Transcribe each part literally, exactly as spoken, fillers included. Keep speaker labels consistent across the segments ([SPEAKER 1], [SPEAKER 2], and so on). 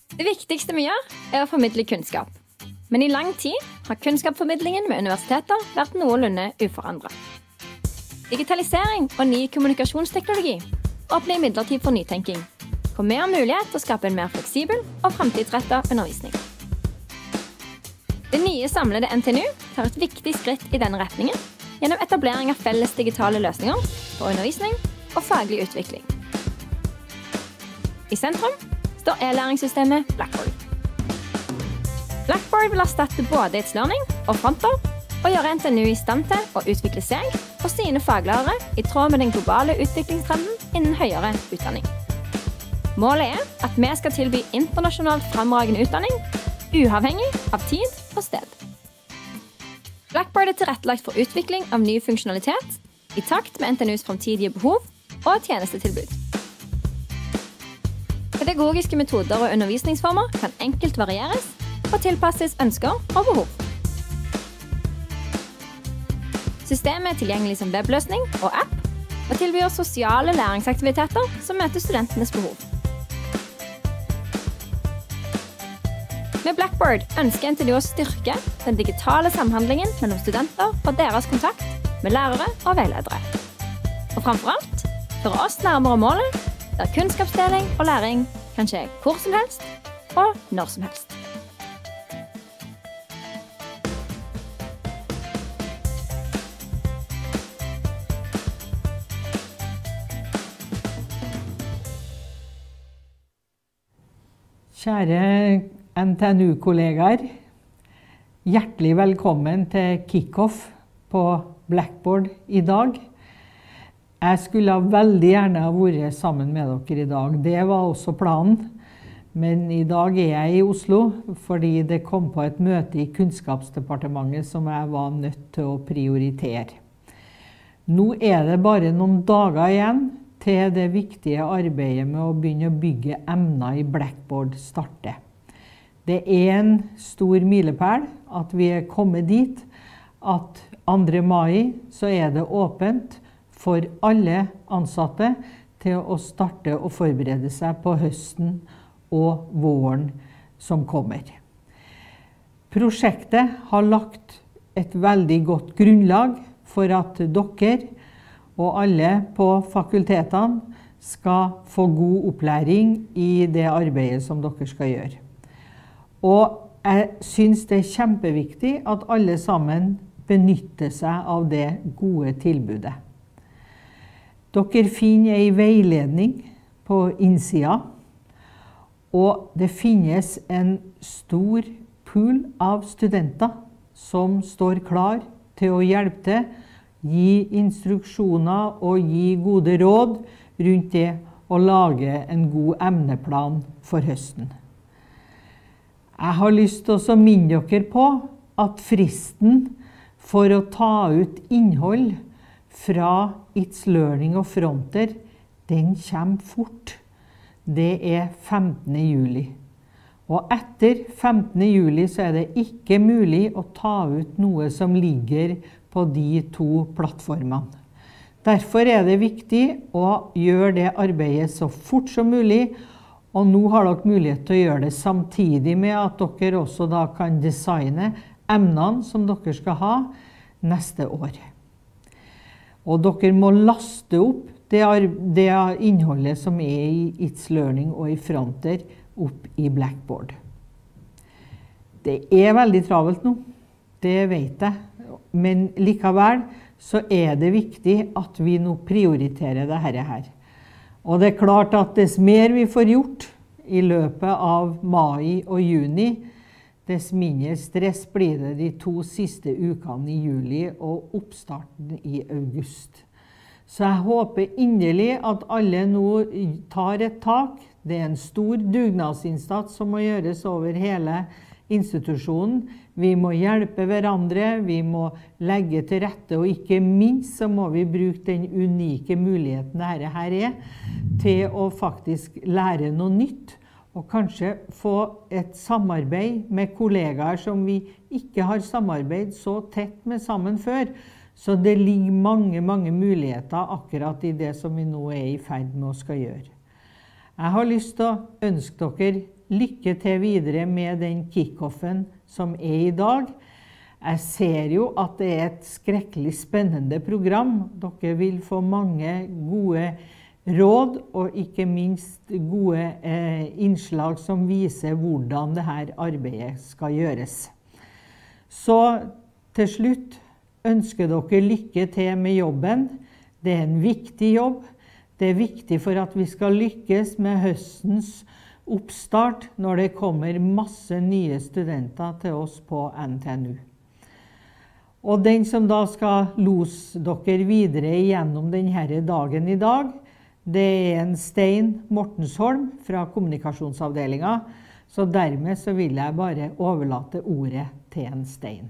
[SPEAKER 1] Det viktigste vi gjør er å formidle kunnskap. Men i lang tid har kunnskapsformidlingen med universiteter vært noenlunde uforandret. Digitalisering og ny kommunikasjonsteknologi åpner imidlertid for nytenking, hvor vi har mulighet til å skape en mer fleksibel og fremtidsrettet undervisning. Det nye samlede N T N U tar et viktig skritt i denne retningen gjennom etablering av felles digitale løsninger for undervisning og faglig utvikling. I sentrum står e-læringssystemet Blackboard. Blackboard vil erstatte både It's Learning og Fronter og gjøre N T N U i stand til å utvikle seg og sine faglærere i tråd med den globale utviklingstrenden innen høyere utdanning. Målet er at vi skal tilby internasjonalt fremragende utdanning, uavhengig av tid og sted. Blackboard er tilrettelagt for utvikling av ny funksjonalitet i takt med N T N U's fremtidige behov og tjenestetilbud. Pedagogiske metoder og undervisningsformer kan enkelt varieres og tilpasses ønsker og behov. Systemet er tilgjengelig som webløsning og app, og tilbyr sosiale læringsaktiviteter som møter studentenes behov. Med Blackboard ønsker N T N U å styrke den digitale samhandlingen mellom studenter og deres kontakt med lærere og veiledere. Og fremfor alt, føre oss nærmere målet, der kunnskapsdeling og læring kan skje hvor som helst og når som helst.
[SPEAKER 2] Kjære N T N U-kollegaer, hjertelig velkommen til kickoff på Blackboard i dag. Jeg skulle veldig gjerne ha vært sammen med dere i dag. Det var også planen. Men i dag er jeg i Oslo fordi det kom på et møte i Kunnskapsdepartementet som jeg var nødt til å prioritere. Nå er det bare noen dager igjen til det viktige arbeidet med å begynne å bygge emner i Blackboard starter. Det er en stor milepæl at vi er kommet dit at andre mai så er det åpent for alle ansatte til å starte og forberede seg på høsten og våren som kommer. Prosjektet har lagt et veldig godt grunnlag for at dere og alle på fakultetene skal få god opplæring i det arbeidet som dere skal gjøre. Og jeg synes det er kjempeviktig at alle sammen benytter seg av det gode tilbudet. Dere finner en veiledning på innsida, og det finnes en stor pool av studenter som står klar til å hjelpe til, gi instruksjoner og gi gode råd rundt det å lage en god emneplan for høsten. Jeg har lyst til å minne dere på at fristen for å ta ut innhold fra It's Learning og Fronter, den kommer fort. Det er femtende juli. Og etter femtende juli så er det ikke mulig å ta ut noe som ligger på de to plattformene. Derfor er det viktig å gjøre det arbeidet så fort som mulig, og nå har dere mulighet til å gjøre det samtidig med at dere også da kan designe emnene som dere skal ha neste år. Og dere må laste opp det, det innholdet som er i It's Learning og i Fronter opp i Blackboard. Det er veldig travelt nå, det vet jeg. Men likevel så er det viktig at vi nå prioriterer dette her. Og det er klart at dess mer vi får gjort i løpet av mai og juni, dess mindre stress blir det de to siste ukene i juli og oppstarten i august. Så jeg håper inderlig at alle nå tar et tak. Det er en stor dugnadsinnsats som må gjøres over hele institusjonen. Vi må hjelpe hverandre, vi må legge til rette, og ikke minst så må vi bruke den unike muligheten dette her er, til å faktisk lære noe nytt, og kanskje få et samarbeid med kollegaer som vi ikke har samarbeidet så tett med sammen før. Så det ligger mange, mange muligheter akkurat i det som vi nå er i ferd med å skal gjøre. Jeg har lyst til å ønske dere lykke til videre med den kick-offen som er i dag. Jeg ser jo at det er et skrekkelig spennende program. Dere vil få mange gode råd, og ikke minst gode eh, innslag som viser hvordan dette arbeidet skal gjøres. Så til slutt ønsker dere lykke til med jobben. Det er en viktig jobb. Det er viktig for at vi skal lykkes med høstens oppstart når det kommer masse nye studenter til oss på N T N U. Og den som da skal lose dere videre gjennom denne dagen i dag, det er en Stein Mortensholm fra kommunikasjonsavdelingen, så dermed så vil jeg bare overlate ordet til en Stein.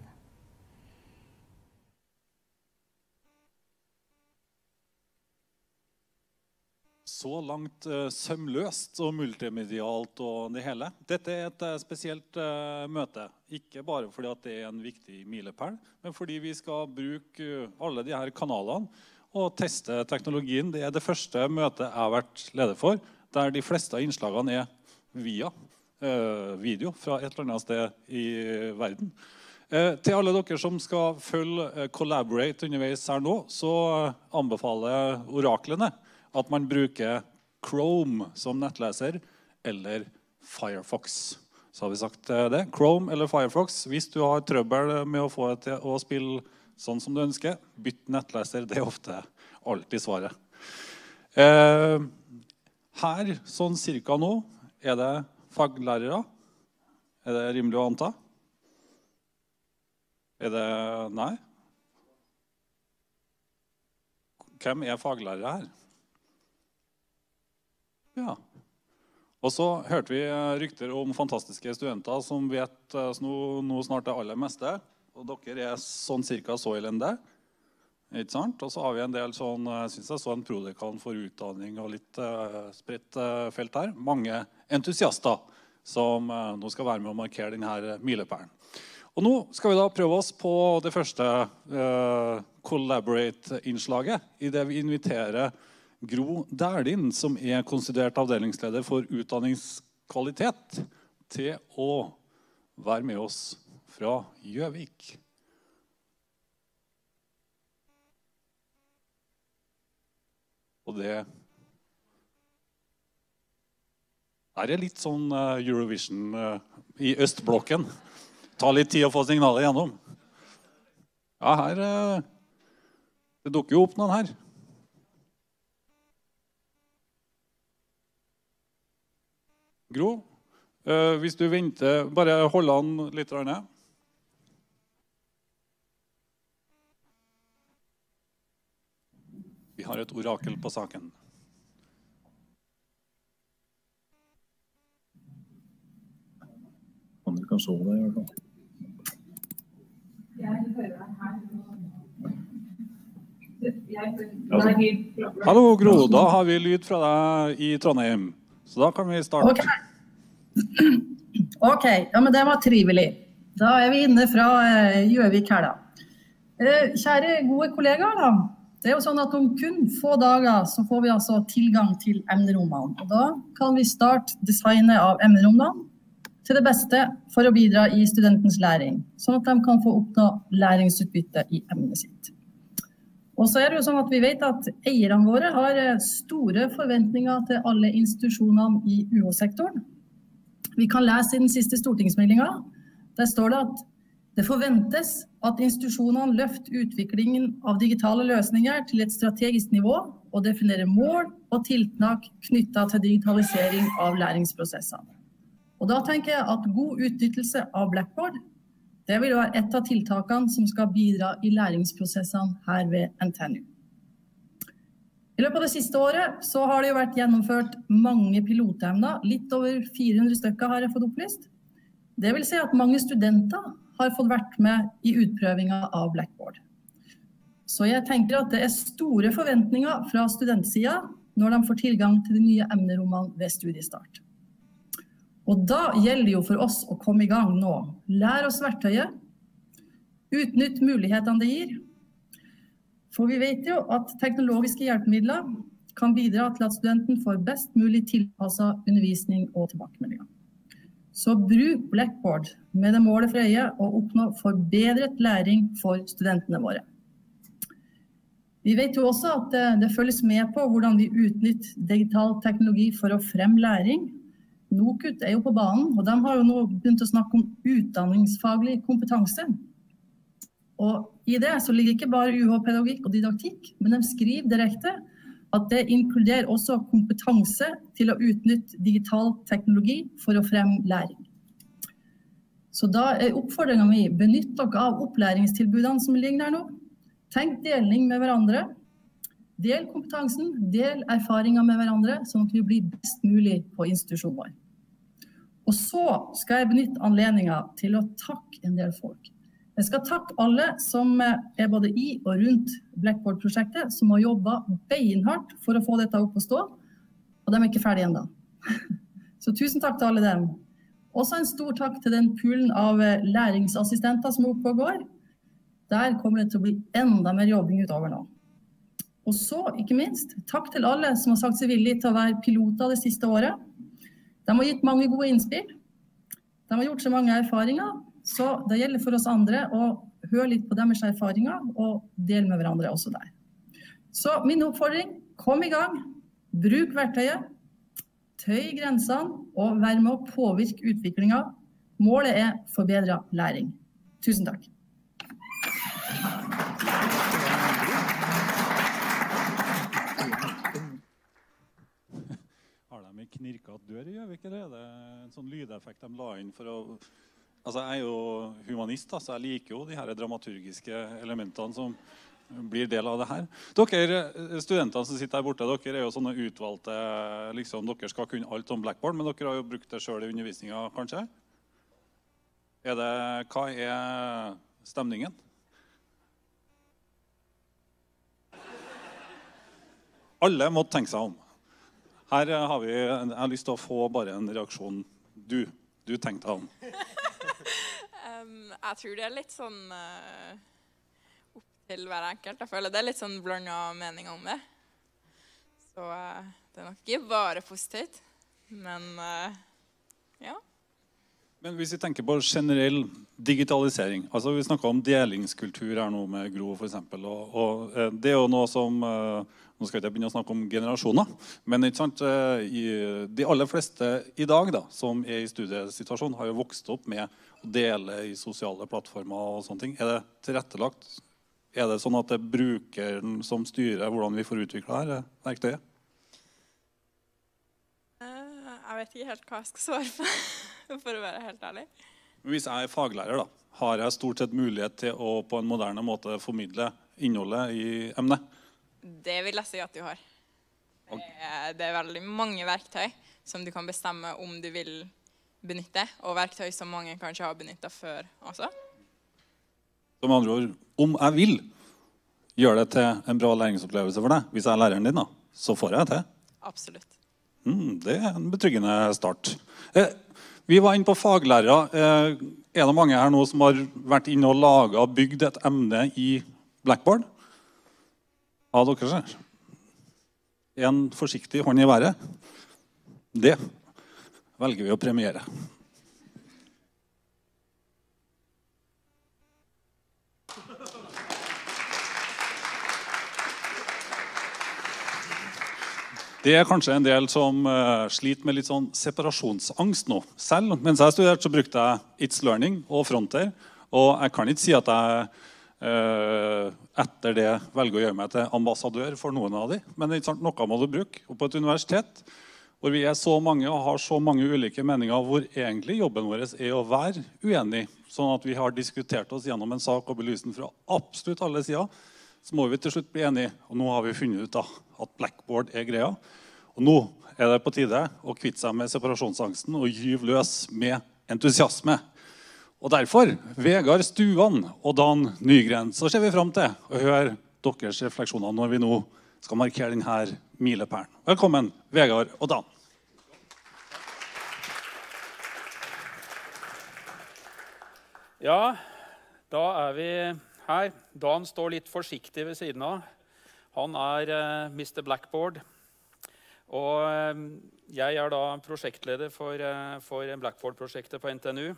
[SPEAKER 3] Så langt uh, sømløst og multimedialt og det hele. Dette er et uh, spesielt uh, møte. Ikke bare fordi at det er en viktig milepæl, men fordi vi skal bruke uh, alle de her kanalene og teste teknologien. Det er det første møtet jeg har vært leder for, der de fleste av innslagene er via uh, video fra et eller annet sted i uh, verden. Uh, til alle dere som skal følge uh, Collaborate underveis her nå, så uh, anbefaler oraklene at man bruker Chrome som nettleser, eller Firefox. Så har vi sagt det. Chrome eller Firefox. Hvis du har trøbbel med å få det til å spille sånn som du ønsker, bytt nettleser. Det er ofte alltid svaret. Eh, her, sånn cirka nå, er det faglærere. Er det rimelig å anta? Er det... Nei? Hvem er faglærere her? Ja. Og så hørte vi rykter om fantastiske studenter som vet nå, nå snart det aller meste. Og dere er sånn cirka så elendig. Ikke sant? Og så har vi en del sånn, jeg synes jeg så en prodekan for utdanning og litt uh, spredt uh, felt her. Mange entusiaster som uh, nå skal være med å markere denne milepælen. Og nå skal vi da prøve oss på det første uh, Collaborate-innslaget, i det vi inviterer Gro Dæhlin, som er konstituert avdelingsleder for utdanningskvalitet, til å være med oss fra Gjøvik. Og det er litt sånn Eurovision i Østblokken. Ta litt tid å få signaler gjennom. Ja, her det dukker jo opp noen her. Gro, uh, hvis du venter, bare hold an litt ned. Vi har et orakel på saken.
[SPEAKER 4] Andre kan se det i hvert fall.
[SPEAKER 5] Jeg hører deg her.
[SPEAKER 3] Hallo Gro, da har vi lyd fra deg i Trondheim. Så da kan vi starte.
[SPEAKER 5] Ok, okay. Ja, men det var trivelig. Da er vi inne fra Gjøvik her da. Kjære gode kollegaer da. Det er jo sånn at om kun få dager så får vi altså tilgang til emnerommene. Og da kan vi starte designet av emnerommene til det beste for å bidra i studentens læring, sånn at de kan få oppnå læringsutbytte i emnet sitt. Og så er det jo sånn at vi vet at eierne våre har store forventninger til alle institusjonene i U H-sektoren. Vi kan lese i den siste stortingsmeldingen. Der står det at det forventes at institusjonene løfter utviklingen av digitale løsninger til et strategisk nivå og definerer mål og tiltak knyttet til digitalisering av læringsprosessene. Og da tenker jeg at god utnyttelse av Blackboard, det vil være et av tiltakene som skal bidra i læringsprosessene her ved N T N U. I løpet av det siste året så har det jo vært gjennomført mange pilotemner, litt over fire hundre stykker har jeg fått opplyst. Det vil si at mange studenter har fått vært med i utprøvingen av Blackboard. Så jeg tenker at det er store forventninger fra studentsiden når de får tilgang til de nye emnerommene ved studiestart. Og da gjelder det jo for oss å komme i gang nå. Lær oss verktøyet, utnytt mulighetene det gir. For vi vet jo at teknologiske hjelpemidler kan bidra til at studenten får best mulig tilpasset undervisning og tilbakemeldinger. Så bruk Blackboard med det målet for øye å oppnå forbedret læring for studentene våre. Vi vet jo også at det, det følges med på hvordan vi utnytter digital teknologi for å fremme læring. NOKUT er jo på banen, og de har jo nå begynt å snakke om utdanningsfaglig kompetanse. Og i det så ligger ikke bare U H-pedagogikk og didaktikk, men de skriver direkte at det inkluderer også kompetanse til å utnytte digital teknologi for å fremme læring. Så da er oppfordringen min, benytt dere av opplæringstilbudene som ligger der nå. Tenk deling med hverandre. Del kompetansen, del erfaringer med hverandre, sånn at vi blir best mulig på institusjonen vår. Og så skal jeg benytte anledningen til å takke en del folk. Jeg skal takke alle som er både i og rundt Blackboard-prosjektet, som har jobbet beinhardt for å få dette opp å stå, og de er ikke ferdige ennå. Så tusen takk til alle dem. Også en stor takk til den poolen av læringsassistenter som er oppe og går. Der kommer det til å bli enda mer jobbing utover nå. Og så, ikke minst, takk til alle som har sagt seg villig til å være piloter det siste året. De har gitt mange gode innspill. De har gjort så mange erfaringer. Så det gjelder for oss andre å høre litt på deres erfaringer og dele med hverandre også der. Så min oppfordring, kom i gang, bruk verktøyet, tøy grensene og vær med å påvirke utviklingen. Målet er forbedret læring. Tusen takk.
[SPEAKER 3] Har de en knirket dør i Gjøvik, eller er det en sånn lydeffekt de la inn for å... Altså, jeg er jo humanist, så jeg liker jo de her dramaturgiske elementene som blir del av det her. Dere studentene som sitter her borte, dere er jo sånne utvalgte, liksom, dere skal kunne alt om Blackboard, men dere har jo brukt det selv i undervisningen, kanskje? Er det, hva er stemningen? Alle måtte tenke seg om. Her har vi, jeg har lyst til å få bare en reaksjon. Du, du tenkte deg om.
[SPEAKER 4] Um, jeg tror det er litt sånn uh, opp til hver enkelt. Jeg føler det er litt sånn blandet meninger om det. Så uh, det er nok ikke bare positivt, men uh, ja.
[SPEAKER 3] Men hvis vi tenker på generell digitalisering, altså vi snakket om delingskultur her nå med Gro for eksempel, og, og uh, det er jo noe som, uh, nå skal jeg ikke begynne å snakke om generasjoner, men ikke sant, uh, i, de aller fleste i dag da, som er i studiesituasjon, har jo vokst opp med å dele i sosiale plattformer og sånne ting. Er det tilrettelagt? Er det sånn at det er brukeren som styrer hvordan vi får utviklet her verktøyet?
[SPEAKER 4] Uh, jeg vet ikke helt hva jeg skal svare på, for å være helt ærlig.
[SPEAKER 3] Men hvis jeg er faglærer da, har jeg stort sett mulighet til å på en moderne måte formidle innholdet i emnet?
[SPEAKER 4] Det vil jeg si at du har. Det er, det er veldig mange verktøy som du kan bestemme om du vil benytte, og verktøy som mange kanskje har benyttet før også.
[SPEAKER 3] Så med andre ord, om jeg vil gjøre det til en bra læringsopplevelse for deg, hvis jeg er læreren din da, så får jeg det til.
[SPEAKER 4] Absolutt.
[SPEAKER 3] Mm, det er en betryggende start. Eh, vi var inne på faglærere. Eh, er det mange her nå som har vært inne og laget og bygd et emne i Blackboard? Ja, dere ser. En forsiktig hånd i været. Det velger vi å premiere. Det er kanskje en del som uh, sliter med litt sånn separasjonsangst nå. Selv mens jeg studerte så brukte jeg It's Learning og Fronter, og jeg kan ikke si at jeg uh, etter det velger å gjøre meg til ambassadør for noen av de, men det er ikke sant, noe må du bruke. Og på et universitet hvor vi er så mange og har så mange ulike meninger, hvor egentlig jobben vår er å være uenig, sånn at vi har diskutert oss gjennom en sak og belyst den fra absolutt alle sider, så må vi til slutt bli enige. Og nå har vi funnet ut da, at Blackboard er greia. Og nå er det på tide å kvitte seg med separasjonsangsten og gyve løs med entusiasme. Og derfor, Vegard Stuan og Dan Nygren, så ser vi frem til å høre deres refleksjoner når vi nå skal markere denne milepælen. Velkommen, Vegard og Dan.
[SPEAKER 6] Ja, da er vi her. Dan står litt forsiktig ved siden av. Han er uh, mister Blackboard. Og jeg er da prosjektleder for, for Blackboard-prosjektet på N T N U.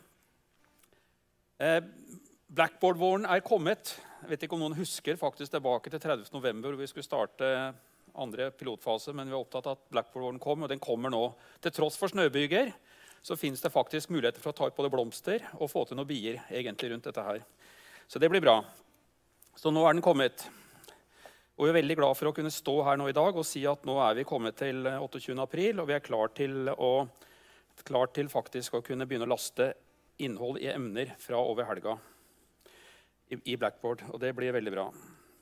[SPEAKER 6] Blackboard-våren er kommet. Jeg vet ikke om noen husker faktisk tilbake til tredivte november, hvor vi skulle starte andre pilotfase, men vi er opptatt av at Blackboard-våren kom, og den kommer nå. Til tross for snøbyger, så finnes det faktisk muligheter for å ta ut både blomster og få til noen bier egentlig rundt dette her. Så det blir bra. Så nå er den kommet. Og vi er veldig glad for å kunne stå her nå i dag og si at nå er vi kommet til otteogtjuende april, og vi er klar til, å, klar til faktisk å kunne begynne å laste innhold i emner fra over helga i, i Blackboard, og det blir veldig bra.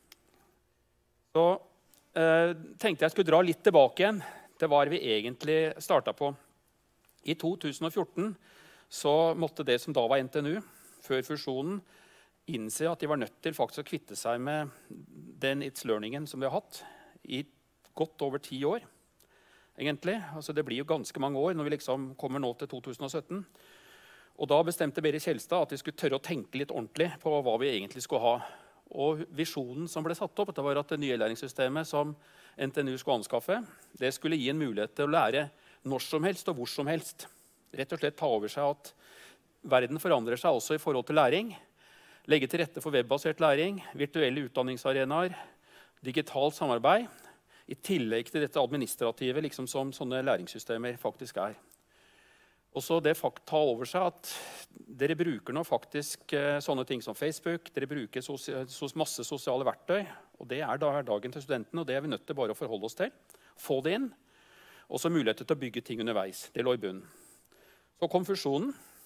[SPEAKER 6] Så eh, tenkte jeg skulle dra litt tilbake igjen til hva vi egentlig startet på. I to tusen og fjorten så måtte det som da var N T N U, før fusjonen, innse at de var nødt til faktisk å kvitte seg med den It's Learningen som vi har hatt i godt over ti år, egentlig. Altså, det blir jo ganske mange år når vi liksom kommer nå til to tusen og sytten. Og da bestemte Berit Kjelstad at vi skulle tørre å tenke litt ordentlig på hva vi egentlig skulle ha. Og visjonen som ble satt opp, det var at det nye læringssystemet som N T N U skulle anskaffe, det skulle gi en mulighet til å lære når som helst og hvor som helst. Rett og slett ta over seg at verden forandrer seg også i forhold til læring. Legge til rette for webbasert læring, virtuelle utdanningsarenaer, digitalt samarbeid, i tillegg til dette administrative liksom som sånne læringssystemer faktisk er. Og så det ta over seg at dere bruker nå faktisk sånne ting som Facebook, dere bruker sos masse sosiale verktøy, og det er da dagen til studentene, og det er vi nødt til bare å forholde oss til. Få det inn, og så muligheter til å bygge ting underveis. Det lå i bunnen. Så kom fusjonen,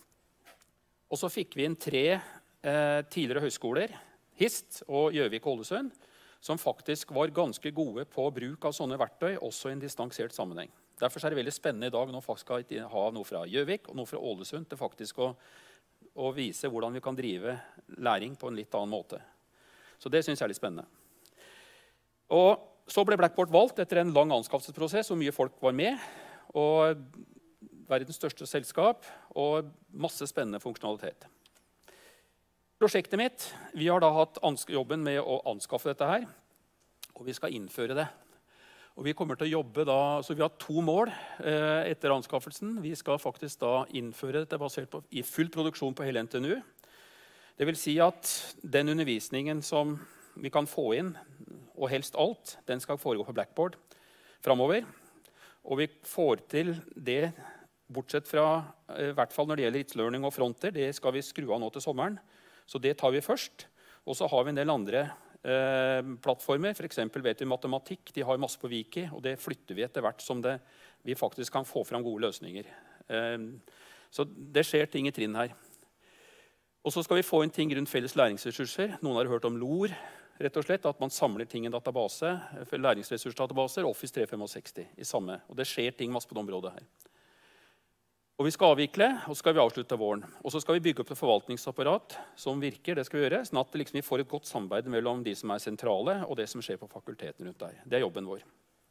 [SPEAKER 6] og så fikk vi inn tre Eh, tidligere høyskoler, Hist og Gjøvik og Ålesund, som faktisk var ganske gode på bruk av sånne verktøy, også i en distansert sammenheng. Derfor er det veldig spennende i dag når faktisk skal ha noe fra Gjøvik og noe fra Ålesund til faktisk å, å vise hvordan vi kan drive læring på en litt annen måte. Så det synes jeg er litt spennende. Og så ble Blackboard valgt etter en lang anskaffelsesprosess, og mye folk var med, og verdens største selskap, og masse spennende funksjonalitet. Prosjektet mitt, vi har da hatt jobben med å anskaffe dette her, og vi skal innføre det. Og vi kommer til å jobbe da, så vi har to mål eh, etter anskaffelsen. Vi skal faktisk da innføre dette basert på, i full produksjon på hele N T N U. Det vil si at den undervisningen som vi kan få inn, og helst alt, den skal foregå på Blackboard fremover. Og vi får til det, bortsett fra, i hvert fall når det gjelder It's Learning og Fronter, det skal vi skru av nå til sommeren. Så det tar vi først, og så har vi en del andre eh, plattformer, for eksempel vet vi matematikk, de har masse på Wiki, og det flytter vi etter hvert som det, vi faktisk kan få fram gode løsninger. Eh, så det skjer ting i trinn her. Og så skal vi få inn ting rundt felles læringsressurser. Noen har hørt om L O R, rett og slett, at man samler ting i en database, læringsressursdatabaser, Office tre sekstifem i samme, og det skjer ting masse på det området her. Og vi skal avvikle, og så skal vi avslutte våren. Og så skal vi bygge opp et forvaltningsapparat som virker, det skal vi gjøre, sånn at liksom vi får et godt samarbeid mellom de som er sentrale og det som skjer på fakulteten rundt der. Det er jobben vår.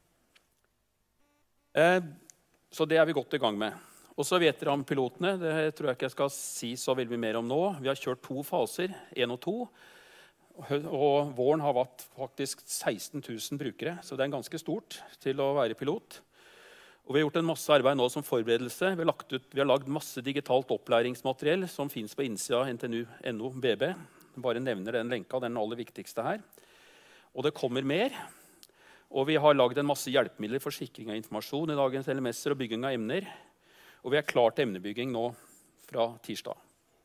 [SPEAKER 6] Eh, så det er vi godt i gang med. Og så vet dere om pilotene, det tror jeg ikke jeg skal si så veldig mer om nå. Vi har kjørt to faser, en og to, og våren har vært faktisk seksten tusen brukere, så det er ganske stort til å være pilot. Og vi har gjort en masse arbeid nå som forberedelse. Vi har, lagt ut, vi har lagd masse digitalt opplæringsmateriell som finnes på innsida av N T N U punktum N O B B. Bare nevner den lenka, den aller viktigste her. Og det kommer mer. Og vi har lagd en masse hjelpemidler for sikring av informasjon i dagens L M S-er og bygging av emner. Og vi er klar til emnebygging nå fra tirsdag.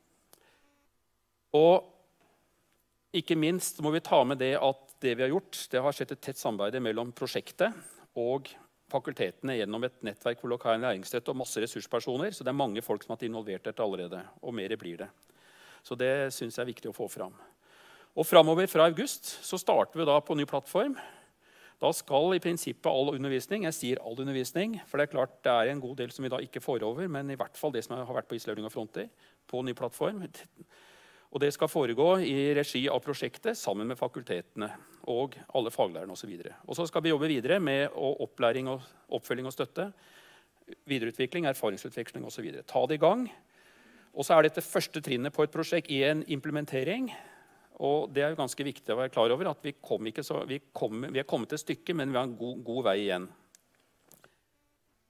[SPEAKER 6] Og ikke minst må vi ta med det at det vi har gjort, det har skjedd et tett samarbeid mellom prosjektet og fakultetene gjennom et nettverk for lokal læringsstøtte og masse ressurspersoner, så det er mange folk som har vært involvert dette allerede, og mer blir det. Så det synes jeg er viktig å få fram. Og fremover fra august så starter vi da på ny plattform. Da skal i prinsippet all undervisning, jeg sier all undervisning, for det er klart det er en god del som vi da ikke får over, men i hvert fall det som har vært på It's Learning og Fronter, på ny plattform. Og det skal foregå i regi av prosjektet sammen med fakultetene og alle faglærerne og så videre. Og så skal vi jobbe videre med opplæring og oppfølging og støtte, videreutvikling, erfaringsutveksling og så videre. Ta det i gang. Og så er dette første trinnet på et prosjekt i en implementering. Og det er jo ganske viktig å være klar over at vi, kom ikke så, vi, kom, vi er kommet til stykket, men vi har en god, god vei igjen.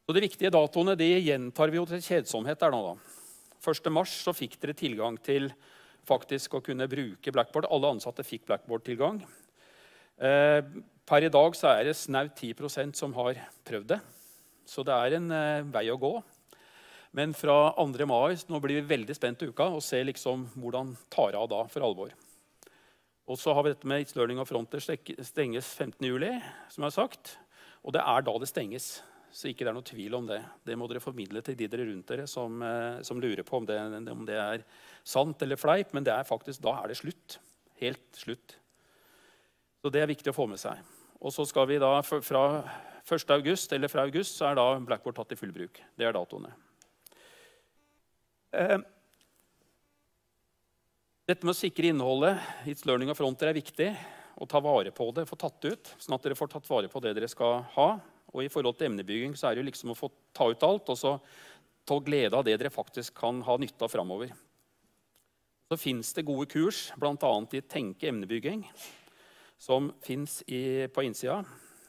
[SPEAKER 6] Så de viktige datoene de gjentar vi jo til kjedsomhet der nå. Da. første mars så fikk dere tilgang til faktisk å kunne bruke Blackboard. Alle ansatte fikk Blackboard-tilgang. Eh, per i dag så er det snaut ti prosent som har prøvd det. Så det er en eh, vei å gå. Men fra andre mai nå blir vi veldig spent til uka og ser liksom hvordan tar av da for alvor. Og så har vi dette med It's Learning og Fronter stenges femtende juli, som jeg har sagt. Og det er da det stenges. Så ikke det er noe tvil om det. Det må dere formidle til de dere rundt dere som, eh, som lurer på om det, om det er sant eller fleip. Men det er faktisk, da er det slutt. Helt slutt. Så det er viktig å få med seg. Og så skal vi da fra første august, eller fra august, så er da Blackboard tatt i full bruk. Det er datoene. Eh, dette med å sikre innholdet, It's Learning og Fronter er viktig. Å ta vare på det, få tatt ut, sånn at dere får tatt vare på det dere skal ha. Og i forhold til emnebygging så er det jo liksom å få ta ut alt, og så ta glede av det dere faktisk kan ha nytte av fremover. Så finnes det gode kurs, blant annet i Tenke emnebygging, som finnes i, på innsida.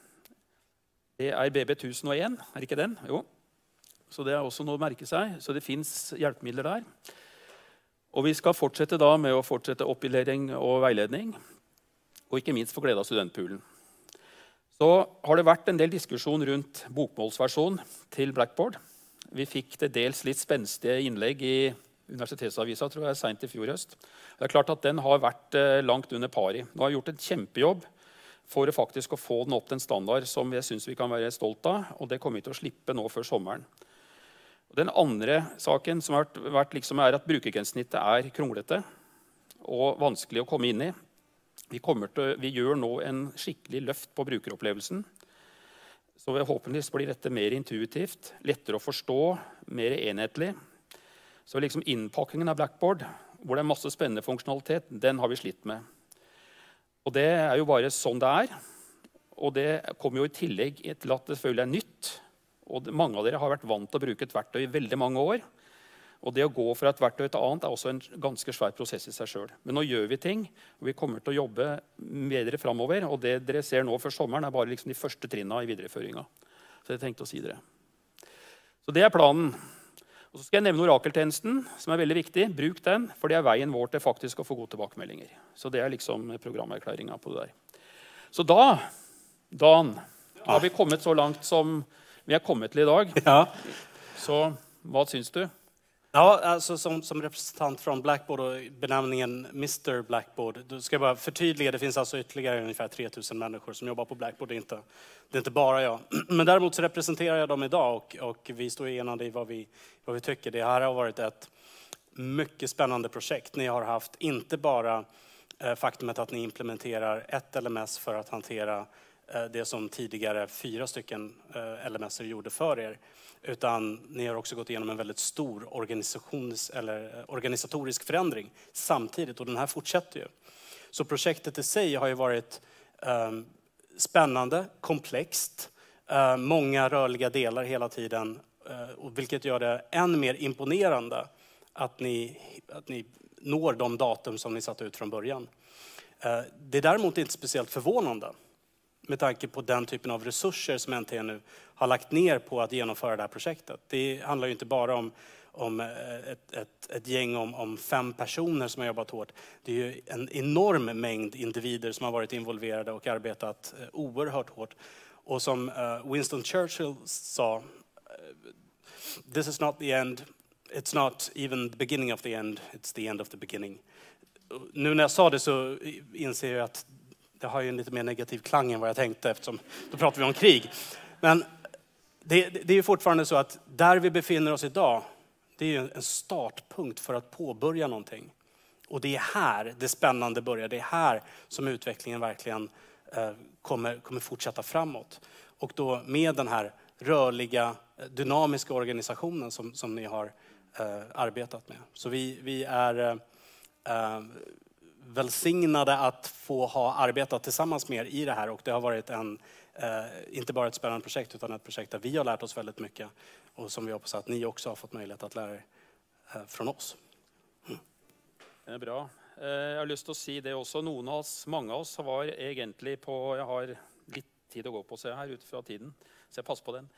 [SPEAKER 6] Det er B B tusen og en, er ikke den? Jo. Så det er også noe å merke seg, så det finnes hjelpemidler der. Og vi skal fortsette da med å fortsette opplæring og veiledning, og ikke minst få glede av studentpoolen. Så har det vært en del diskusjon rundt bokmålsversjon til Blackboard. Vi fikk det dels litt spenstige innlegg i Universitetsavisa, tror jeg, sent i fjor høst. Det er klart at den har vært langt under pari. Nå har vi gjort en kjempejobb for å faktisk å få den opp til en standard som jeg synes vi kan være stolt av, og det kommer vi til å slippe nå før sommeren. Den andre saken som har vært, vært liksom er at brukergrensesnittet er kronglete og vanskelig å komme inn i. Vi, til, vi gjør nå en skikkelig løft på brukeropplevelsen. Så forhåpentligvis blir dette mer intuitivt, lettere å forstå, mer enhetlig. Så liksom innpakkingen av Blackboard, hvor det er masse spennende funksjonalitet, den har vi slitt med. Og det er jo bare sånn det er. Og det kommer jo i tillegg til at det selvfølgelig er nytt. Og mange av dere har vært vant til å bruke et verktøy i veldig mange år. Og det å gå fra et verktøy til annet er også en ganske svær prosess i seg selv. Men nå gjør vi ting, og vi kommer til å jobbe med dere fremover. Og det dere ser nå før sommeren er bare liksom de første trinnene i videreføringa. Så jeg tenkte å si dere. Så det er planen. Og så skal jeg nevne orakeltjenesten, som er veldig viktig. Bruk den, for det er veien vår til faktisk å få gode tilbakemeldinger. Så det er liksom programerklæringa på det der. Så da, Dan, har vi kommet så langt som vi er kommet til i dag.
[SPEAKER 7] Ja.
[SPEAKER 6] Så hva syns du?
[SPEAKER 7] Ja, alltså som, som representant från Blackboard och benämningen mister Blackboard, då ska jag bara förtydliga, det finns alltså ytterligare ungefär tre tusen människor som jobbar på Blackboard, det är inte, det är inte bara jag. Men däremot så representerar jag dem idag och, och vi står enade i vad vi, vad vi tycker. Det här har varit ett mycket spännande projekt. Ni har haft inte bara eh, faktumet att ni implementerar ett L M S för att hantera eh, det som tidigare fyra stycken eh, L M S gjorde för er. Utan ni har också gått igenom en väldigt stor organisations, eller organisatorisk förändring samtidigt. Och den här fortsätter ju. Så projektet i sig har ju varit eh, spännande, komplext. Eh, många rörliga delar hela tiden. Eh, och vilket gör det än mer imponerande att ni, att ni når de datum som ni satt ut från början. Eh, det är däremot inte speciellt förvånande. Med tanke på den typen av resurser som N T nu har lagt ner på att genomföra det här projektet. Det handlar ju inte bara om, om ett, ett, ett gäng om, om fem personer som har jobbat hårt. Det är ju en enorm mängd individer som har varit involverade och arbetat oerhört hårt. Och som Winston Churchill sa, this is not the end, it's not even the beginning of the end, it's the end of the beginning. Nu när jag sa det så inser jag att det har ju en lite mer negativ klang än vad jag tänkte, eftersom då pratar vi om krig. Men det, det är ju fortfarande så att där vi befinner oss idag, det är ju en startpunkt för att påbörja någonting. Och det är här det spännande börjar. Det är här som utvecklingen verkligen eh, kommer, kommer fortsätta framåt. Och då med den här rörliga, dynamiska organisationen som, som ni har eh, arbetat med. Så vi, vi är eh, välsignade att få ha arbetat tillsammans med er i det här. Och det har varit en, eh, inte bara ett spännande projekt utan ett projekt där vi har lärt oss väldigt mycket. Och som vi hoppas att ni också har fått möjlighet att lära er eh, från oss. Mm.
[SPEAKER 6] Det är bra. Eh, jag har lyst att si det också. Noen av oss, många av oss var egentligen på, jag har lite tid att gå på så här utifrån tiden. Så jag passar på den.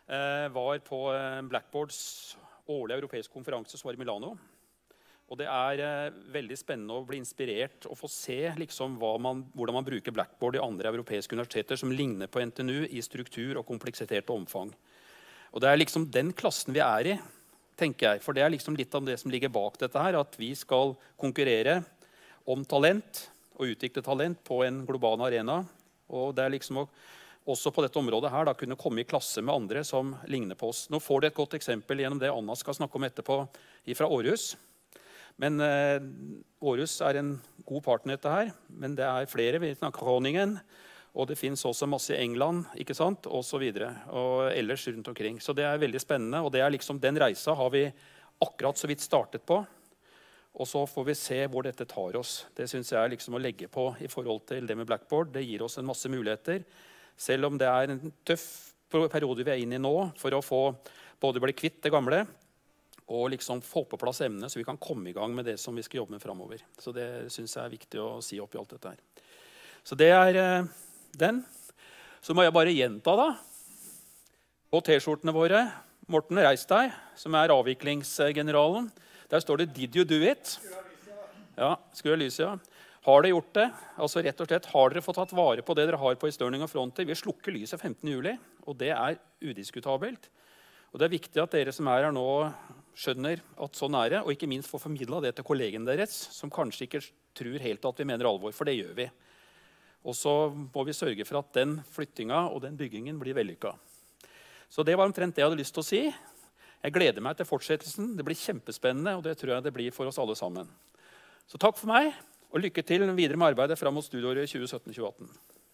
[SPEAKER 6] var på Blackboards årlige europeiske konferanse som var i Milano. Og det er veldig spennende å bli inspirert og få se liksom, hva man, hvordan man bruker Blackboard i andre europeiske universiteter som ligner på N T N U i struktur og kompleksitet og omfang. Og det er liksom den klassen vi er i, tenker jeg. For det er liksom litt av det som ligger bak dette her, at vi skal konkurrere om talent og utvikle talent på en global arena. Og det er liksom å, også på dette området her da, kunne komme i klasse med andre som ligner på oss. Nå får du et godt eksempel gjennom det Anna skal snakke om etterpå fra Aarhus. Men eh, Aarhus er en god partner i dette her, men det er flere. Vi snakker Groningen, og det finnes også masse i England, ikke sant? Og så videre, og ellers rundt omkring. Så det er veldig spennende, og det er liksom, den reisa har vi akkurat så vidt startet på. Og så får vi se hvor dette tar oss. Det synes jeg er liksom å legge på i forhold til det med Blackboard. Det gir oss en masse muligheter, selv om det er en tøff periode vi er inne i nå, for å få både bli kvitt det gamle, og liksom få på plass emnet, så vi kan komme i gang med det som vi skal jobbe med fremover. Så det synes jeg er viktig å si opp i alt dette her. Så det er eh, den. Så må jeg bare gjenta da. På T-skjortene våre, Morten Reis deg, som er avviklingsgeneralen. Der står det, did you do it? Ja, skru av lyset, ja. Har dere gjort det? Altså rett og slett, har dere fått tatt vare på det dere har på i Sterling og Fronter? Vi slukker lyset femtende juli, og det er udiskutabelt. Og det er viktig at dere som er her nå skjønner at sånn er det, og ikke minst får formidlet det til kollegen deres, som kanskje ikke tror helt at vi mener alvor, for det gjør vi. Og så må vi sørge for at den flyttingen og den byggingen blir vellykket. Så det var omtrent det jeg hadde lyst til å si. Jeg gleder meg til fortsettelsen. Det blir kjempespennende, og det tror jeg det blir for oss alle sammen. Så takk for meg, og lykke til videre med arbeidet frem mot studieåret tjue sytten tjue atten.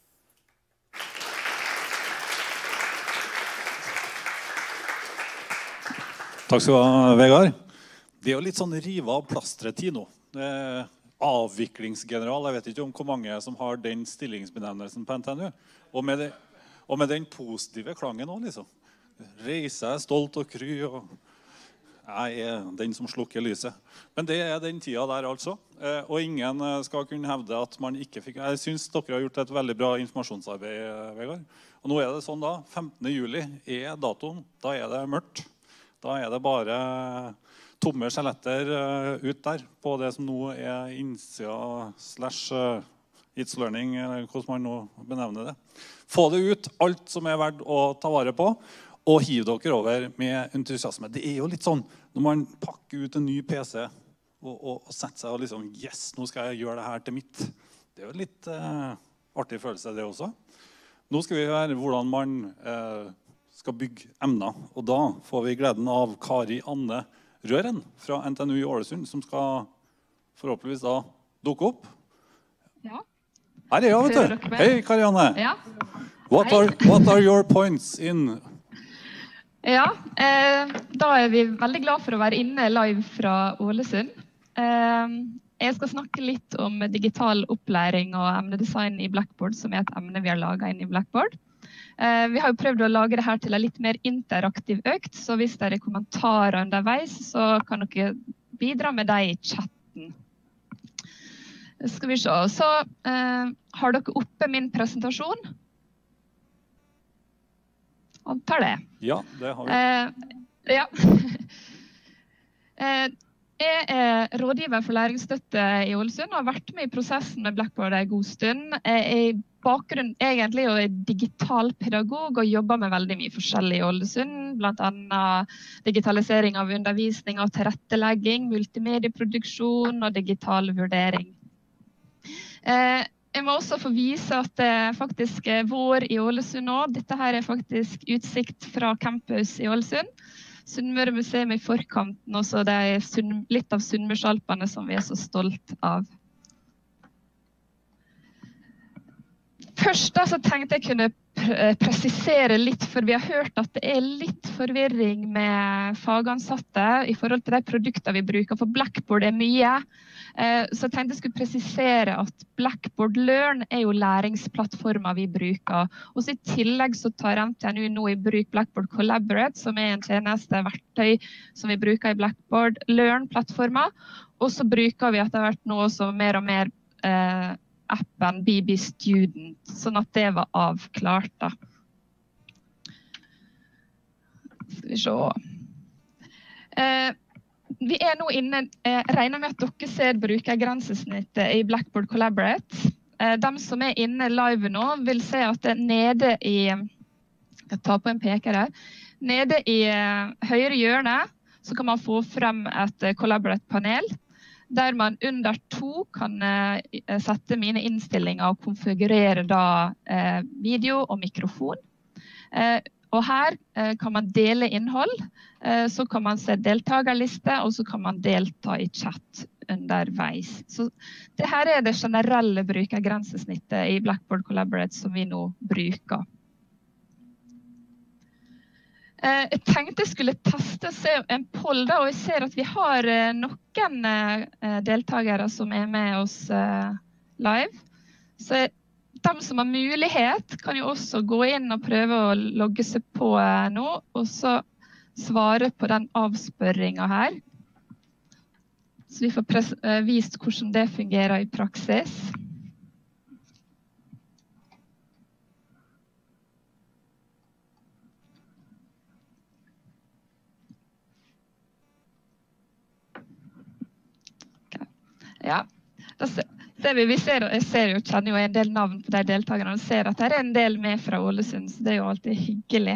[SPEAKER 3] Takk skal du ha, Vegard. Det er jo litt sånn rive av plastret-tid nå. Det er avviklingsgeneral. Jeg vet ikke om hvor mange som har den stillingsbenevnelsen på N T N U. Og med, det, og med den positive klangen også, liksom. Reise er stolt og kry, og jeg er den som slukker lyset. Men det er den tida der altså. Og ingen skal kunne hevde at man ikke fikk... Jeg synes dere har gjort et veldig bra informasjonsarbeid, Vegard. Og nå er det sånn da, femtende juli er datoen. Da er det mørkt. Da er det bare tomme skjeletter uh, ut der på det som nå er innsida slash uh, It's Learning, eller hvordan man nå benevner det. Få det ut, alt som er verdt å ta vare på, og hiv dere over med entusiasme. Det er jo litt sånn, når man pakker ut en ny P C og, og, og setter seg og liksom, yes, nå skal jeg gjøre det her til mitt. Det er jo litt uh, artig følelse det også. Nå skal vi høre hvordan man... Uh, skal bygge emner, og da får vi gleden av Kari Anne Røren fra N T N U i Ålesund, som skal forhåpentligvis da dukke opp.
[SPEAKER 8] Ja.
[SPEAKER 3] Her er jeg, vet du. Hei, Kari Anne.
[SPEAKER 8] Ja.
[SPEAKER 3] What, are, what are your points in?
[SPEAKER 8] Ja, eh, da er vi veldig glad for å være inne live fra Ålesund. Eh, jeg skal snakke litt om digital opplæring og emnedesign i Blackboard, som er et emne vi har laget inn i Blackboard. Eh, vi har jo prøvd å lage det her til en litt mer interaktiv økt, så hvis det er kommentarer underveis, så kan dere bidra med det i chatten. Skal vi se, så eh, har dere oppe min presentasjon? Antar det.
[SPEAKER 3] Ja, det har vi.
[SPEAKER 8] Eh, ja. eh, jeg er rådgiver for læringsstøtte i Ålesund og har vært med i prosessen med Blackboard en god stund. Jeg er i bakgrunn egentlig og er digital pedagog og jobber med veldig mye forskjellig i Ålesund, blant annet digitalisering av undervisning og tilrettelegging, multimedieproduksjon og digital vurdering. Eh, jeg må også få vise at det faktisk er vår i Ålesund nå. Dette her er faktisk utsikt fra campus i Ålesund. Sunnmøre museum i forkanten, og så det er litt av Sunnmørsalpene som vi er så stolt av. Først da så tenkte jeg kunne presisere litt, for vi har hørt at det er litt forvirring med fagansatte i forhold til de produktene vi bruker, for Blackboard er mye. Så jeg tenkte jeg skulle presisere at Blackboard Learn er jo læringsplattformer vi bruker. Og så i tillegg så tar N T N U nå i bruk Blackboard Collaborate, som er en tjeneste verktøy som vi bruker i Blackboard Learn-plattformer. Og så bruker vi etter hvert nå også mer og mer eh, appen B B Student, sånn at det var avklart da. Skal vi se. Eh, vi er nå inne, eh, regner med at dere ser brukergrensesnittet i Blackboard Collaborate. Eh, de som er inne live nå vil se at det er nede i, jeg tar på en peker her, nede i eh, høyre hjørne så kan man få frem et eh, Collaborate-panel, der man under to kan eh, sette mine innstillinger og konfigurere da eh, video og mikrofon. Eh, og her eh, kan man dele innhold, eh, så kan man se deltagerliste, og så kan man delta i chat underveis. Så det her er det generelle brukergrensesnittet i Blackboard Collaborate som vi nå bruker. Eh, jeg tenkte jeg skulle teste og se en poll da, og jeg ser at vi har eh, noen eh, deltagere som er med oss eh, live. Så de som har mulighet kan jo også gå inn og prøve å logge seg på eh, nå, og så svare på den avspørringen her. Så vi får pres- eh, vist hvordan det fungerer i praksis. Ja, da ser, ser vi, vi ser, jeg ser jo, kjenner jo en del navn på de deltakerne, og ser at det er en del med fra Ålesund, så det er jo alltid hyggelig.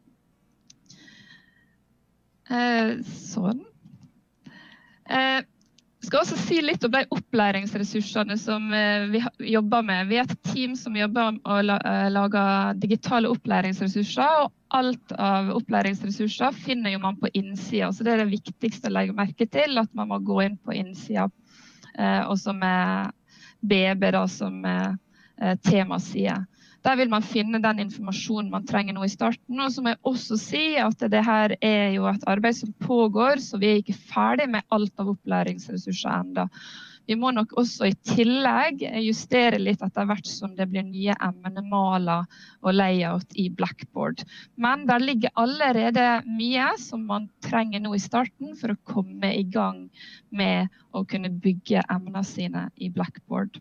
[SPEAKER 8] Eh, sånn. Eh, skal også si litt om de opplæringsressursene som eh, vi jobber med. Vi er et team som jobber med å la, eh, lage digitale opplæringsressurser, og alt av opplæringsressurser finner jo man på innsida, så det er det viktigste å legge merke til, at man må gå inn på innsida. Eh, og som er B B da, som er eh, temaside. Der vil man finne den informasjonen man trenger nå i starten, og så må jeg også si at det her er jo et arbeid som pågår, så vi er ikke ferdig med alt av opplæringsressurser enda. Vi må nok også i tillegg justere litt etter hvert som det blir nye emnemaler og layout i Blackboard. Men der ligger allerede mye som man trenger nå i starten for å komme i gang med å kunne bygge emnene sine i Blackboard.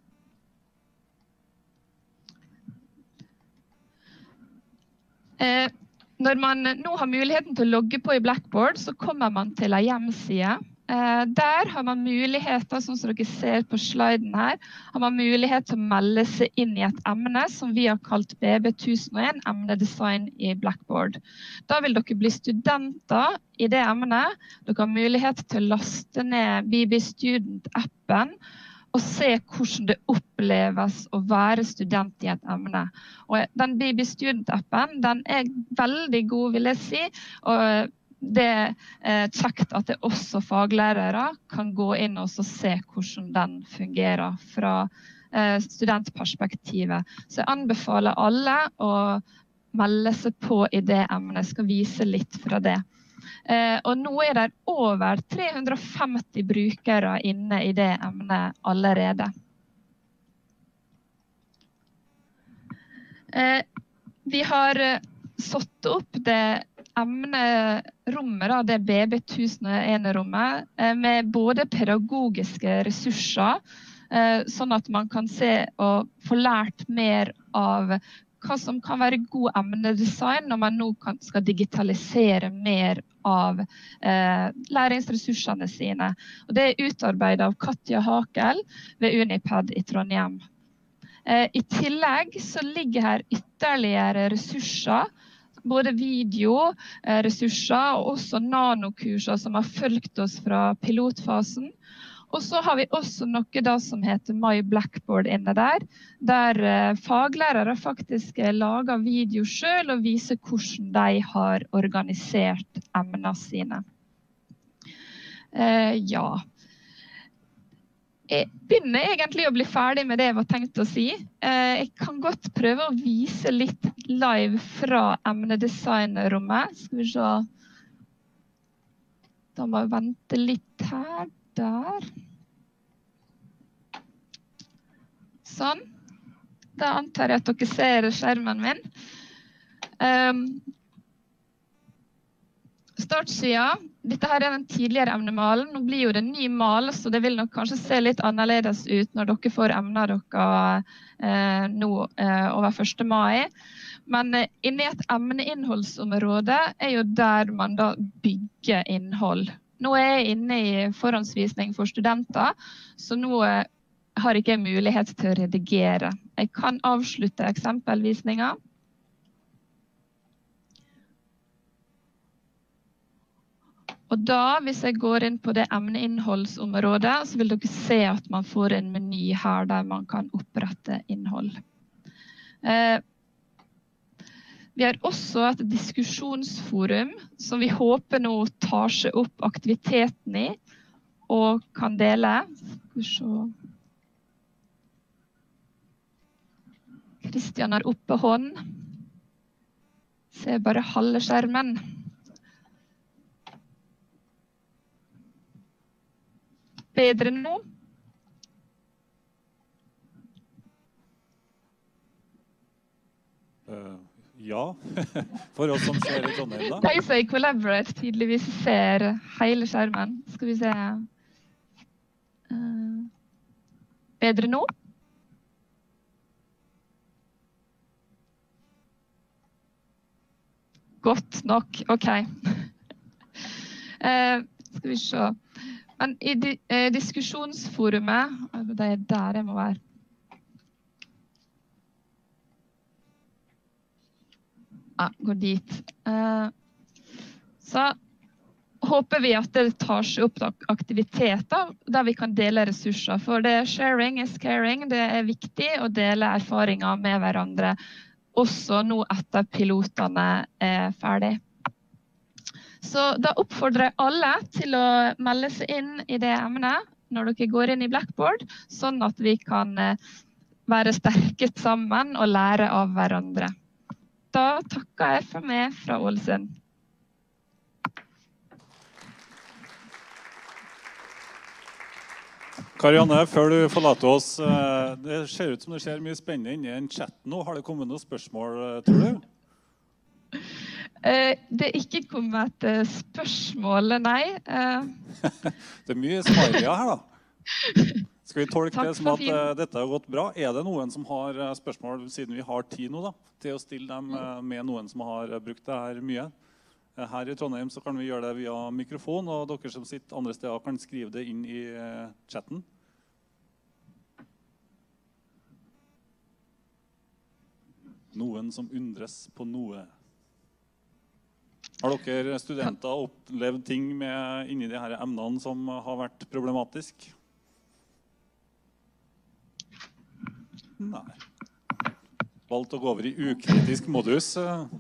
[SPEAKER 8] Eh, når man nå har muligheten til å logge på i Blackboard, så kommer man til en hjemside. Eh, der har man muligheter, sånn som dere ser på sliden her, har man mulighet til å melde seg inn i et emne som vi har kalt B B tusen og en, emnedesign i Blackboard. Da vil dere bli studenter i det emnet. Dere har mulighet til å laste ned B B Student-appen og se hvordan det oppleves å være student i et emne. Og den B B Student-appen, den er veldig god, vil jeg si, og det er kjekt at det også faglærere kan gå inn og se hvordan den fungerer fra studentperspektivet. Så jeg anbefaler alle å melde seg på i det emnet. Jeg skal vise litt fra det. Og nå er det over tre hundre og femti brukere inne i det emnet allerede. Vi har satt opp det emnerommet, det B B tusen og en-rommet, med både pedagogiske ressurser, sånn at man kan se og få lært mer av hva som kan være god emnedesign når man nå kan, skal digitalisere mer av eh, læringsressursene sine. Og det er utarbeidet av Katja Hakel ved Uniped i Trondheim. Eh, I tillegg så ligger her ytterligere ressurser, både videoressurser og også nanokurser som har fulgt oss fra pilotfasen. Og så har vi også noe da som heter My Blackboard inne der, der eh, faglærere faktisk lager video selv og viser hvordan de har organisert emnene sine. Eh, ja. Jeg begynner egentlig å bli ferdig med det jeg var tenkt å si. Eh, jeg kan godt prøve å vise litt live fra emnedesign-rommet. Skal vi se. Da må jeg vente litt her. Der. Sånn. Da antar jeg at dere ser skjermen min. Um, startsida, dette her er den tidligere emnemalen. Nå blir jo det en ny mal, så det vil nok kanskje se litt annerledes ut når dere får emner dere eh, nå eh, over første mai. Men eh, inne i et emneinnholdsområde er jo der man da bygger innhold. Nå er jeg inne i forhåndsvisning for studenter, så nå eh, har ikke jeg mulighet til å redigere. Jeg kan avslutte eksempelvisninger. Og da, hvis jeg går inn på det emneinnholdsområdet, så vil dere se at man får en meny her der man kan opprette innhold. Eh, vi har også et diskusjonsforum som vi håper nå tar seg opp aktiviteten i og kan dele. Skal vi se. Kristian har oppe hånd. Ser bare halve skjermen. Bedre nå?
[SPEAKER 3] Uh, ja, for oss som ser i Trondheim da.
[SPEAKER 8] De som i Collaborate tydeligvis ser hele skjermen. Skal vi se. Uh, bedre nå? Godt nok, ok. uh, skal vi se. Men i di eh, diskusjonsforumet, det er der jeg må være. Ja, går dit. Eh, så håper vi at det tar seg opp aktiviteter der vi kan dele ressurser. For det sharing is caring, det er viktig å dele erfaringer med hverandre, også nå etter pilotene er ferdig. Så da oppfordrer jeg alle til å melde seg inn i det emnet når dere går inn i Blackboard, sånn at vi kan være sterke sammen og lære av hverandre. Da takker jeg for meg fra Ålesund.
[SPEAKER 3] Karianne, før du forlater oss, det ser ut som det skjer mye spennende inne i en chat nå. Har det kommet noen spørsmål, tror du?
[SPEAKER 8] Uh, det er ikke kommet uh, spørsmål, nei. Uh,
[SPEAKER 3] det er mye smiley her da. Skal vi tolke det som at uh, dette har gått bra? Er det noen som har uh, spørsmål, siden vi har tid nå da, til å stille dem uh, med noen som har uh, brukt det her mye? Uh, her i Trondheim så kan vi gjøre det via mikrofon, og dere som sitter andre steder kan skrive det inn i uh, chatten. Noen som undres på noe. Har dere studenter opplevd ting med, inni de her emnene som har vært problematisk? Nei. Valgt å gå over i ukritisk modus.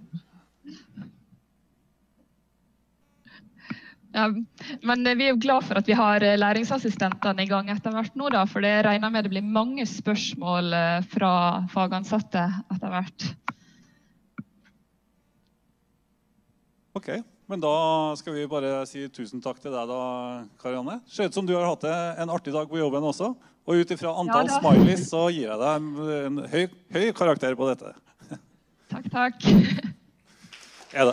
[SPEAKER 8] Ja, men vi er jo glad for at vi har læringsassistentene i gang etter hvert nå, da, for det regner med det blir mange spørsmål fra fagansatte etter hvert.
[SPEAKER 3] Ok, men da skal vi bare si tusen takk til deg da, Karianne. Ser ut som du har hatt en artig dag på jobben også, og ut ifra antall ja, smileys så gir jeg deg en høy, høy karakter på dette.
[SPEAKER 8] Takk, takk.
[SPEAKER 3] Er det.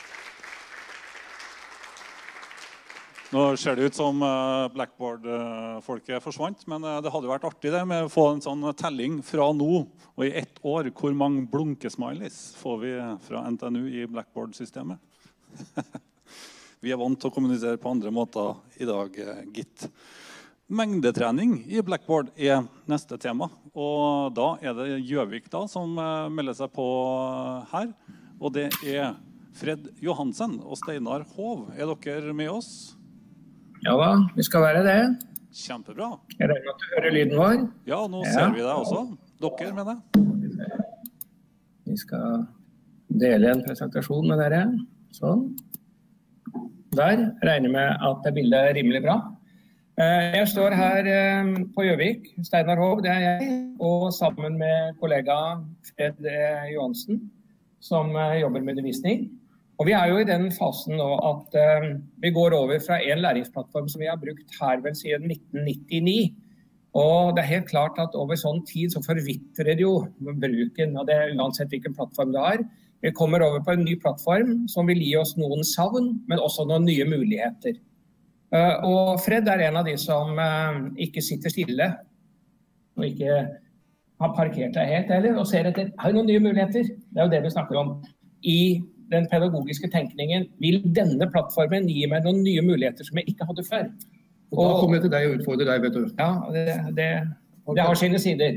[SPEAKER 3] Nå ser det ut som Blackboard-folket forsvant, men det hadde vært artig det med å få en sånn telling fra nå, og i ett år, hvor mange blunkesmileys får vi fra N T N U i Blackboard-systemet. Vi er vant til å kommunisere på andre måter i dag, gitt. Mengdetrening i Blackboard er neste tema, og da er det Gjøvik da som melder seg på her, og det er Fred Johansen og Steinar Hov. Er dere med oss?
[SPEAKER 9] Ja da, vi skal være det.
[SPEAKER 3] Kjempebra.
[SPEAKER 9] Jeg regner med at du hører lyden vår.
[SPEAKER 3] Ja, nå ja. Ser vi deg også. Dere med det.
[SPEAKER 9] Vi skal dele en presentasjon med dere. Sånn. Der regner jeg med at bildet er rimelig bra. Jeg står her på Gjøvik, Steinar Hov, det er jeg, og sammen med kollega Fred Johansen, som jobber med undervisning. Og vi er jo i den fasen nå at vi går over fra en læringsplattform som vi har brukt her vel siden nitten nittini. Og det er helt klart at over sånn tid så forvitrer jo bruken, og det er uansett hvilken plattform det er. Vi kommer over på en ny plattform som vil gi oss noen savn, men også noen nye muligheter. Og Fred er en av de som ikke sitter stille, og ikke har parkert seg helt heller, og ser etter, har noen nye muligheter? Det er jo det vi snakker om. I den pedagogiske tenkningen, vil denne plattformen gi meg noen nye muligheter som jeg ikke hadde før?
[SPEAKER 10] Og da kommer jeg til deg og utfordrer deg, vet du.
[SPEAKER 9] Ja, det, det, det har sine sider.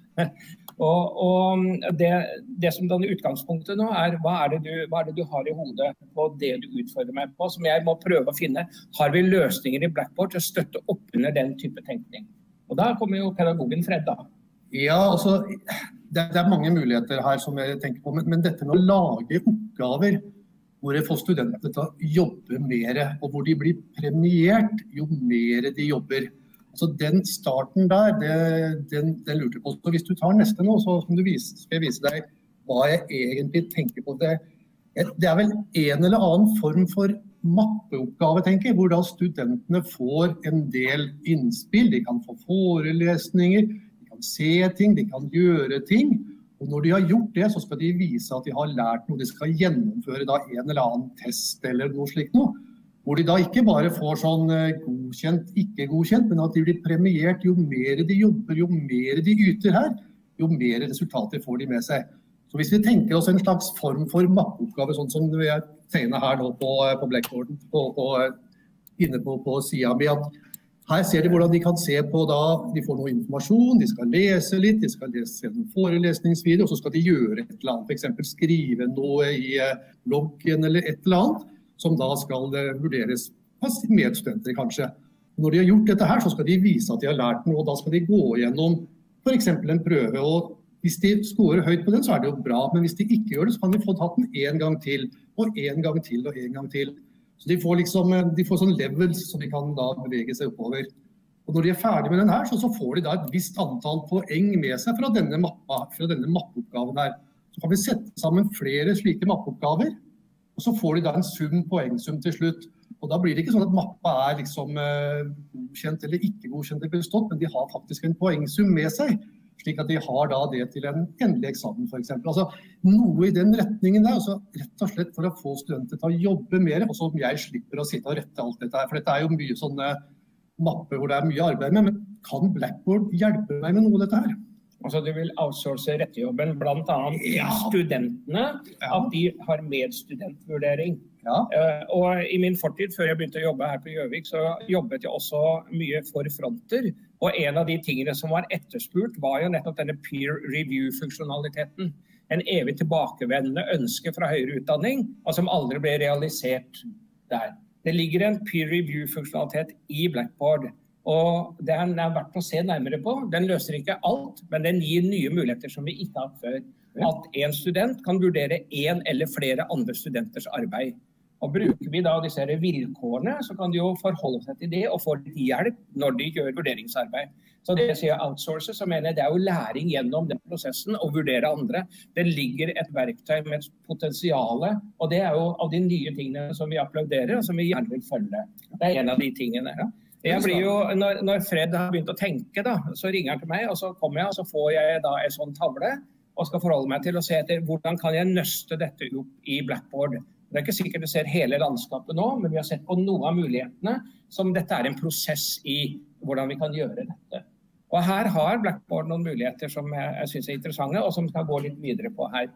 [SPEAKER 9] og og det, det som denne utgangspunktet nå er, hva er, det du, hva er det du har i hodet på det du utfordrer meg på, som jeg må prøve å finne. Har vi løsninger i Blackboard til å støtte opp under den type tenkning? Og da kommer jo pedagogen Fred da.
[SPEAKER 10] Ja, altså, det, det er mange muligheter her som jeg tenker på, men, men dette med å lage oppgaver hvor jeg får studentene til å jobbe mer, og hvor de blir premiert jo mer de jobber. Så den starten der, det, den, den lurte på. Så hvis du tar neste nå, så du vise, skal jeg vise deg hva jeg egentlig tenker på. Det, det er vel en eller annen form for mappeoppgave, tenker jeg, hvor da studentene får en del innspill. De kan få forelesninger, de kan se ting, de kan gjøre ting. Og når de har gjort det, så skal de vise at de har lært noe. De skal gjennomføre da en eller annen test eller noe slikt noe. Hvor de da ikke bare får sånn godkjent, ikke godkjent, men at de blir premiert. Jo mer de jobber, jo mer de yter her, jo mer resultater får de med seg. Så hvis vi tenker oss en slags form for mappeoppgave, sånn som vi har tegnet her nå på, på Blackboarden, på, på, inne på, på siden mi, at her ser de hvordan de kan se på da, de får noe informasjon, de skal lese litt, de skal lese en forelesningsvideo, og så skal de gjøre et eller annet, for eksempel skrive noe i bloggen eller et eller annet, som da skal vurderes med studenter kanskje. Når de har gjort dette her, så skal de vise at de har lært noe, og da skal de gå gjennom for eksempel en prøve, og hvis de scorer høyt på den, så er det jo bra, men hvis de ikke gjør det, så kan de få tatt den en gang til, og en gang til, og en gang til. Så de får liksom, de får sånn levels som de kan da bevege seg oppover. Og når de er ferdige med den her, så, så får de da et visst antall poeng med seg fra denne, mappa, fra denne mappeoppgaven her. Så kan vi sette sammen flere slike mappeoppgaver, og så får de da en sum, poengsum til slutt. Og da blir det ikke sånn at mappa er liksom uh, godkjent eller ikke godkjent eller bestått, men de har faktisk en poengsum med seg, slik at de har da det til en endelig eksamen for eksempel. Altså noe i den retningen der, altså rett og slett for å få studenter til å jobbe mer, og så jeg slipper å sitte og rette alt dette her, for dette er jo mye sånne mapper hvor det er mye arbeid med, men kan Blackboard hjelpe meg med noe av dette her?
[SPEAKER 9] Altså du vil outsource rettejobben blant annet til ja. studentene, ja. at de har medstudentvurdering. Ja. Uh, og i min fortid, før jeg begynte å jobbe her på Gjøvik, så jobbet jeg også mye for fronter. Og en av de tingene som var etterspurt var jo nettopp denne peer review-funksjonaliteten. En evig tilbakevendende ønske fra høyere utdanning, og som aldri ble realisert der. Det ligger en peer review-funksjonalitet i Blackboard. Og det er verdt å se nærmere på. Den løser ikke alt, men den gir nye muligheter som vi ikke har hatt før. At en student kan vurdere en eller flere andre studenters arbeid. Og bruker vi da disse vilkårene, så kan de jo forholde seg til det og få litt hjelp når de gjør vurderingsarbeid. Så det sier outsource, så mener jeg det er jo læring gjennom den prosessen og vurdere andre. Det ligger et verktøy med et potensiale, og det er jo av de nye tingene som vi applauderer og som vi gjerne vil følge. Det er en av de tingene. Ja. Jeg blir jo, når, når Fred har begynt å tenke, da, så ringer han til meg, og så kommer jeg, og så får jeg da en sånn tavle, og skal forholde meg til å se etter hvordan kan jeg nøste dette opp i Blackboard. Det er ikke sikkert du ser hele landskapet nå, men vi har sett på noen av mulighetene, som dette er en prosess i hvordan vi kan gjøre dette. Og her har Blackboard noen muligheter som jeg, jeg synes er interessante, og som skal gå litt videre på her.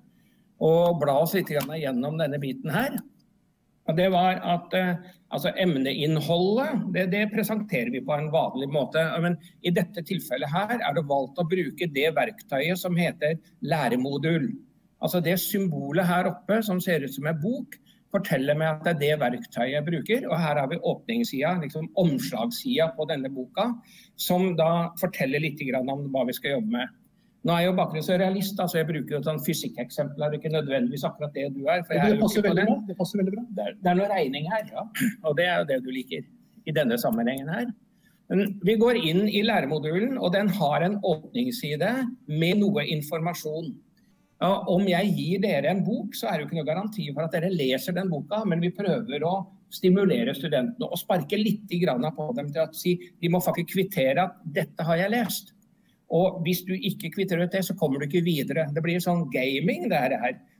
[SPEAKER 9] Og bla oss litt gjennom denne biten her. Og det var at eh, altså emneinnholdet, det, det presenterer vi på en vanlig måte. Men i dette tilfellet her er det valgt å bruke det verktøyet som heter læremodul. Altså det symbolet her oppe som ser ut som en bok, forteller meg at det er det verktøyet jeg bruker. Og her har vi åpningssiden, liksom omslagssiden på denne boka, som da forteller litt om hva vi skal jobbe med. Nå er jeg jo bakgrunn så realist, så jeg bruker jo et sånn fysikkeksempel, er ikke nødvendigvis akkurat det du er. For jeg
[SPEAKER 10] det, passer veldig bra. det passer veldig bra.
[SPEAKER 9] Det er, det er noe regning her, ja. Og det er jo det du liker i denne sammenhengen her. Men vi går inn i læremodulen, og den har en åpningsside med noe informasjon. Og om jeg gir dere en bok, så er det jo ikke noe garanti for at dere leser den boka, men vi prøver å stimulere studentene og sparke litt på dem til å si de må faktisk kvittere at dette har jeg lest. Og hvis du ikke kvitterer ut det, så kommer du ikke videre. Det blir sånn gaming det her.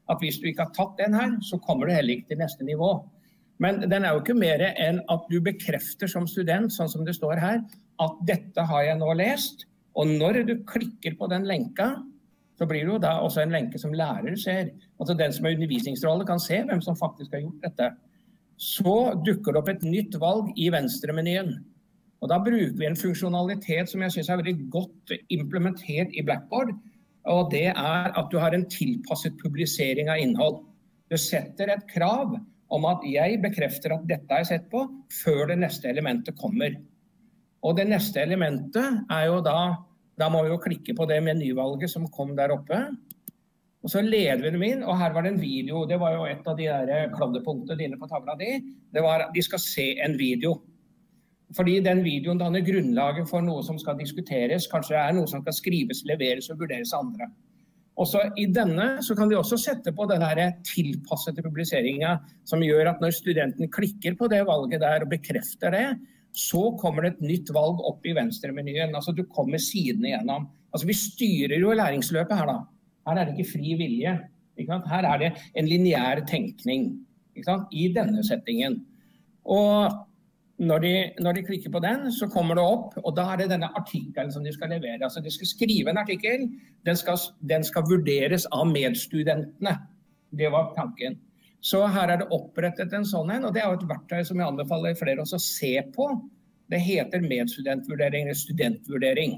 [SPEAKER 9] at hvis du ikke har tatt den her, så kommer du heller ikke til neste nivå. Men den er jo ikke mer enn at du bekrefter som student, sånn som det står her, at dette har jeg nå lest, og når du klikker på den lenka, så blir det jo da også en lenke som lærer ser. Altså den som er undervisningsrolle kan se hvem som faktisk har gjort dette. Så dukker det opp et nytt valg i venstre-menyen. Og da bruker vi en funksjonalitet som jeg synes er veldig godt implementert i Blackboard, og det er at du har en tilpasset publisering av innhold. Du setter et krav om at jeg bekrefter at dette er sett på før det neste elementet kommer. Og det neste elementet er jo da, da må vi jo klikke på det menyvalget som kom der oppe. Og så leder vi dem inn, og her var det en video. Det var jo et av de der kladdepunktene dine på tavla di. Det var at de skal se en video. Fordi den videoen danner grunnlaget for noe som skal diskuteres, kanskje er noe som skal skrives, leveres og vurderes av andre. Og så i denne så kan vi også sette på denne tilpassede publiseringen som gjør at når studenten klikker på det valget der og bekrefter det, så kommer det et nytt valg opp i venstre-menyen. Altså du kommer siden igjennom. Altså vi styrer jo læringsløpet her da. Her er det ikke fri vilje. Ikke sant? Her er det en lineær tenkning, ikke sant? I denne settingen. Og Når de, når de klikker på den, så kommer det opp, og da er det denne artikkelen som de skal levere. Altså de skal skrive en artikkel, den skal, den skal vurderes av medstudentene. Det var tanken. Så her er det opprettet en sånn en, og det er jo et verktøy som jeg anbefaler flere også å se på. Det heter medstudentvurdering, eller studentvurdering.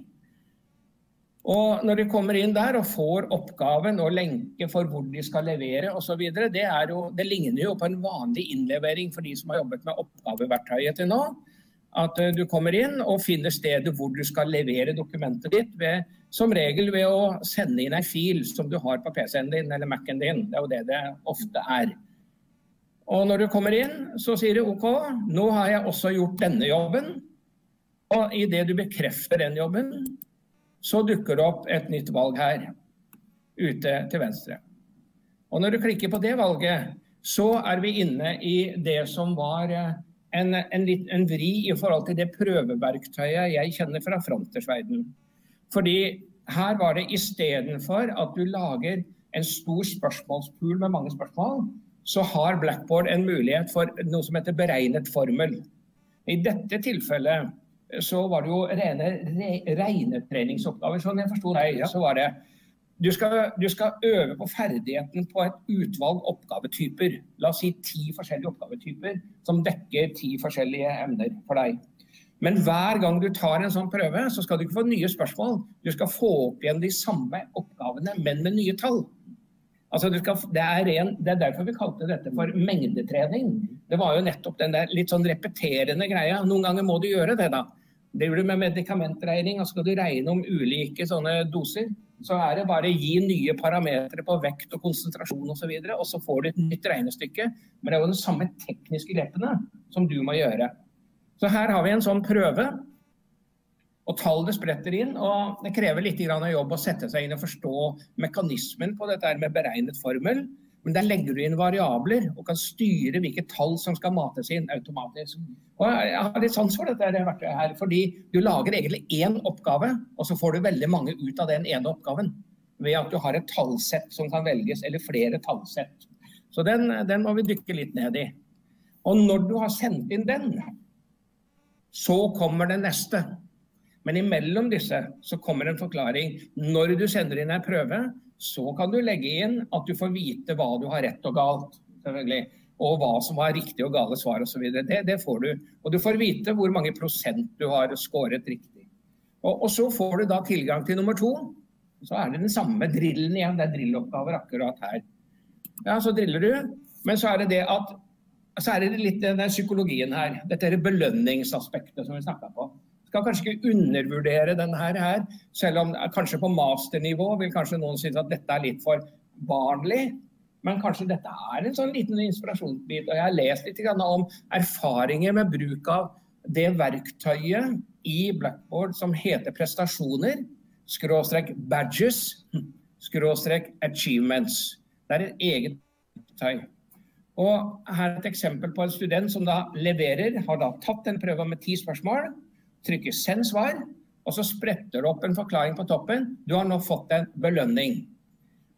[SPEAKER 9] Og når de kommer inn der og får oppgaven og lenke for hvor de skal levere og så videre, det, er jo, det ligner jo på en vanlig innlevering for de som har jobbet med oppgaveverktøyet til nå. At du kommer inn og finner stedet hvor du skal levere dokumentet ditt, ved, som regel ved å sende inn en fil som du har på P C-en din eller Mac-en din. Det er jo det det ofte er. Og når du kommer inn, så sier du OK, nå har jeg også gjort denne jobben. Og i det du bekrefter den jobben, så dukker det opp et nytt valg her, ute til venstre. Og når du klikker på det valget, så er vi inne i det som var en, en, litt, en vri i forhold til det prøveverktøyet jeg kjenner fra frontersverden. Fordi her var det i stedet for at du lager en stor spørsmålspool med mange spørsmål, så har Blackboard en mulighet for noe som heter beregnet formel. I dette tilfellet så var det jo rene re, regnetreningsoppgaver, sånn jeg forstod deg, så var det, du skal, du skal øve på ferdigheten på et utvalg oppgavetyper, la oss si ti forskjellige oppgavetyper, som dekker ti forskjellige emner for deg. Men hver gang du tar en sånn prøve, så skal du ikke få nye spørsmål, du skal få opp igjen de samme oppgavene, men med nye tall. Altså du skal, det, er ren, det er derfor vi kalte dette for mengdetrening. Det var jo nettopp den der litt sånn repeterende greia. Noen ganger må du gjøre det da. Det gjør du med medikamentregning, og skal du regne om ulike sånne doser, så er det bare gi nye parametre på vekt og konsentrasjon og så videre, og så får du et nytt regnestykke. Men det er jo de samme tekniske grepene som du må gjøre. Så her har vi en sånn prøve, og tallene spretter inn, og det krever litt grann av jobb å sette seg inn og forstå mekanismen på dette med beregnet formel, men der legger du inn variabler og kan styre hvilke tall som skal mates inn automatisk. Og jeg har litt sans for dette verktøyet her, fordi du lager egentlig én oppgave, og så får du veldig mange ut av den ene oppgaven, ved at du har et tallsett som kan velges, eller flere tallsett. Så den, den må vi dykke litt ned i. Og når du har sendt inn den, så kommer det neste. Men imellom disse så kommer en forklaring. Når du sender inn en prøve, så kan du legge inn at du får vite hva du har rett og galt, selvfølgelig, og hva som var riktig og gale svar og så videre. Det, det får du. Og du får vite hvor mange prosent du har skåret riktig. Og, og så får du da tilgang til nummer to. Så er det den samme drillen igjen. Det er drilloppgaver akkurat her. Ja, så driller du. Men så er det det at, så er det litt den psykologien her. Dette er belønningsaspektet som vi snakket på. Skal kanskje ikke undervurdere denne her, selv om kanskje på masternivå vil kanskje noen synes at dette er litt for barnlig, men kanskje dette er en sånn liten inspirasjonsbit, og jeg har lest litt om erfaringer med bruk av det verktøyet i Blackboard som heter prestasjoner, skråstrek badges, skråstrek achievements. Det er et eget verktøy. Og her er et eksempel på en student som da leverer, har da tatt en prøve med ti spørsmål, trykker send svar, og så spretter det opp en forklaring på toppen. Du har nå fått en belønning.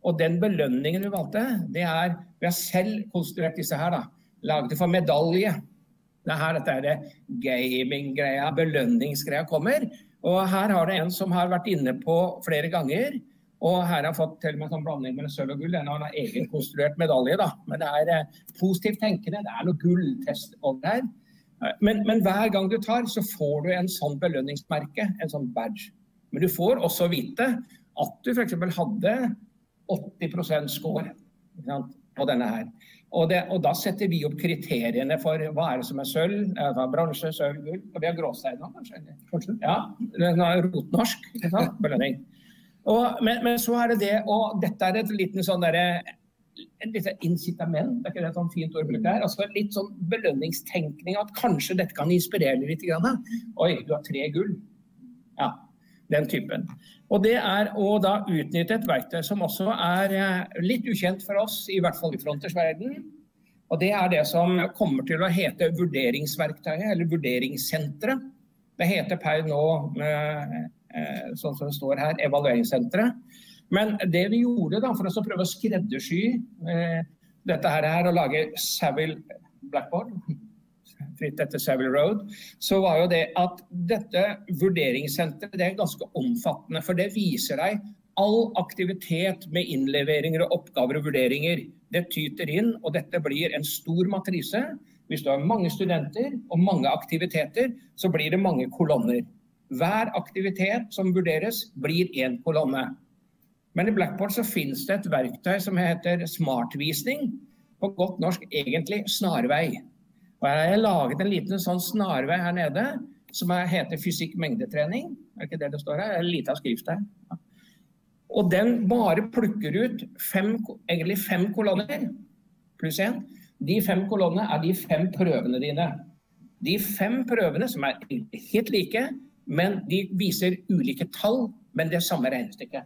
[SPEAKER 9] Og den belønningen vi valgte, det er, vi har selv konstruert disse her da, laget det for medalje. Det er her dette er gaming-greia, belønningsgreia kommer. Og her har det en som har vært inne på flere ganger, og her har fått til og med en sånn blanding med sølv og gull. Den har en egen konstruert medalje da, men det er eh, positivt tenkende, det er noe gulltest over her. Men, men hver gang du tar, så får du en sånn belønningsmerke, en sånn badge. Men du får også vite at du for eksempel hadde åtti prosent score på denne her. Og, det, og da setter vi opp kriteriene for hva er det som er sølv, bransje, sølv, gull, og vi har gråstein nå, kanskje? Kanskje? Ja, det er rotnorsk, belønning. Og, men, men så er det det, og dette er et liten sånn der, en liten incitament, det er ikke det et sånn fint ordbruk her, altså litt sånn belønningstenkning, at kanskje dette kan inspirere litt grann. Oi, du har tre gull. Ja, den typen. Og det er å da utnytte et verktøy som også er litt ukjent for oss, i hvert fall i Fronters verden. Og det er det som kommer til å hete vurderingsverktøyet, eller vurderingssenteret. Det heter per nå, sånn som det står her, evalueringssenteret. Men det vi gjorde da, for å prøve å skreddersy eh, dette her, her, å lage Savile Blackboard, fritt etter Savile Road, så var jo det at dette vurderingssenteret, det er ganske omfattende, for det viser deg all aktivitet med innleveringer og oppgaver og vurderinger. Det tyter inn, og dette blir en stor matrise. Hvis du har mange studenter og mange aktiviteter, så blir det mange kolonner. Hver aktivitet som vurderes blir en kolonne. Men i Blackboard så finnes det et verktøy som heter smartvisning, på godt norsk egentlig snarvei. Og jeg har laget en liten sånn snarvei her nede, som heter fysikk-mengdetrening. Er ikke det det står her? Det er lite av skrift her. Ja. Og den bare plukker ut fem, egentlig fem kolonner, pluss en. De fem kolonnene er de fem prøvene dine. De fem prøvene som er helt like, men de viser ulike tall, men det er samme regnestykket.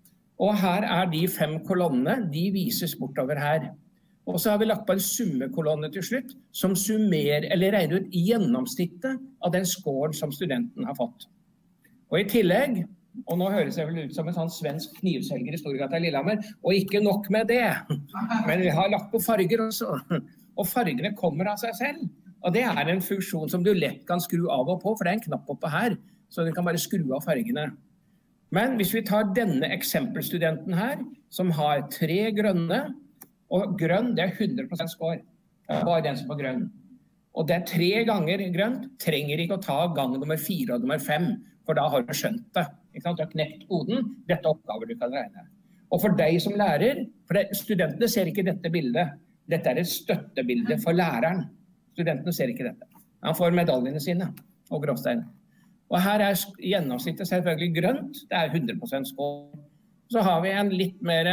[SPEAKER 9] Og her er de fem kolonnene, de vises bortover her. Og så har vi lagt på en summekolonne til slutt, som summerer eller regner ut gjennomsnittet av den scoren som studenten har fått. Og i tillegg, og nå høres jeg vel ut som en sånn svensk knivselger i Storgata i Lillehammer, og ikke nok med det, men vi har lagt på farger også. Og fargene kommer av seg selv. Og det er en funksjon som du lett kan skru av og på, for det er en knapp oppe her, så du kan bare skru av fargene. Men hvis vi tar denne eksempelstudenten her, som har tre grønne, og grønn, det er hundre prosent score. Bare den som er grønn. Og det er tre ganger grønt, trenger ikke å ta gang nummer fire og nummer fem, for da har du skjønt det. Ikke sant? Du har knekt koden, dette er oppgaver du kan regne. Og for deg som lærer, for det, studentene ser ikke dette bildet. Dette er et støttebilde for læreren. Studentene ser ikke dette. Han får medaljene sine og gråstein. Og her er gjennomsnittet selvfølgelig grønt, det er hundre prosent score. Så har vi en litt mer,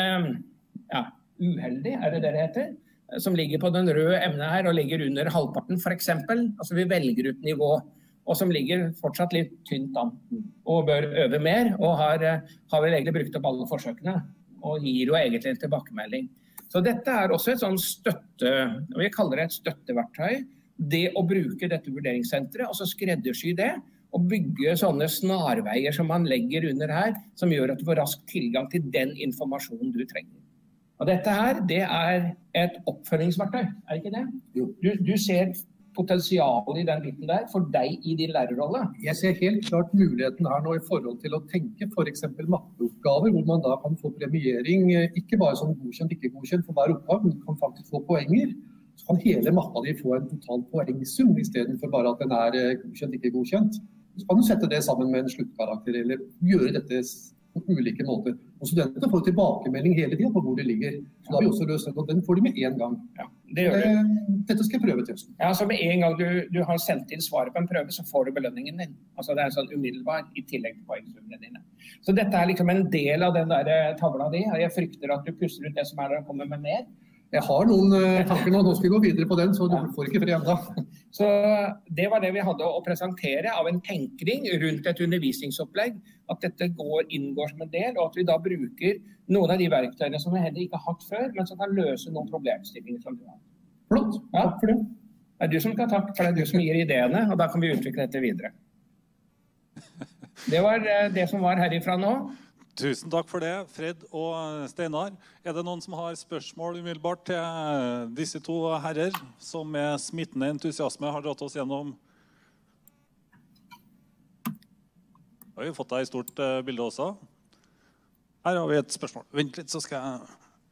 [SPEAKER 9] ja, uheldig, er det det det heter, som ligger på den røde emnet her og ligger under halvparten for eksempel. Altså vi velger ut nivå, og som ligger fortsatt litt tynt an, og bør øve mer, og har, har vel egentlig brukt opp alle forsøkene, og gir jo egentlig en tilbakemelding. Så dette er også et sånn støtte, vi kaller det et støtteverktøy, det å bruke dette vurderingssenteret, og så skreddersy det, og bygge sånne snarveier som man legger under her, som gjør at du får rask tilgang til den informasjonen du trenger. Og dette her, det er et oppfølgingsverktøy, er det ikke det? Jo. Du, du ser potensialet i den biten der for deg i din lærerrolle.
[SPEAKER 10] Jeg ser helt klart muligheten her nå i forhold til å tenke for eksempel matteoppgaver, hvor man da kan få premiering, ikke bare som godkjent, ikke godkjent for hver oppgave, men kan faktisk få poenger. Så kan hele matta di få en total poengsum, i stedet for bare at den er godkjent, ikke godkjent. Så kan du sette det sammen med en sluttkarakter, eller gjøre dette på ulike måter. Og studentene får tilbakemelding hele tiden på hvor det ligger. Så da har vi også løst det, og den får de med en gang.
[SPEAKER 9] Ja, det gjør
[SPEAKER 10] det, dette skal jeg prøve til høsten.
[SPEAKER 9] Ja, så med en gang du, du har sendt inn svaret på en prøve, så får du belønningen din. Altså det er sånn umiddelbar i tillegg til poengsummene dine. Så dette er liksom en del av den der tavla di, og jeg frykter at du pusser ut det som er der og kommer med mer.
[SPEAKER 10] Jeg har noen uh, tanker nå, nå skal vi gå videre på den, så du ja. får ikke fri enda.
[SPEAKER 9] Så det var det vi hadde å presentere av en tenkning rundt et undervisningsopplegg, at dette går, inngår som en del, og at vi da bruker noen av de verktøyene som vi heller ikke har hatt før, men som kan løse noen problemstillinger som du har.
[SPEAKER 10] Flott, ja. Takk for det.
[SPEAKER 9] Det er du som skal takke, for det er du som gir ideene, og da kan vi utvikle dette videre. Det var det som var herifra nå.
[SPEAKER 3] Tusen takk for det, Fred og Steinar. Er det noen som har spørsmål umiddelbart til disse to herrer, som med smittende entusiasme har dratt oss gjennom? Da har vi fått deg i stort bilde også. Her har vi et spørsmål. Vent litt, så skal jeg...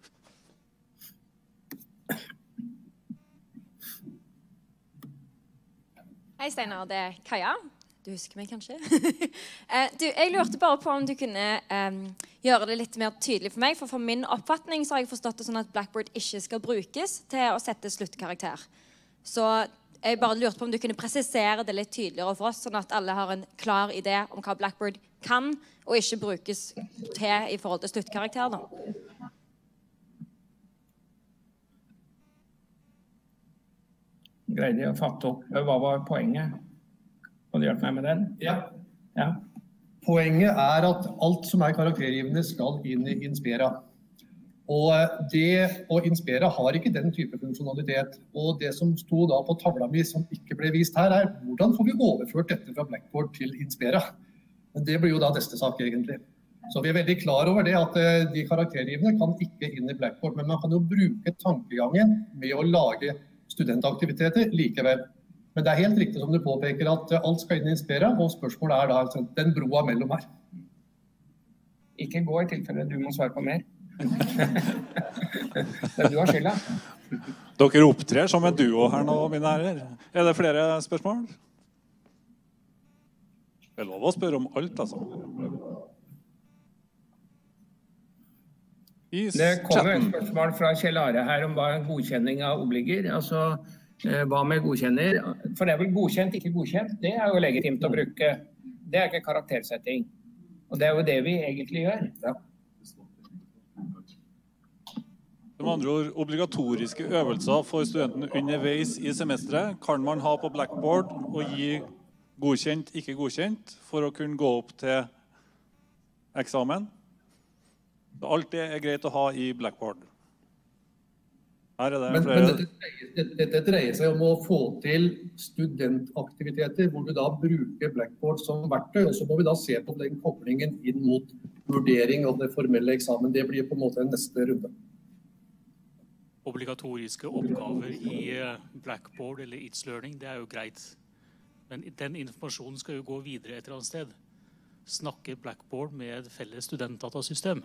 [SPEAKER 1] Hei Steinar, det er Kaja. Du husker meg kanskje? du, jeg lurte bare på om du kunne um, gjøre det litt mer tydelig for meg, for for min oppfatning så har jeg forstått det sånn at Blackboard ikke skal brukes til å sette sluttkarakter. Så jeg bare lurte på om du kunne presisere det litt tydeligere for oss, sånn at alle har en klar idé om hva Blackboard kan, og ikke brukes til i forhold til sluttkarakter da.
[SPEAKER 9] Greide jeg å fatte opp hva var poenget? Kan du hjelpe meg med den?
[SPEAKER 10] Ja.
[SPEAKER 9] Ja.
[SPEAKER 10] Poenget er at alt som er karaktergivende skal inn i Inspera. Og det å Inspera har ikke den type funksjonalitet. Og det som sto da på tavla mi som ikke ble vist her er, hvordan får vi overført dette fra Blackboard til Inspera? Men det blir jo da neste sak egentlig. Så vi er veldig klar over det at de karaktergivende kan ikke inn i Blackboard, men man kan jo bruke tankegangen med å lage studentaktiviteter likevel. Men det er helt riktig som du påpeker at alt skal inn i Inspera, og spørsmålet er da den broa mellom her.
[SPEAKER 9] Ikke gå i tilfelle du må svare på mer. Det du har skylda.
[SPEAKER 3] Dere opptrer som en duo her nå, mine herrer. Er det flere spørsmål? Det er lov å spørre om alt, altså. I
[SPEAKER 9] det kommer
[SPEAKER 3] chatten.
[SPEAKER 9] et spørsmål fra Kjell Are her om hva en godkjenning av obliger, altså eh, hva med godkjenner, for det er vel godkjent, ikke godkjent, det er jo legitimt å bruke, det er ikke karaktersetting, og det er jo det vi egentlig gjør. Ja.
[SPEAKER 3] Med andre ord, obligatoriske øvelser for studentene underveis i semesteret kan man ha på Blackboard og gi godkjent, ikke godkjent, for å kunne gå opp til eksamen. Alt det er greit å ha i Blackboard. Her er det
[SPEAKER 10] men,
[SPEAKER 3] flere...
[SPEAKER 10] men dette, dette dreier seg om å få til studentaktiviteter hvor du da bruker Blackboard som verktøy, og så må vi da se på den koblingen inn mot vurdering av det formelle eksamen. Det blir på en måte en neste runde.
[SPEAKER 11] Obligatoriske oppgaver i Blackboard eller It's Learning, det er jo greit. Men den informasjonen skal jo gå videre et eller annet sted. Snakker Blackboard med et felles studentdatasystem?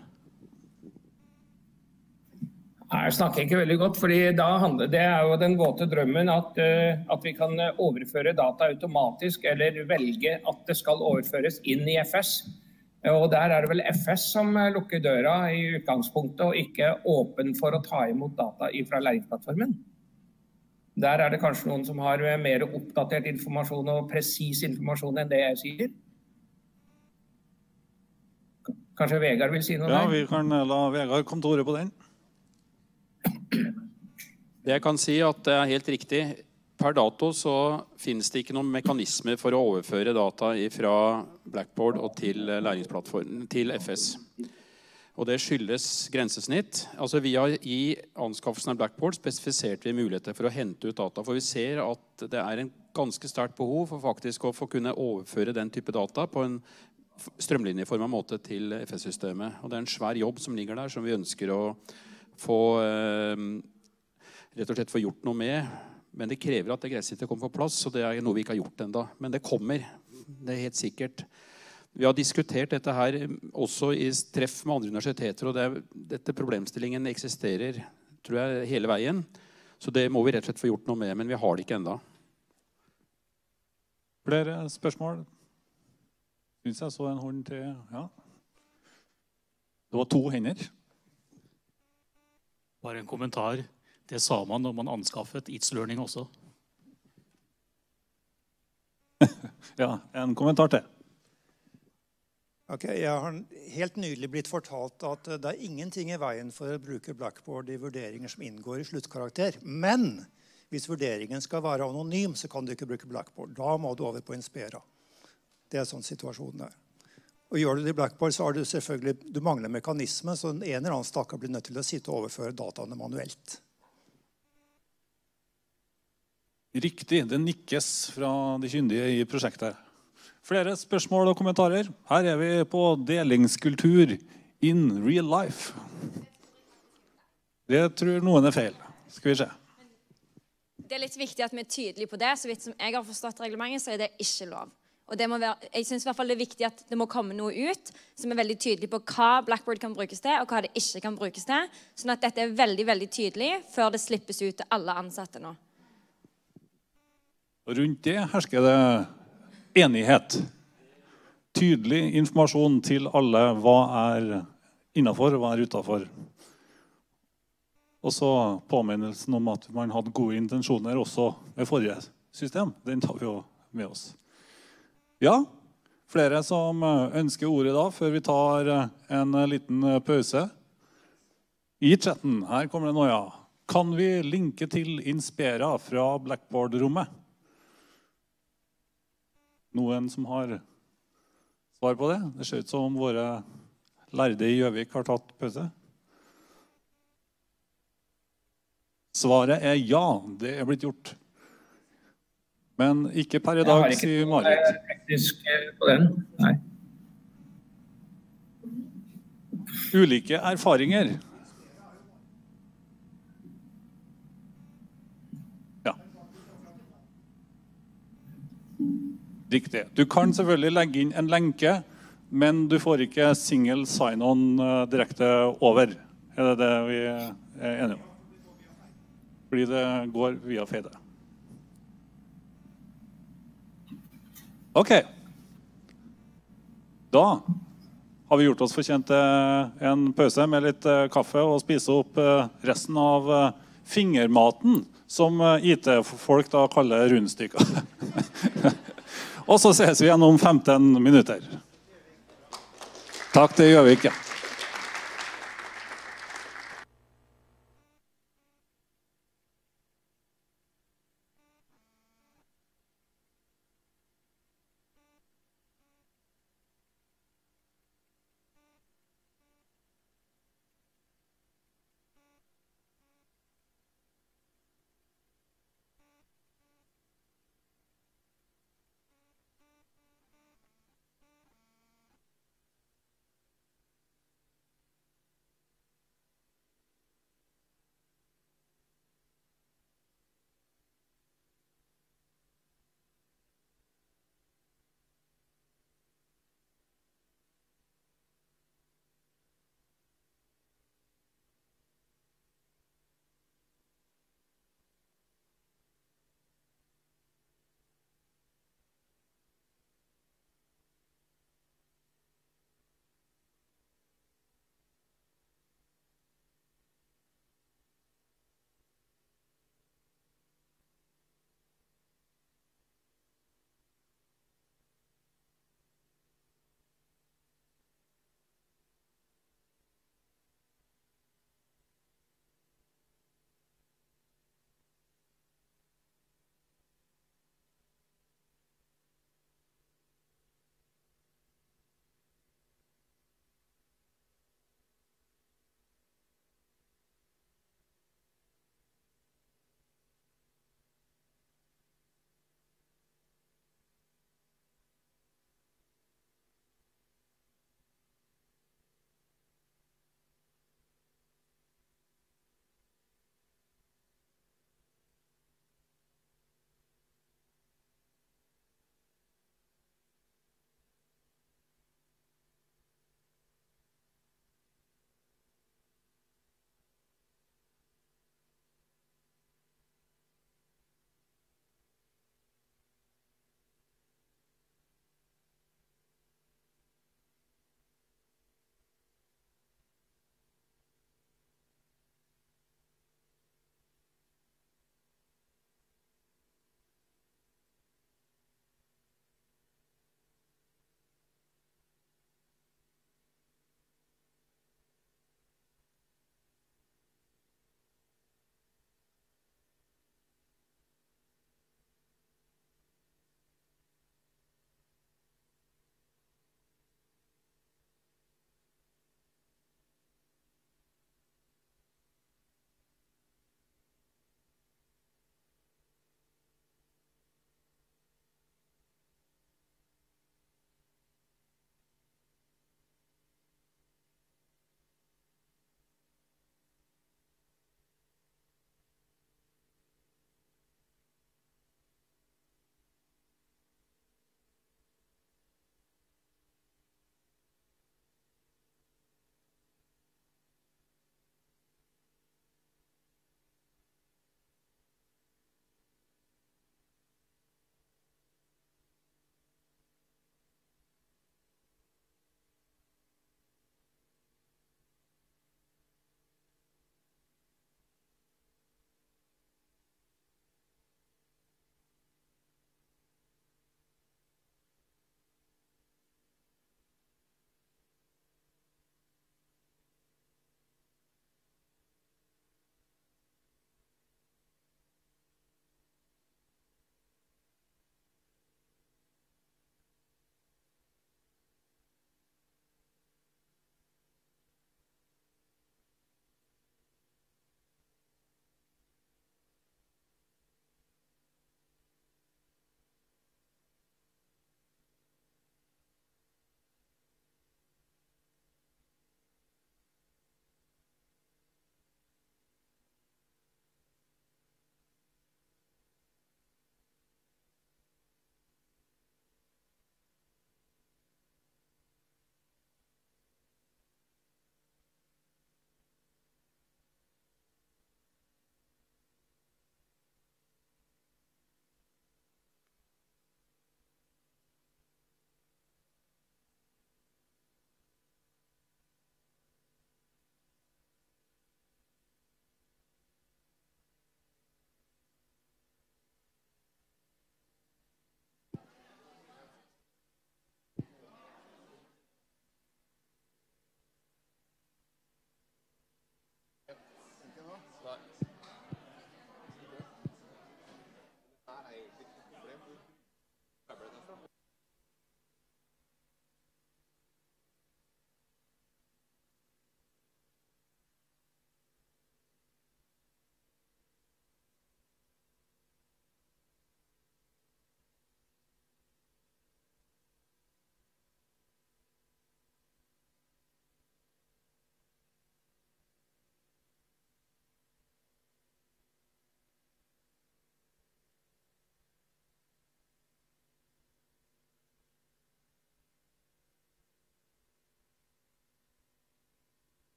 [SPEAKER 9] Jeg snakker ikke veldig godt, fordi da handler, det er jo den våte drømmen at, uh, at vi kan overføre data automatisk, eller velge at det skal overføres inn i F S. Og der er det vel F S som lukker døra i utgangspunktet, og ikke åpen for å ta imot data fra læringsplattformen. Der er det kanskje noen som har mer oppdatert informasjon og presis informasjon enn det jeg sier. Kanskje Vegard vil si noe
[SPEAKER 3] ja,
[SPEAKER 9] der?
[SPEAKER 3] Ja, vi kan la Vegard komme til ordet på den.
[SPEAKER 6] Det jeg kan si at det er helt riktig. Per dato så finnes det ikke noen mekanismer for å overføre data fra Blackboard og til læringsplattformen, til F S. Og det skyldes grensesnitt. Altså vi har i anskaffelsen av Blackboard spesifisert vi muligheter for å hente ut data, for vi ser at det er en ganske sterkt behov for faktisk å få kunne overføre den type data på en strømlinjeformet måte til F S-systemet. Og det er en svær jobb som ligger der, som vi ønsker å få eh, rett og slett få gjort noe med, men det krever at det grensesnittet kommer på plass, og det er noe vi ikke har gjort enda. Men det kommer, det er helt sikkert. Vi har diskutert dette her også i treff med andre universiteter, og det er, dette problemstillingen eksisterer, tror jeg, hele veien. Så det må vi rett og slett få gjort noe med, men vi har det ikke enda.
[SPEAKER 3] Flere spørsmål? Synes jeg så en hånd til, ja. Det var to hender.
[SPEAKER 11] Bare en kommentar. Det sa man når man anskaffet It's Learning også.
[SPEAKER 3] Ja, en kommentar til.
[SPEAKER 12] Ok, jeg har helt nylig blitt fortalt at det er ingenting i veien for å bruke Blackboard i vurderinger som inngår i sluttkarakter. Men hvis vurderingen skal være anonym, så kan du ikke bruke Blackboard. Da må du over på Inspera. Det er sånn situasjonen er. Og gjør du det i Blackboard, så har du selvfølgelig, du mangler mekanisme, så en eller annen stakker blir nødt til å sitte og overføre dataene manuelt.
[SPEAKER 3] Riktig, det nikkes fra de kyndige i prosjektet. Flere spørsmål og kommentarer? Her er vi på delingskultur in real life. Det tror noen er feil. Skal vi se.
[SPEAKER 1] Det er litt viktig at vi er tydelige på det. Så vidt som jeg har forstått reglementet, så er det ikke lov. Og det må være, jeg synes i hvert fall det er viktig at det må komme noe ut som er veldig tydelig på hva Blackboard kan brukes til, og hva det ikke kan brukes til. Sånn at dette er veldig, veldig tydelig før det slippes ut til alle ansatte nå.
[SPEAKER 3] Og rundt det hersker det enighet. Tydelig informasjon til alle hva er innenfor og hva er utenfor. Og så påminnelsen om at man hadde gode intensjoner også med forrige system. Den tar vi jo med oss. Ja, flere som ønsker ordet da, før vi tar en liten pause. I chatten, her kommer det nå, ja. Kan vi linke til Inspera fra Blackboard-rommet? Noen som har svar på det? Det ser ut som våre lærde i Gjøvik har tatt pause. Svaret er ja, det er blitt gjort. Men ikke per i dag, sier Marit.
[SPEAKER 9] Jeg har ikke teknisk på den, nei.
[SPEAKER 3] Ulike erfaringer. Ja. Riktig. Du kan selvfølgelig legge inn en lenke, men du får ikke single sign-on direkte over. Er det det vi er enige om? Fordi det går via Fade. Ok. Da har vi gjort oss fortjent en pause med litt kaffe og spise opp resten av fingermaten, som I T-folk da kaller rundstykker. Og så ses vi igjen om femten minutter. Takk, det gjør vi ikke.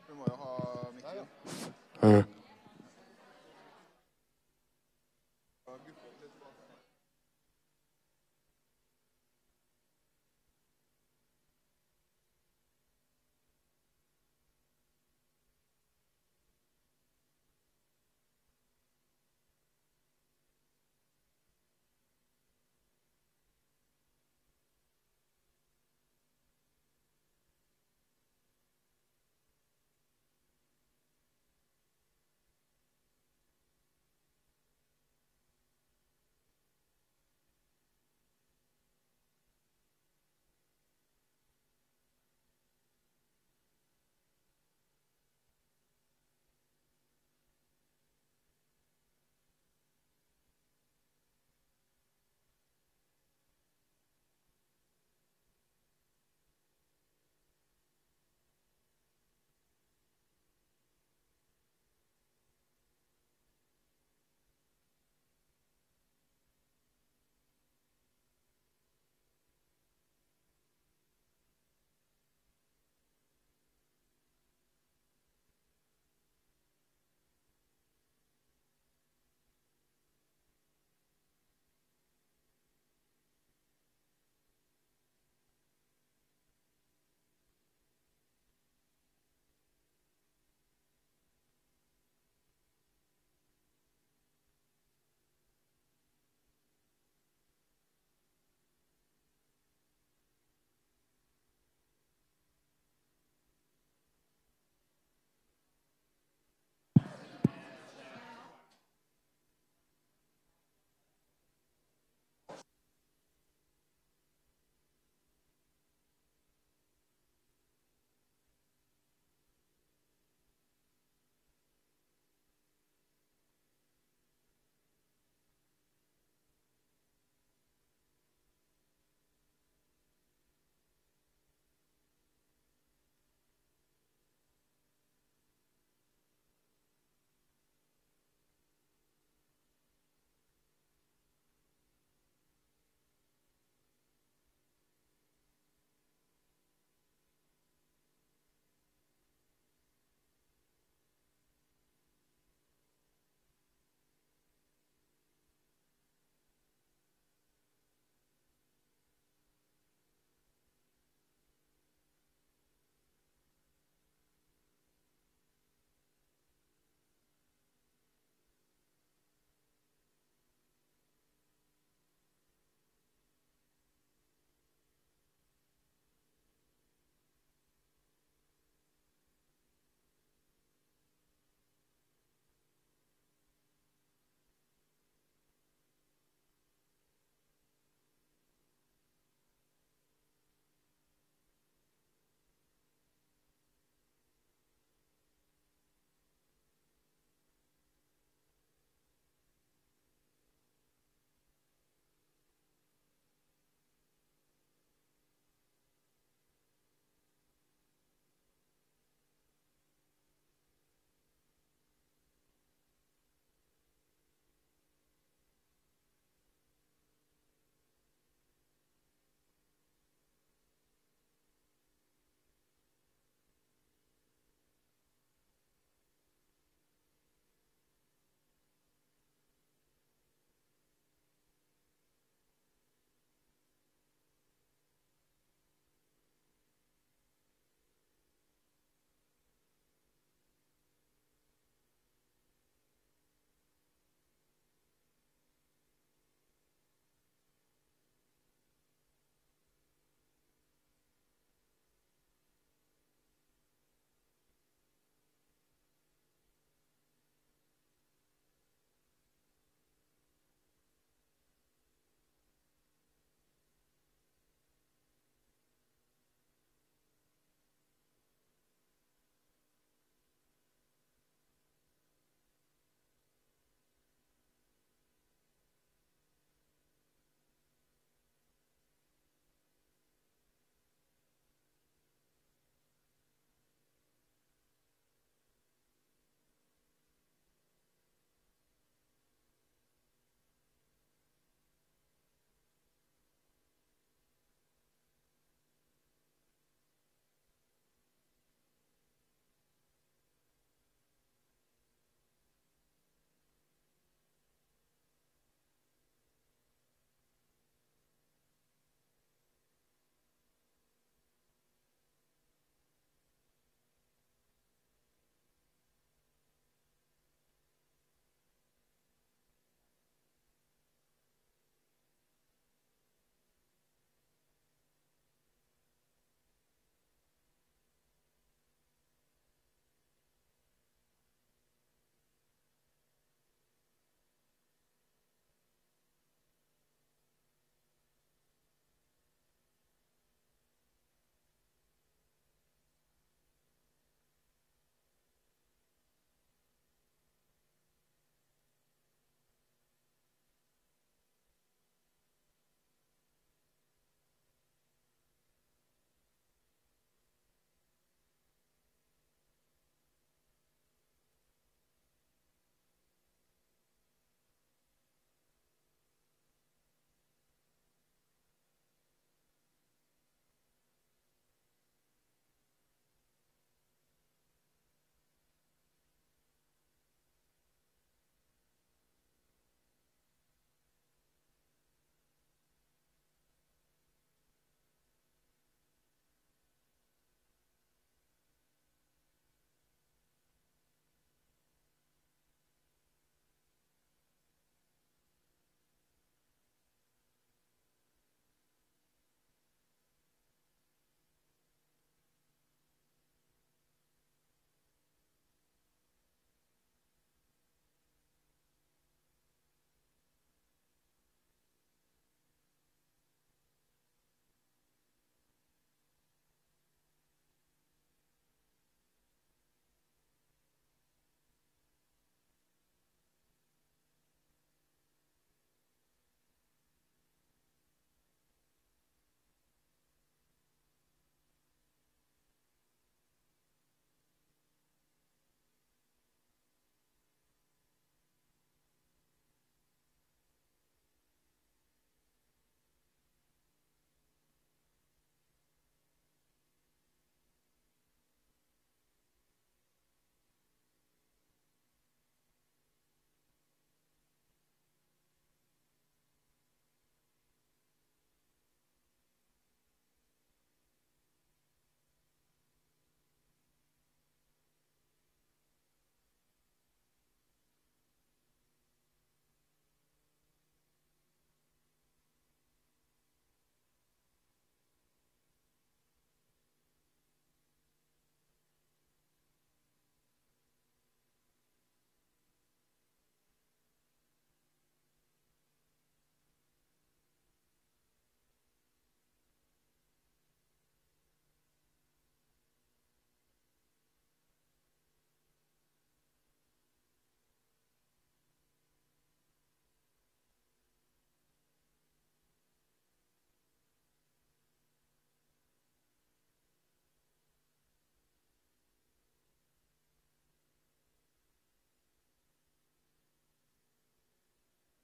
[SPEAKER 13] Vi må jo ha mikken.
[SPEAKER 14] Mm.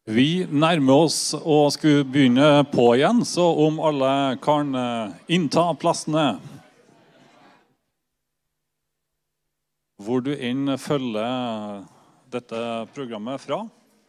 [SPEAKER 3] Vi nærmer oss og skulle begynne på igjen, så om alle kan innta plassene hvor du inn følger dette programmet fra.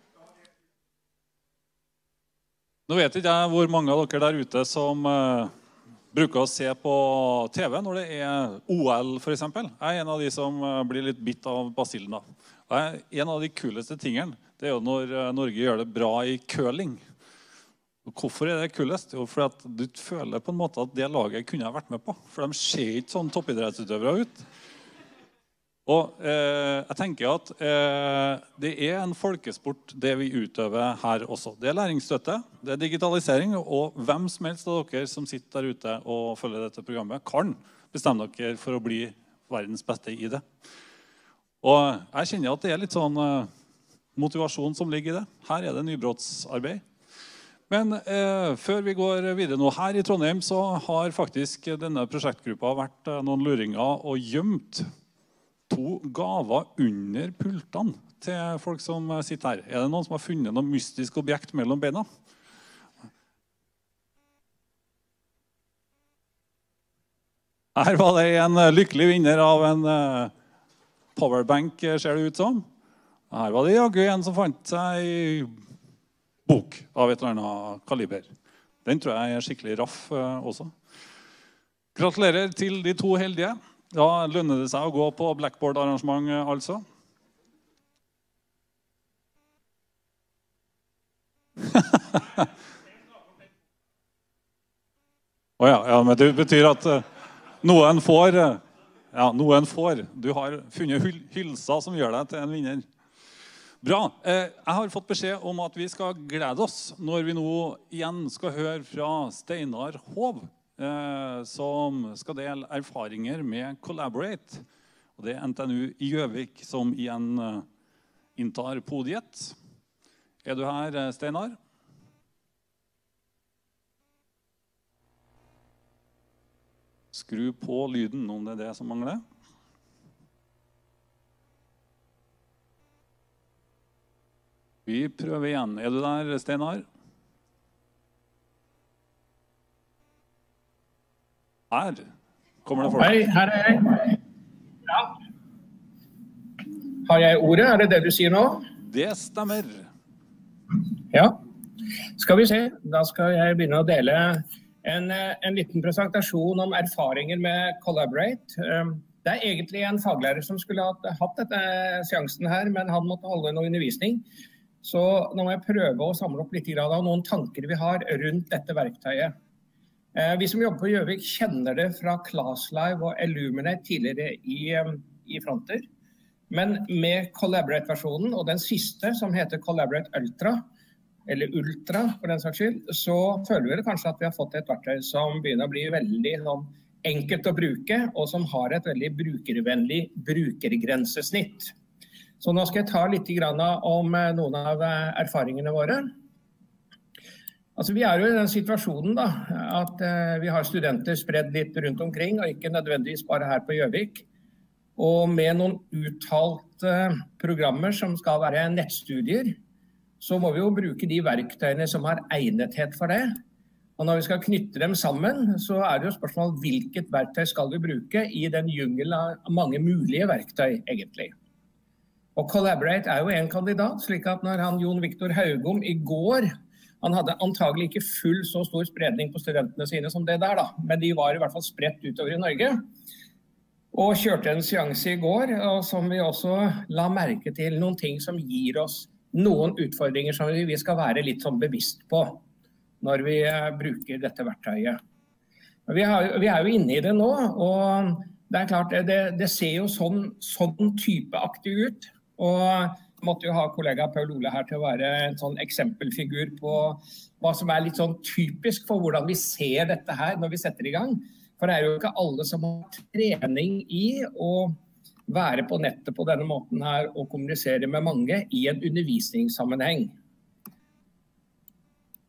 [SPEAKER 3] Nå vet ikke jeg hvor mange av dere der ute som uh, bruker å se på T V når det er O L for eksempel. Jeg er en av de som uh, blir litt bitt av basillen da. En av de kuleste tingene det er jo når Norge gjør det bra i curling. Og hvorfor er det kulest? Jo, fordi at du føler på en måte at det laget kunne ha vært med på. For de ser ikke sånn toppidrettsutøvere ut. Og eh, jeg tenker at eh, det er en folkesport det vi utøver her også. Det er læringsstøtte, det er digitalisering, og hvem som helst av dere som sitter der ute og følger dette programmet, kan bestemme dere for å bli verdens beste i det. Og jeg kjenner at det er litt sånn eh, motivasjon som ligger i det. Her er det nybrottsarbeid. Men eh, før vi går videre nå, her i Trondheim så har faktisk denne prosjektgruppa vært eh, noen luringer og gjemt to gaver under pultene til folk som sitter her. Er det noen som har funnet noe mystisk objekt mellom beina? Her var det en lykkelig vinner av en eh, powerbank, ser det ut som. Her var det jaggu en som fant seg i bok av et eller annet kaliber. Den tror jeg er skikkelig raff eh, også. Gratulerer til de to heldige. Da lønner det seg å gå på Blackboard-arrangement, altså. Å ja, ja, men det betyr at uh, noen får, uh, ja, noen får. Du har funnet hyl hylsa som gjør deg til en vinner. Bra. Eh, jeg har fått beskjed om at vi skal glede oss når vi nå igjen skal høre fra Steinar Hov, eh, som skal dele erfaringer med Collaborate. Og det er N T N U i Gjøvik som igjen eh, inntar podiet. Er du her, Steinar? Skru på lyden om det er det som mangler. Vi prøver igjen. Er du der, Steinar? Her kommer det folk.
[SPEAKER 9] Hei, her er jeg. Ja. Har jeg ordet? Er det det du sier nå?
[SPEAKER 3] Det stemmer.
[SPEAKER 9] Ja. Skal vi se. Da skal jeg begynne å dele en, en liten presentasjon om erfaringer med Collaborate. Det er egentlig en faglærer som skulle hatt dette seansen her, men han måtte holde noe undervisning. Så nå må jeg prøve å samle opp litt av noen tanker vi har rundt dette verktøyet. Vi som jobber på Gjøvik kjenner det fra ClassLive og Illuminate tidligere i, i fronter. Men med Collaborate-versjonen, og den siste som heter Collaborate Ultra, eller Ultra for den saks skyld, så føler vi kanskje at vi har fått et verktøy som begynner å bli veldig sånn, enkelt å bruke, og som har et veldig brukervennlig brukergrensesnitt. Så nå skal jeg ta litt om noen av erfaringene våre. Altså, vi er jo i den situasjonen da, at vi har studenter spredd litt rundt omkring, og ikke nødvendigvis bare her på Gjøvik. Og med noen uttalte programmer som skal være nettstudier, så må vi jo bruke de verktøyene som har egnethet for det. Og når vi skal knytte dem sammen, så er det jo spørsmål hvilket verktøy skal vi bruke i den jungel av mange mulige verktøy, egentlig. Og Collaborate er jo en kandidat, slik at når han Jon Viktor Haugom i går, han hadde antagelig ikke full så stor spredning på studentene sine som det der da, men de var i hvert fall spredt utover i Norge, og kjørte en seanse i går, og som vi også la merke til noen ting som gir oss noen utfordringer som vi skal være litt sånn bevisst på når vi bruker dette verktøyet. Vi, har, vi er jo inne i det nå, og det er klart, det, det ser jo sånn, sånn typeaktig ut. Og jeg måtte jo ha kollega Paul Ole her til å være en sånn eksempelfigur på hva som er litt sånn typisk for hvordan vi ser dette her når vi setter i gang. For det er jo ikke alle som har trening i å være på nettet på denne måten her og kommunisere med mange i en undervisningssammenheng.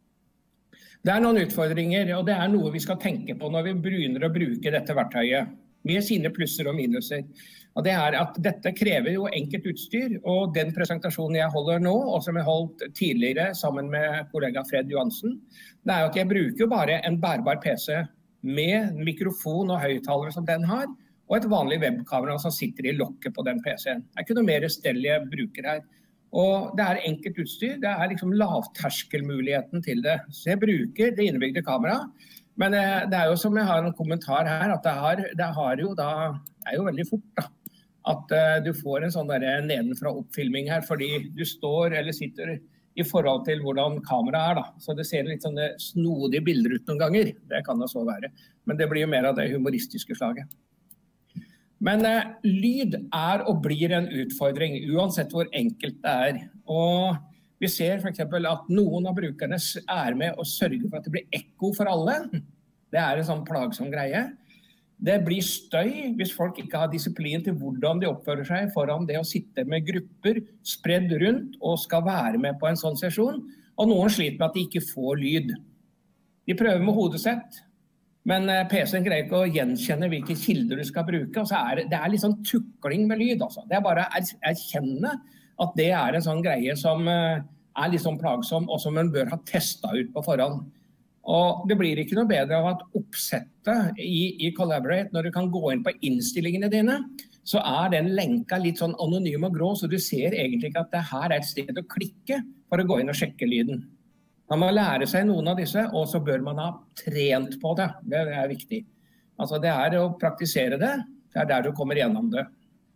[SPEAKER 9] Det er noen utfordringer, og det er noe vi skal tenke på når vi begynner å bruke dette verktøyet. med sine plusser og minuser. Og det er at dette krever jo enkelt utstyr, og den presentasjonen jeg holder nå, og som jeg holdt tidligere sammen med kollega Fred Johansen, det er at jeg bruker jo bare en bærbar P C med mikrofon og høyttalere som den har, og et vanlig webkamera som sitter i lokket på den P C-en. Det er ikke noe mer stell jeg bruker her. Og det er enkelt utstyr, det er liksom lavterskelmuligheten til det. Så jeg bruker det innebygde kameraet, men det er jo som jeg har en kommentar her, at det, har, det, har jo da, det er jo veldig fort da, at uh, du får en sånn der nedenfra oppfilming her, fordi du står eller sitter i forhold til hvordan kameraet er da. Så det ser litt sånne snodige bilder ut noen ganger, det kan det så være. Men det blir jo mer av det humoristiske slaget. Men uh, lyd er og blir en utfordring, uansett hvor enkelt det er. Og vi ser for eksempel at noen av brukerne er med og sørger for at det blir ekko for alle. Det er en sånn plagsom greie. Det blir støy hvis folk ikke har disiplin til hvordan de oppfører seg foran det å sitte med grupper spredd rundt og skal være med på en sånn sesjon. Og noen sliter med at de ikke får lyd. De prøver med hodesett, men P C-en greier ikke å gjenkjenne hvilke kilder du skal bruke. Og så er det, det er litt sånn tukling med lyd. Altså. Det er bare å erkjenne at det er en sånn greie som er litt sånn plagsom, og som man bør ha testet ut på forhånd. Og det blir ikke noe bedre av at oppsettet i, i Collaborate, når du kan gå inn på innstillingene dine, så er den lenka litt sånn anonym og grå, så du ser egentlig ikke at det her er et sted å klikke for å gå inn og sjekke lyden. Man må lære seg noen av disse, og så bør man ha trent på det. Det er viktig. Altså det er å praktisere det, det er der du kommer gjennom det.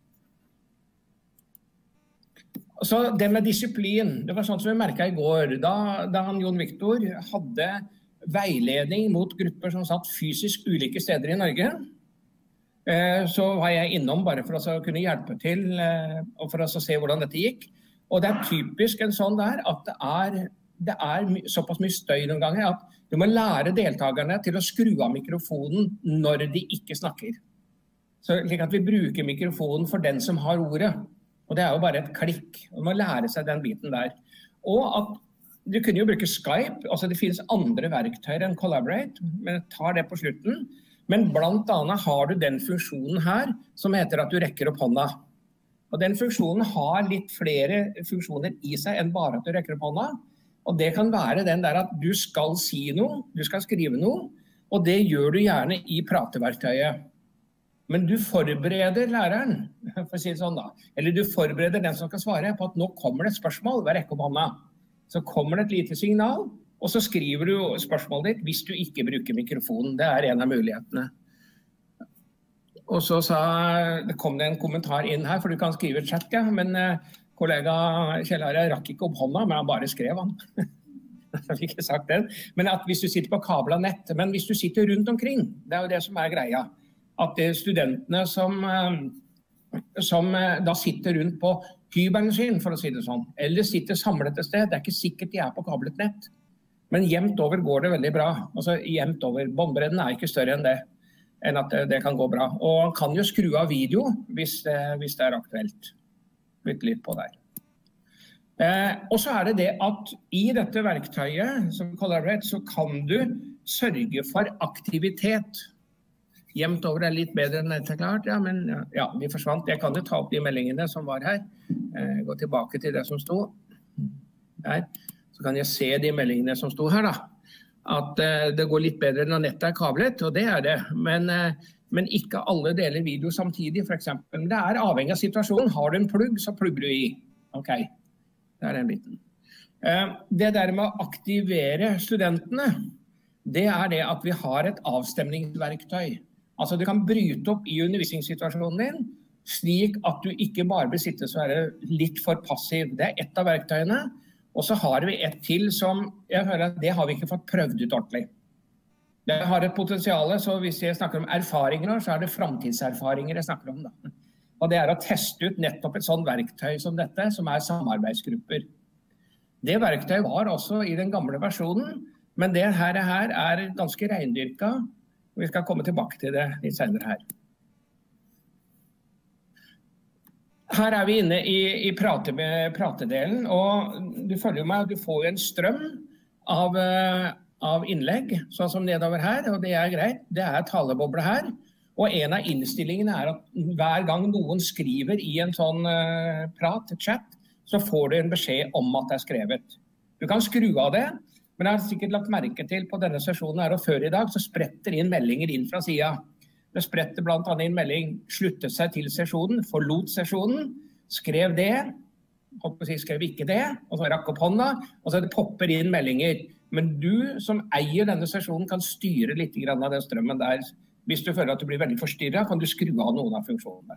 [SPEAKER 9] Så det med disiplin, det var sånn som vi merket i går, da, da han Jon Victor hadde veiledning mot grupper som satt fysisk ulike steder i Norge, eh, så var jeg innom bare for å kunne hjelpe til, eh, og for å se hvordan dette gikk. Og det er typisk en sånn der at det er, det er såpass mye støy noen ganger, at du må lære deltakerne til å skru av mikrofonen når de ikke snakker. Så slik at vi bruker mikrofonen for den som har ordet. Og det er jo bare et klikk. Man må lære seg den biten der. Og at du kunne jo bruke Skype, altså det finnes andre verktøyer enn Collaborate, men jeg tar det på slutten. Men blant annet har du den funksjonen her, som heter at du rekker opp hånda. Og den funksjonen har litt flere funksjoner i seg enn bare at du rekker opp hånda. Og det kan være den der at du skal si noe, du skal skrive noe, og det gjør du gjerne i prateverktøyet. Men du forbereder læreren, for å si det sånn da, eller du forbereder den som skal svare på at nå kommer det et spørsmål, vær rekke opp hånda. Så kommer det et lite signal, og så skriver du spørsmålet ditt hvis du ikke bruker mikrofonen. Det er en av mulighetene. Og så sa, det kom det en kommentar inn her, for du kan skrive chat, ja, men kollega Kjell Are rakk ikke opp hånda, men han bare skrev han. Jeg har ikke sagt det. Men at hvis du sitter på kabel av nett, men hvis du sitter rundt omkring, det er jo det som er greia. At det er studentene som, som da sitter rundt på hybelen sin, for å si det sånn, eller sitter samlet et sted, det er ikke sikkert de er på kablet nett. Men jevnt over går det veldig bra. Altså jevnt over. Båndbredden er ikke større enn det, enn at det, det kan gå bra. Og han kan jo skru av video hvis, hvis det er aktuelt. Bytte litt på der. Eh, og så er det det at i dette verktøyet, som Collaborate, så kan du sørge for aktivitet. Jevnt over er litt bedre enn dette, klart, ja, men ja, de forsvant. Jeg kan jo ta opp de meldingene som var her. Eh, gå tilbake til det som stod. Der. Så kan jeg se de meldingene som stod her da. At eh, det går litt bedre når nettet er kablet, og det er det. Men, eh, men ikke alle deler video samtidig, for eksempel. Men det er avhengig av situasjonen. Har du en plugg, så plugger du i. Ok, det er den biten. Eh, det der med å aktivere studentene, det er det at vi har et avstemningsverktøy. Altså du kan bryte opp i undervisningssituasjonen din, slik at du ikke bare blir sittende så være litt for passiv. Det er et av verktøyene, og så har vi et til som, jeg hører at det har vi ikke fått prøvd ut ordentlig. Det har et potensial, så hvis jeg snakker om erfaringer, så er det fremtidserfaringer jeg snakker om da. Og det er å teste ut nettopp et sånt verktøy som dette, som er samarbeidsgrupper. Det verktøyet var også i den gamle versjonen, men det her, her er ganske reindyrka. Vi skal komme tilbake til det litt senere her. Her er vi inne i, i prate, pratedelen, og du følger meg, du får jo en strøm av, av innlegg, sånn som nedover her, og det er greit. Det er taleboble her, Og en av innstillingene er at hver gang noen skriver i en sånn uh, prat, chat, så får du en beskjed om at det er skrevet. Du kan skru av det, men jeg har sikkert lagt merke til på denne sesjonen her og før i dag, så spretter inn meldinger inn fra siden. Det spretter blant annet inn melding, sluttet seg til sesjonen, forlot sesjonen, skrev det, holdt på å si, skrev ikke det, og så rakk opp hånda, og så det popper inn meldinger. Men du som eier denne sesjonen kan styre litt grann av den strømmen der. Hvis du føler at du blir veldig forstyrret, kan du skru av noen av funksjonene.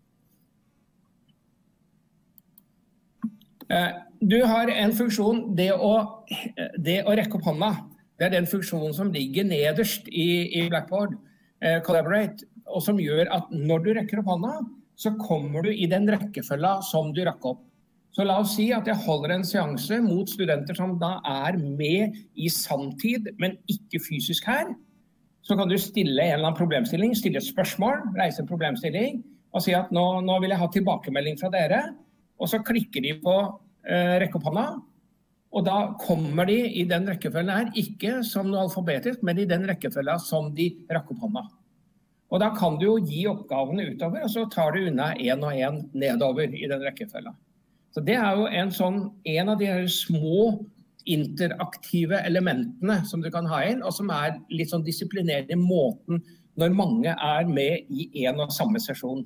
[SPEAKER 9] Du har en funksjon, det å, det å rekke opp hånda. Det er den funksjonen som ligger nederst i, i Blackboard, eh, Collaborate, og som gjør at når du rekker opp hånda, så kommer du i den rekkefølga som du rakk opp. Så la oss si at jeg holder en seanse mot studenter som da er med i sanntid, men ikke fysisk her. Så kan du stille en eller annen problemstilling, stille et spørsmål, reise en problemstilling, og si at nå, nå vil jeg ha tilbakemelding fra dere, og så klikker de på eh, rekke opp hånda, og da kommer de i den rekkefølgen her, ikke som noe alfabetisk, men i den rekkefølgen som de rakk opp hånda. Og da kan du jo gi oppgavene utover, og så tar du unna en og en nedover i den rekkefølgen. Så det er jo en, sånn, en av de her små interaktive elementene som du kan ha inn, og som er litt sånn disiplinerende i måten når mange er med i en og samme sesjon.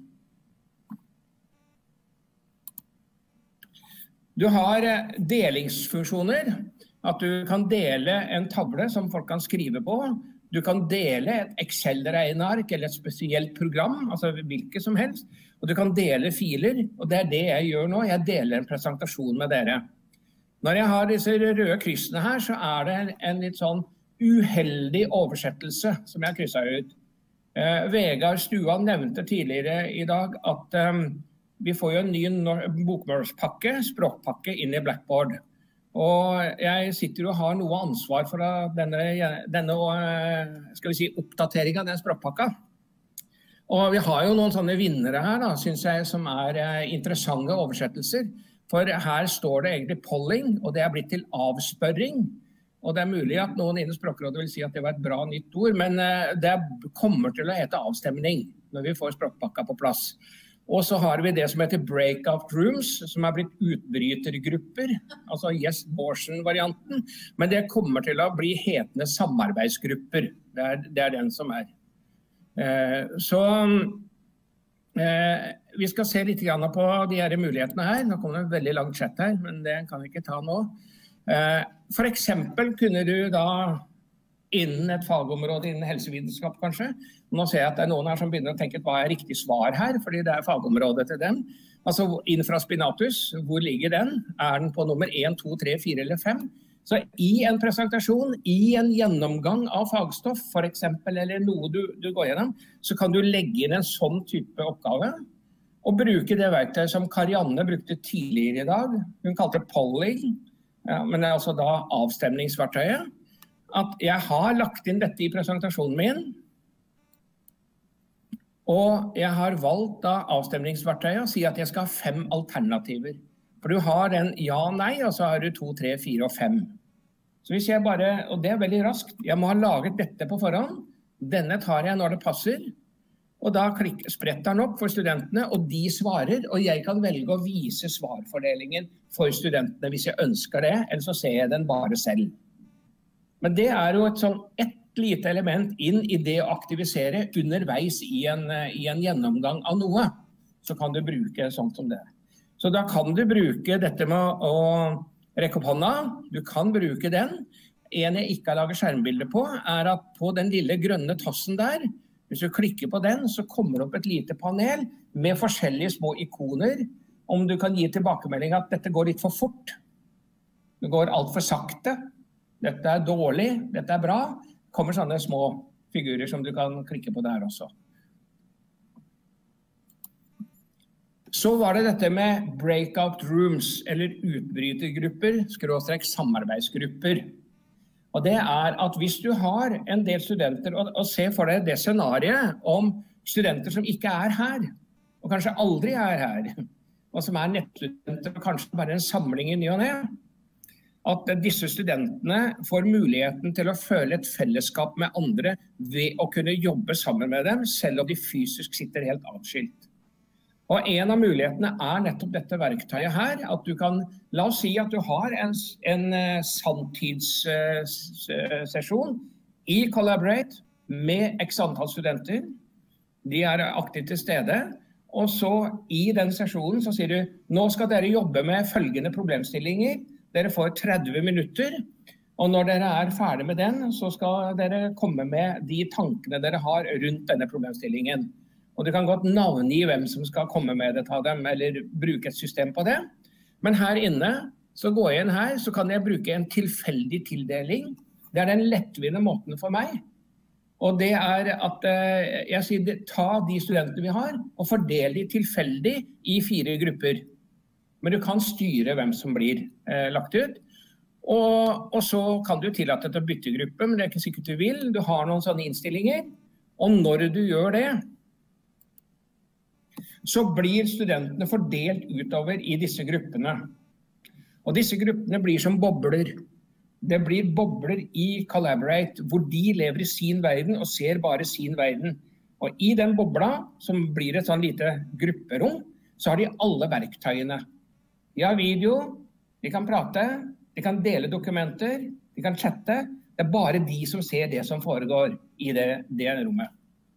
[SPEAKER 9] Du har delingsfunksjoner, at du kan dele en tavle som folk kan skrive på. Du kan dele et Excel-regneark eller et spesielt program, altså hvilket som helst. Og du kan dele filer, og det er det jeg gjør nå. Jeg deler en presentasjon med dere. Når jeg har disse røde kryssene her, så er det en litt sånn uheldig oversettelse som jeg har krysset ut. Eh, Vegard Stuan nevnte tidligere i dag at um, vi får jo en ny bokmålspakke, språkpakke inn i Blackboard. Og jeg sitter og har noe ansvar for denne, denne skal vi si, oppdateringen av den språkpakka. Og vi har jo noen sånne vinnere her, da, synes jeg, som er interessante oversettelser. For her står det egentlig polling, og det er blitt til avspørring. Og det er mulig at noen innen Språkrådet vil si at det var et bra nytt ord, men det kommer til å hete avstemning når vi får språkpakka på plass. Og så har vi det som heter breakout rooms, som er blitt utbrytergrupper, altså Yes Borsen-varianten. Men det kommer til å bli hetende samarbeidsgrupper. Det er, det er den som er. Eh, så eh, vi skal se litt grann på de her mulighetene her. Nå kommer det en veldig lang chat her, men det kan vi ikke ta nå. Eh, for eksempel kunne du da innen et fagområde, innen helsevitenskap kanskje. Nå ser jeg at det er noen her som begynner å tenke hva er riktig svar her, fordi det er fagområdet til dem. Altså infraspinatus, hvor ligger den? Er den på nummer én, to, tre, fire eller fem? Så i en presentasjon, i en gjennomgang av fagstoff, for eksempel, eller noe du, du går gjennom, så kan du legge inn en sånn type oppgave, og bruke det verktøyet som Karianne brukte tidligere i dag. Hun kalte det polling, ja, men det er altså da avstemningsverktøyet. At jeg har lagt inn dette i presentasjonen min, og jeg har valgt da avstemningsverktøyet og si at jeg skal ha fem alternativer. For du har den ja, nei, og så har du to, tre, fire og fem. Så hvis jeg bare, og det er veldig raskt, jeg må ha laget dette på forhånd, denne tar jeg når det passer, og da klikker, spretter den opp for studentene, og de svarer, og jeg kan velge å vise svarfordelingen for studentene hvis jeg ønsker det, eller så ser jeg den bare selv. Men det er jo et sånn ett lite element inn i det å aktivisere underveis i en, i en gjennomgang av noe. Så kan du bruke sånt som det. Så da kan du bruke dette med å rekke opp hånda. Du kan bruke den. En jeg ikke har laget skjermbilde på, er at på den lille grønne tassen der, hvis du klikker på den, så kommer det opp et lite panel med forskjellige små ikoner. Om du kan gi tilbakemelding at dette går litt for fort. Det går alt for sakte. Dette er dårlig, dette er bra. Kommer sånne små figurer som du kan klikke på der også. Så var det dette med breakout rooms, eller utbrytergrupper, skråstrek samarbeidsgrupper. Og det er at hvis du har en del studenter, og, og se for deg det scenariet om studenter som ikke er her, og kanskje aldri er her, og som er nettstudenter, og kanskje bare en samling i ny og ne, at disse studentene får muligheten til å føle et fellesskap med andre ved å kunne jobbe sammen med dem, selv om de fysisk sitter helt atskilt. Og en av mulighetene er nettopp dette verktøyet her, at du kan, la oss si at du har en, en sanntidssesjon i Collaborate med x antall studenter. De er aktivt til stede, og så i den sesjonen så sier du, nå skal dere jobbe med følgende problemstillinger. Dere får tretti minutter, og når dere er ferdig med den, så skal dere komme med de tankene dere har rundt denne problemstillingen. Og du kan godt navngi hvem som skal komme med det av dem, eller bruke et system på det. Men her inne, så går jeg inn her, så kan jeg bruke en tilfeldig tildeling. Det er den lettvinte måten for meg. Og det er at jeg sier, ta de studentene vi har, og fordel de tilfeldig i fire grupper. Men du kan styre hvem som blir eh, lagt ut. Og, og så kan du tillate til å bytte gruppe, men det er ikke sikkert du vil. Du har noen sånne innstillinger. Og når du gjør det, så blir studentene fordelt utover i disse gruppene. Og disse gruppene blir som bobler. Det blir bobler i Collaborate, hvor de lever i sin verden og ser bare sin verden. Og i den bobla, som blir et sånn lite grupperom, så har de alle verktøyene. De har video, de kan prate, de kan dele dokumenter, de kan chatte. Det er bare de som ser det som foregår i det, det rommet.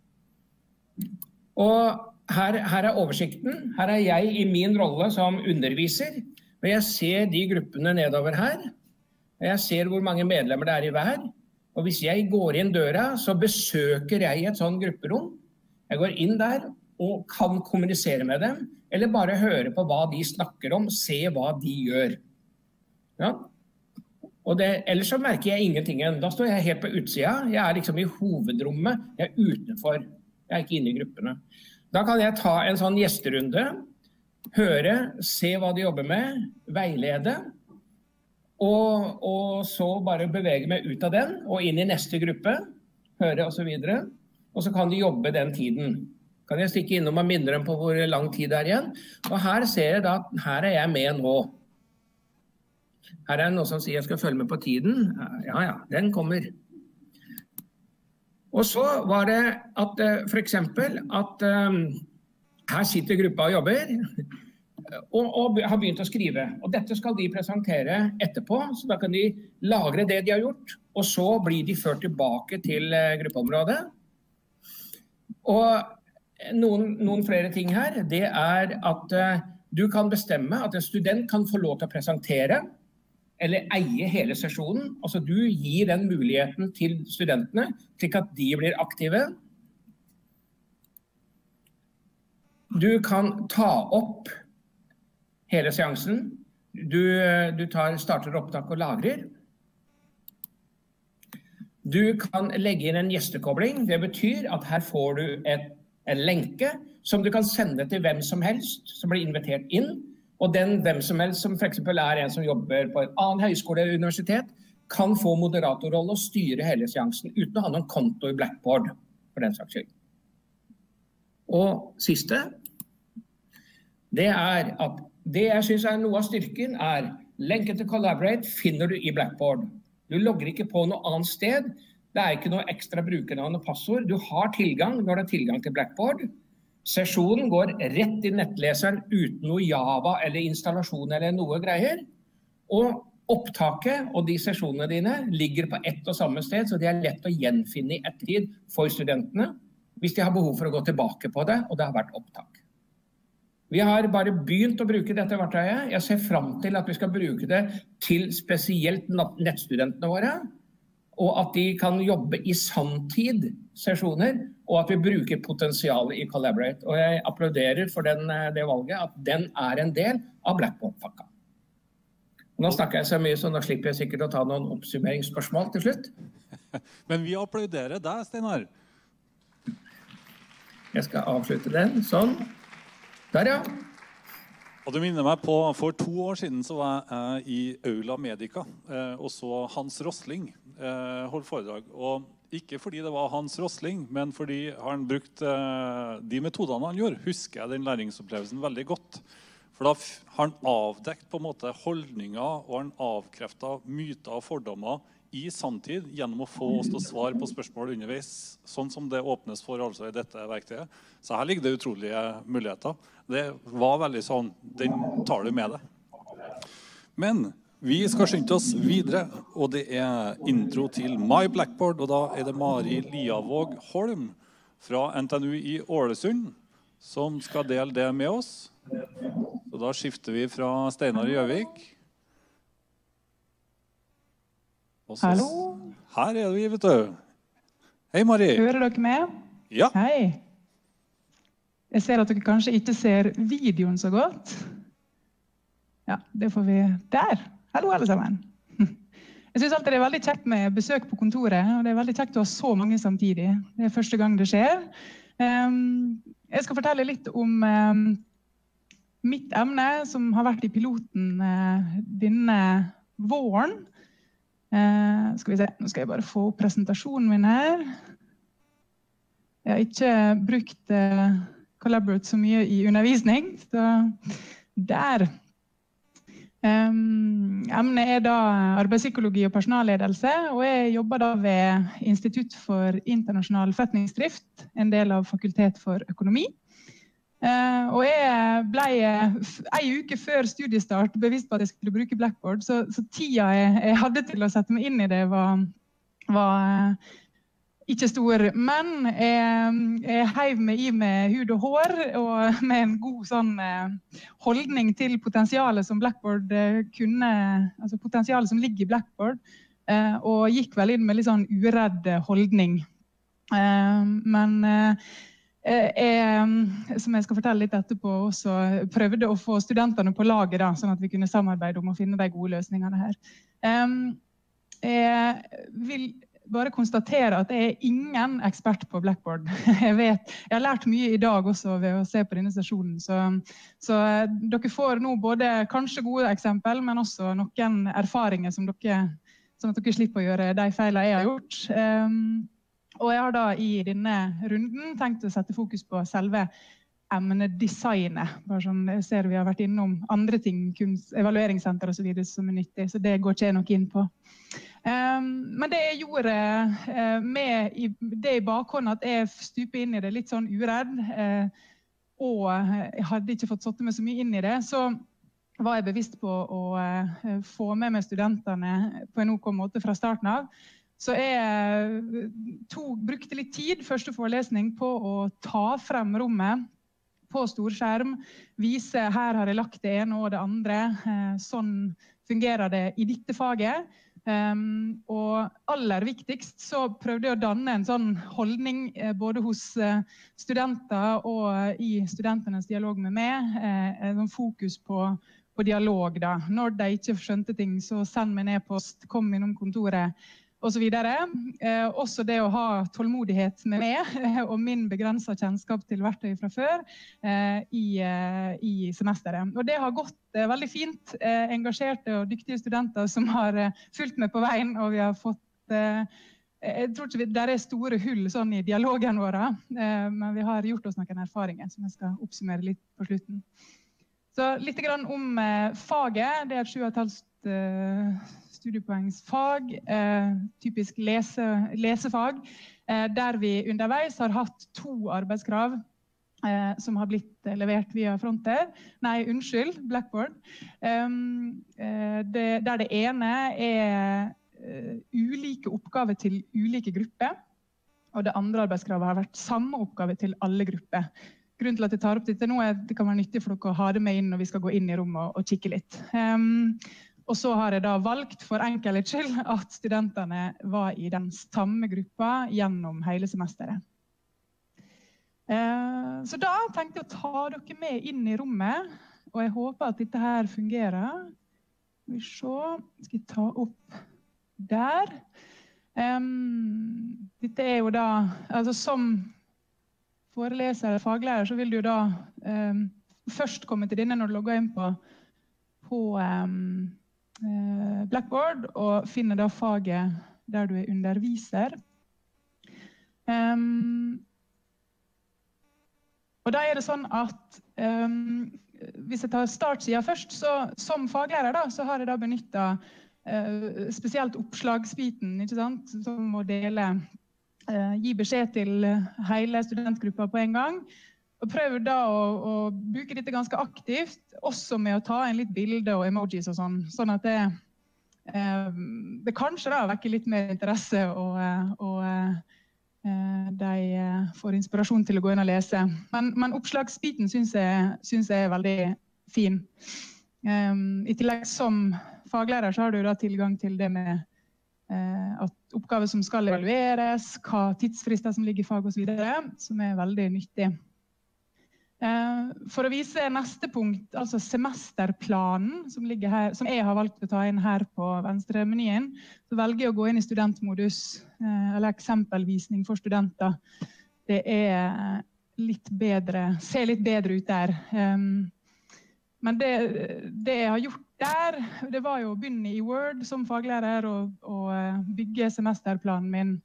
[SPEAKER 9] Og her, her er oversikten. Her er jeg i min rolle som underviser. Og jeg ser de gruppene nedover her. Og jeg ser hvor mange medlemmer det er i hver. Og hvis jeg går inn døra, så besøker jeg et sånt grupperom. Jeg går inn der og kan kommunisere med dem, eller bare høre på hva de snakker om, se hva de gjør. Ja. Og det, ellers så merker jeg ingenting. Da står jeg helt på utsida. Jeg er liksom i hovedrommet. Jeg er utenfor. Jeg er ikke inne i gruppene. Da kan jeg ta en sånn gjesterunde, høre, se hva de jobber med, veilede, og, og så bare bevege meg ut av den, og inn i neste gruppe, høre og så videre. Og så kan de jobbe den tiden. Kan jeg stikke innom og minne dem på hvor lang tid det er igjen. Og her ser jeg da at her er jeg med nå. Her er noe som sier jeg skal følge med på tiden. Ja, ja, den kommer. Og så var det at for eksempel at um, her sitter gruppa og jobber, og, og har begynt å skrive. Og dette skal de presentere etterpå, så da kan de lagre det de har gjort, og så blir de ført tilbake til uh, gruppeområdet. Og Noen, noen flere ting her, det er at uh, du kan bestemme at en student kan få lov til å presentere eller eie hele sesjonen. Altså du gir den muligheten til studentene, slik at de blir aktive. Du kan ta opp hele seansen. Du, du tar, starter opptak og lagrer. Du kan legge inn en gjestekobling. Det betyr at her får du et en lenke som du kan sende til hvem som helst som blir invitert inn, og den hvem som helst som for eksempel er en som jobber på en annen høyskole eller universitet, kan få moderatorrolle og styre hele seansen uten å ha noen konto i Blackboard, for den saks skyld. Og siste, det er at det jeg synes er noe av styrken er lenken til Collaborate finner du i Blackboard. Du logger ikke på noe annet sted. Det er ikke noe ekstra brukernavn og passord. Du har tilgang når du har tilgang til Blackboard. Sesjonen går rett i nettleseren uten noe Java eller installasjon eller noe greier. Og opptaket og de sesjonene dine ligger på ett og samme sted, så det er lett å gjenfinne i ettertid for studentene, hvis de har behov for å gå tilbake på det, og det har vært opptak. Vi har bare begynt å bruke dette verktøyet. Jeg ser frem til at vi skal bruke det til spesielt nettstudentene våre, og at de kan jobbe i sanntid-sesjoner, og at vi bruker potensialet i Collaborate. Og jeg applauderer for den, det valget, at den er en del av Blackboard-pakka. Nå snakker jeg så mye, så nå slipper jeg sikkert å ta noen oppsummeringsspørsmål til slutt.
[SPEAKER 3] Men vi applauderer deg, Steinar.
[SPEAKER 9] Jeg skal avslutte den, sånn. Der, ja.
[SPEAKER 3] Og du minner meg på, for to år siden så var jeg i Aula Medica, og så Hans Rosling holdt foredrag. Og ikke fordi det var Hans Rosling, men fordi han brukte de metodene han gjorde, husker jeg den læringsopplevelsen veldig godt. For da har han avdekt på en måte holdninger, og han avkreftet myter og fordommer i samtid gjennom å få oss til å svare på spørsmål underveis, sånn som det åpnes for altså i dette verktøyet. Så her ligger det utrolige muligheter. Det var veldig sånn, den tar du med deg. Men vi skal skynde oss videre, og det er intro til My Blackboard, og da er det Mari Liavåg Holm fra N T N U i Ålesund som skal dele det med oss. Så da skifter vi fra Steinar Gjøvik. Også,
[SPEAKER 13] Hallo.
[SPEAKER 3] Her er vi, vet du. Hei, Mari.
[SPEAKER 13] Hører dere med?
[SPEAKER 3] Ja.
[SPEAKER 13] Hei. Jeg ser at dere kanskje ikke ser videoen så godt. Ja, det får vi der. Hallo, alle sammen. Jeg synes alltid det er veldig kjekt med besøk på kontoret, og det er veldig kjekt å ha så mange samtidig. Det er første gang det skjer. Jeg skal fortelle litt om mitt emne, som har vært i piloten denne våren. Uh, skal vi se, nå skal jeg bare få opp presentasjonen min her. Jeg har ikke brukt uh, Collaborate så mye i undervisning, så der. Um, emnet er da arbeidspsykologi og personalledelse, og jeg jobber da ved Institutt for internasjonal forretningsdrift, en del av Fakultet for økonomi. Uh, og jeg ble uh, en uke før studiestart bevisst på at jeg skulle bruke Blackboard, så, så tida jeg, jeg hadde til å sette meg inn i det var, var uh, ikke stor. Men jeg, jeg heiv meg i med hud og hår, og med en god sånn, uh, holdning til potensialet som Blackboard uh, kunne, altså potensialet som ligger i Blackboard, uh, og gikk vel inn med litt sånn uredd holdning. Uh, men uh, Jeg, som jeg skal fortelle litt etterpå, også prøvde å få studentene på laget, da, sånn at vi kunne samarbeide om å finne de gode løsningene her. Jeg vil bare konstatere at jeg er ingen ekspert på Blackboard. Jeg vet, jeg har lært mye i dag også ved å se på denne sesjonen, så, så dere får nå både kanskje gode eksempel, men også noen erfaringer som dere, sånn at dere slipper å gjøre de feilene jeg har gjort. Og jeg har da i denne runden tenkt å sette fokus på selve emnedesignet. Bare sånn, jeg ser vi har vært innom andre ting, kunst, evalueringssenter og så videre som er nyttig, så det går ikke jeg nok inn på. Um, men det jeg gjorde uh, med i, det i bakhånd at jeg stuper inn i det litt sånn uredd, uh, og jeg hadde ikke fått satt meg så mye inn i det, så var jeg bevisst på å uh, få med meg studentene på en ok måte fra starten av. Så jeg tog, brukte litt tid, første forelesning, på å ta frem rommet på storskjerm, vise her har jeg lagt det ene og det andre, sånn fungerer det i dette faget. Og aller viktigst så prøvde jeg å danne en sånn holdning både hos studenter og i studentenes dialog med meg, en fokus på, på dialog da. Når de ikke skjønte ting, så send meg ned post, kom innom kontoret, og så videre. Eh, også det å ha tålmodighet med meg og min begrenset kjennskap til verktøy fra før eh, i, eh, i semesteret. Og det har gått eh, veldig fint. Eh, engasjerte og dyktige studenter som har eh, fulgt med på veien, og vi har fått eh, jeg tror ikke vi, der er store hull sånn i dialogen vår, eh, men vi har gjort oss noen erfaringer som jeg skal oppsummere litt på slutten. Så litt grann om eh, faget. Det er et sju og et halvt eh, studiepoengsfag, eh, typisk lese, lesefag, eh, der vi underveis har hatt to arbeidskrav eh, som har blitt levert via Fronter. Nei, unnskyld, Blackboard. Um, eh, det, der det ene er uh, ulike oppgaver til ulike grupper, og det andre arbeidskravet har vært samme oppgave til alle grupper. Grunnen til at jeg tar opp dette nå er at det kan være nyttig for dere å ha det med inn når vi skal gå inn i rommet og, og kikke litt. Um, Og så har jeg da valgt for enkelhets skyld at studentene var i den samme gruppa gjennom hele semesteret. Eh, så da tenkte jeg å ta dere med inn i rommet, og jeg håper at dette her fungerer. Skal vi se, skal jeg ta opp der. Um, dette er jo da, altså som foreleser eller faglærer så vil du da um, først komme til denne når du logger inn på, på um, Blackboard og finne da faget der du er underviser. Um, og da er det sånn at um, hvis jeg tar startsiden først, så som faglærer da, så har jeg da benyttet uh, spesielt oppslagsbiten, ikke sant? Som å dele, uh, gi beskjed til hele studentgruppa på en gang, og prøv da å, å bruke dette ganske aktivt, også med å ta en litt bilde og emojis og sånn, sånn at det det kanskje da vekker litt mer interesse og, og de får inspirasjon til å gå inn og lese. Men, men oppslagsbiten synes jeg, synes jeg er veldig fin. I tillegg som faglærer så har du da tilgang til det med at oppgaver som skal evalueres, hva tidsfrister som ligger i fag og så videre, som er veldig nyttig. For å vise neste punkt, altså semesterplanen som ligger her, som jeg har valgt å ta inn her på venstre menyen, så velger jeg å gå inn i studentmodus, eller eksempelvisning for studenter. Det er litt bedre, ser litt bedre ut der. Men det, det jeg har gjort der, det var jo å begynne i Word som faglærer og, og bygge semesterplanen min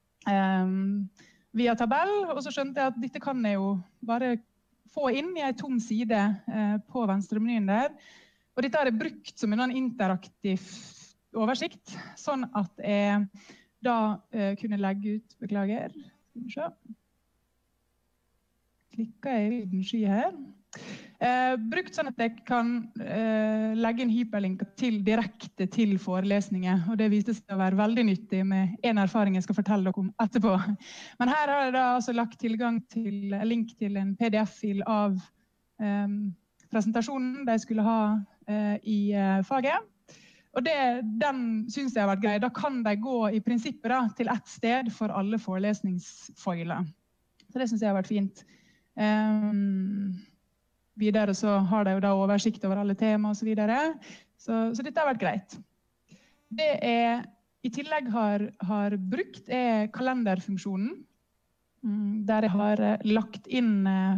[SPEAKER 13] via tabell, og så skjønte jeg at dette kan jeg jo bare få inn i en tom side eh, på venstremenyen der. Og dette er brukt som en interaktiv oversikt, sånn at jeg da eh, kunne legge ut, beklager, skal vi se. Klikker jeg i den sky her. Eh, brukt sånn at jeg kan eh, legge en hyperlink til, direkte til forelesninger, og det viste seg å være veldig nyttig med en erfaring jeg skal fortelle dere om etterpå. Men her har jeg da altså lagt tilgang til link til en P D F-fil av eh, presentasjonen de skulle ha eh, i eh, faget. Og det, den synes jeg har vært grei. Da kan de gå i prinsippet da, til ett sted for alle forelesningsfoiler. Så det synes jeg har vært fint. Um, videre så har de jo da oversikt over alle tema og så videre. Så, så dette har vært greit. Det jeg i tillegg har, har brukt er kalenderfunksjonen, der jeg har lagt inn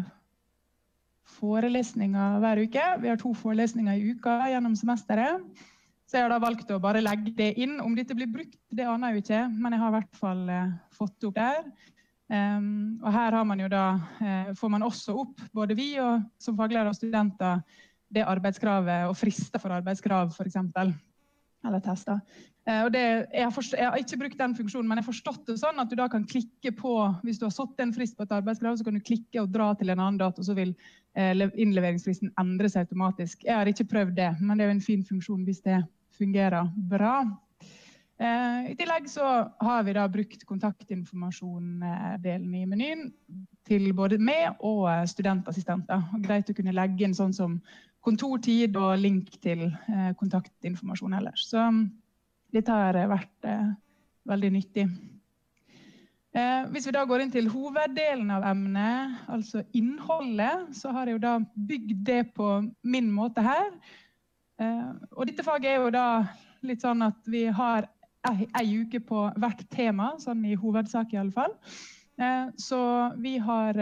[SPEAKER 13] forelesninger hver uke. Vi har to forelesninger i uka gjennom semesteret. Så jeg har da valgt å bare legge det inn. Om dette blir brukt, det aner jeg jo ikke, men jeg har i hvert fall fått opp der. Um, og her har man jo da, eh, får man også opp, både vi og som faglærer og studenter, det arbeidskravet og frister for arbeidskrav for eksempel, eller tester. Eh, og det, jeg, har forstått, jeg har ikke brukt den funksjonen, men jeg har forstått det sånn at du da kan klikke på, hvis du har satt en frist på et arbeidskrav, så kan du klikke og dra til en annen dato, og så vil eh, innleveringsfristen endre seg automatisk. Jeg har ikke prøvd det, men det er jo en fin funksjon hvis det fungerer bra. Eh, I tillegg så har vi da brukt kontaktinformasjon-delen i menyen til både meg og studentassistenter. Og greit å kunne legge inn sånn som kontortid og link til eh, kontaktinformasjon ellers. Så dette har vært eh, veldig nyttig. Eh, hvis vi da går inn til hoveddelen av emnet, altså innholdet, så har jeg jo da bygd det på min måte her. Eh, og dette faget er jo da litt sånn at vi har en uke på hvert tema, sånn i hovedsak i alle fall. Eh, så vi har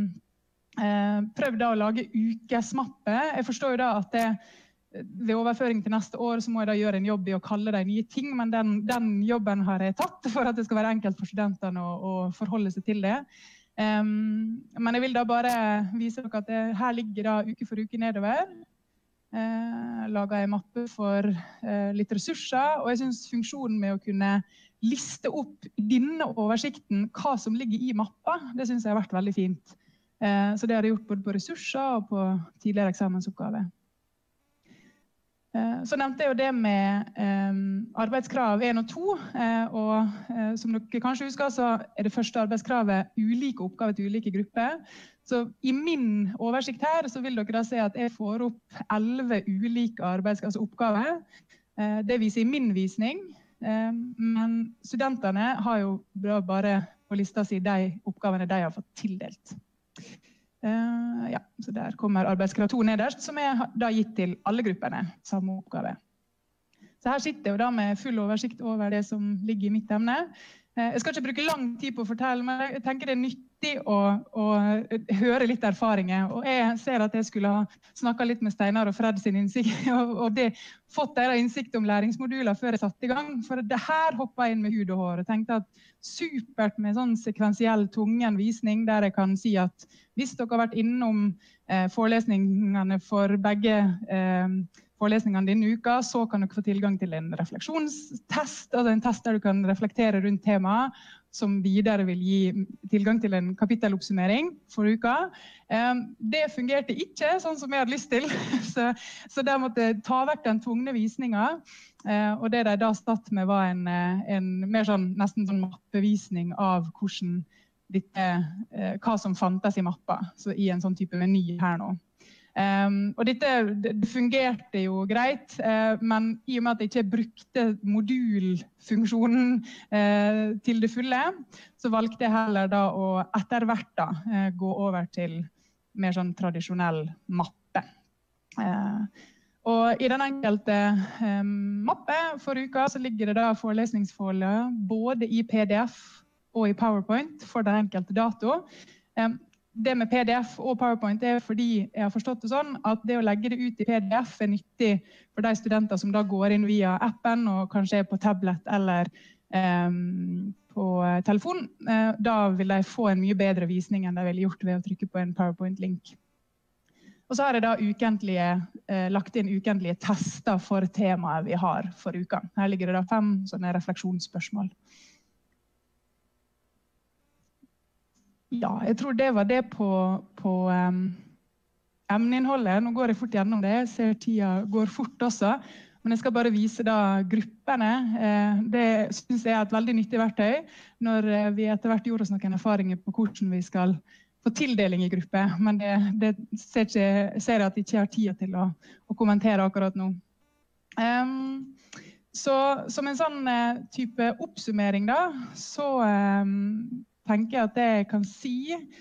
[SPEAKER 13] eh, prøvd da å lage ukesmappe. Jeg forstår jo da at det, ved overføring til neste år så må jeg da gjøre en jobb i å kalle det nye ting, men den, den jobben har jeg tatt for at det skal være enkelt for studentene å, å forholde seg til det. Eh, men jeg vil da bare vise dere at det, her ligger da uke for uke nedover. Eh, laget en mappe for eh, litt ressurser, og jeg synes funksjonen med å kunne liste opp i denne oversikten hva som ligger i mappa, det synes jeg har vært veldig fint. Eh, så det har jeg gjort både på ressurser og på tidligere eksamensoppgave. Eh, så nevnte jeg jo det med eh, arbeidskrav én og to, eh, og eh, som dere kanskje husker så er det første arbeidskravet ulike oppgaver til ulike grupper. Så i min oversikt her så vil dere da se at jeg får opp elleve ulike arbeids- altså oppgaver. Det viser i min visning, men studentene har jo bare på lista si de oppgavene de har fått tildelt. Ja, så der kommer arbeidskrav to nederst, som er da gitt til alle gruppene, samme oppgave. Så her sitter jeg jo da med full oversikt over det som ligger i mitt emne. Jeg skal ikke bruke lang tid på å fortelle, men jeg tenker det er nyttig viktig å, å høre litt erfaringer. Og jeg ser at jeg skulle ha snakket litt med Steinar og Fred sin innsikt, og, og det, fått deres innsikt om læringsmoduler før jeg satte i gang. For det her hoppet jeg inn med hud og hår og tenkte at supert med sånn sekvensiell tungen visning, der jeg kan si at hvis dere har vært innom eh, forelesningene for begge eh, forelesningene denne uka, så kan dere få tilgang til en refleksjonstest, altså en test der du kan reflektere rundt temaet, som videre vil gi tilgang til en kapitteloppsummering for uka. Det fungerte ikke sånn som jeg hadde lyst til, så, så der måtte jeg ta vekk den tvungne visningen, og det de da satt med var en, en mer sånn, nesten sånn mappevisning av hvordan dette, hva som fantes i mappa, så i en sånn type meny her nå. Um, og dette det fungerte jo greit, uh, men i og med at jeg ikke brukte modulfunksjonen uh, til det fulle, så valgte jeg heller da å etter hvert da, uh, gå over til mer sånn tradisjonell mappe. Uh, og i den enkelte um, mappe for uka så ligger det da forelesningsforholdet både i P D F og i PowerPoint for den enkelte dato. Um, Det med P D F og PowerPoint er fordi jeg har forstått det sånn at det å legge det ut i P D F er nyttig for de studenter som da går inn via appen og kanskje er på tablet eller um, på telefon. Uh, da vil de få en mye bedre visning enn de ville gjort ved å trykke på en PowerPoint-link. Og så har jeg da ukentlige, uh, lagt inn ukentlige tester for temaet vi har for uka. Her ligger det da fem sånne refleksjonsspørsmål. Ja, jeg tror det var det på, på um, emneinnholdet. Nå går jeg fort gjennom det. Jeg ser tida går fort også. Men jeg skal bare vise da gruppene. Eh, det synes jeg er et veldig nyttig verktøy når vi etter hvert gjorde oss noen erfaringer på hvordan vi skal få tildeling i gruppe. Men det, det ser, ikke, ser jeg at jeg ikke har tid til å, å kommentere akkurat nå. Um, så som en sånn uh, type oppsummering da, så um, tenker jeg at det jeg kan si.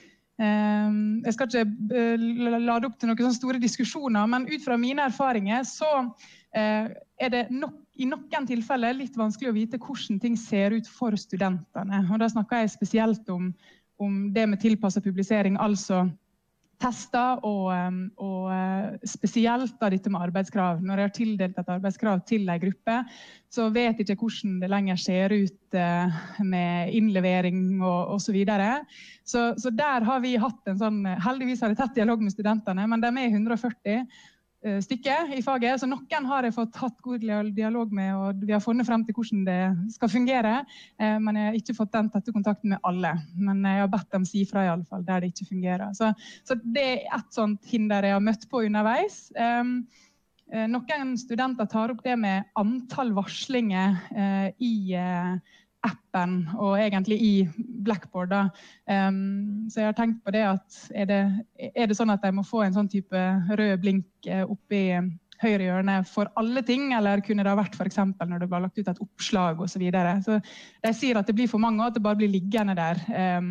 [SPEAKER 13] Um, jeg skal ikke uh, lade opp til noen sånne store diskusjoner, men ut fra mine erfaringer så uh, er det nok, i noen tilfeller litt vanskelig å vite hvordan ting ser ut for studentene. Og da snakker jeg spesielt om, om det med tilpasset publisering, altså tester og, um, og uh, spesielt da dette med arbeidskrav. Når jeg har tildelt et arbeidskrav til en gruppe, så vet jeg ikke hvordan det lenger ser ut uh, med innlevering og, og så videre. Så, så der har vi hatt en sånn, heldigvis har jeg tett dialog med studentene, men de er hundre og førti uh, stykker i faget, så noen har jeg fått hatt god dialog med, og vi har funnet frem til hvordan det skal fungere, uh, men jeg har ikke fått den tette kontakten med alle. Men jeg har bedt dem si fra i alle fall, der det ikke fungerer. Så, så det er et sånt hinder jeg har møtt på underveis. Um, uh, noen studenter tar opp det med antall varslinger uh, i uh, appen, og egentlig i Blackboard. Da. Um, så jeg har tenkt på det at er det, er det sånn at jeg må få en sånn type rød blink uh, oppe i høyre hjørne for alle ting, eller kunne det ha vært for eksempel når det ble lagt ut et oppslag og så videre. Så de sier at det blir for mange, og at det bare blir liggende der um,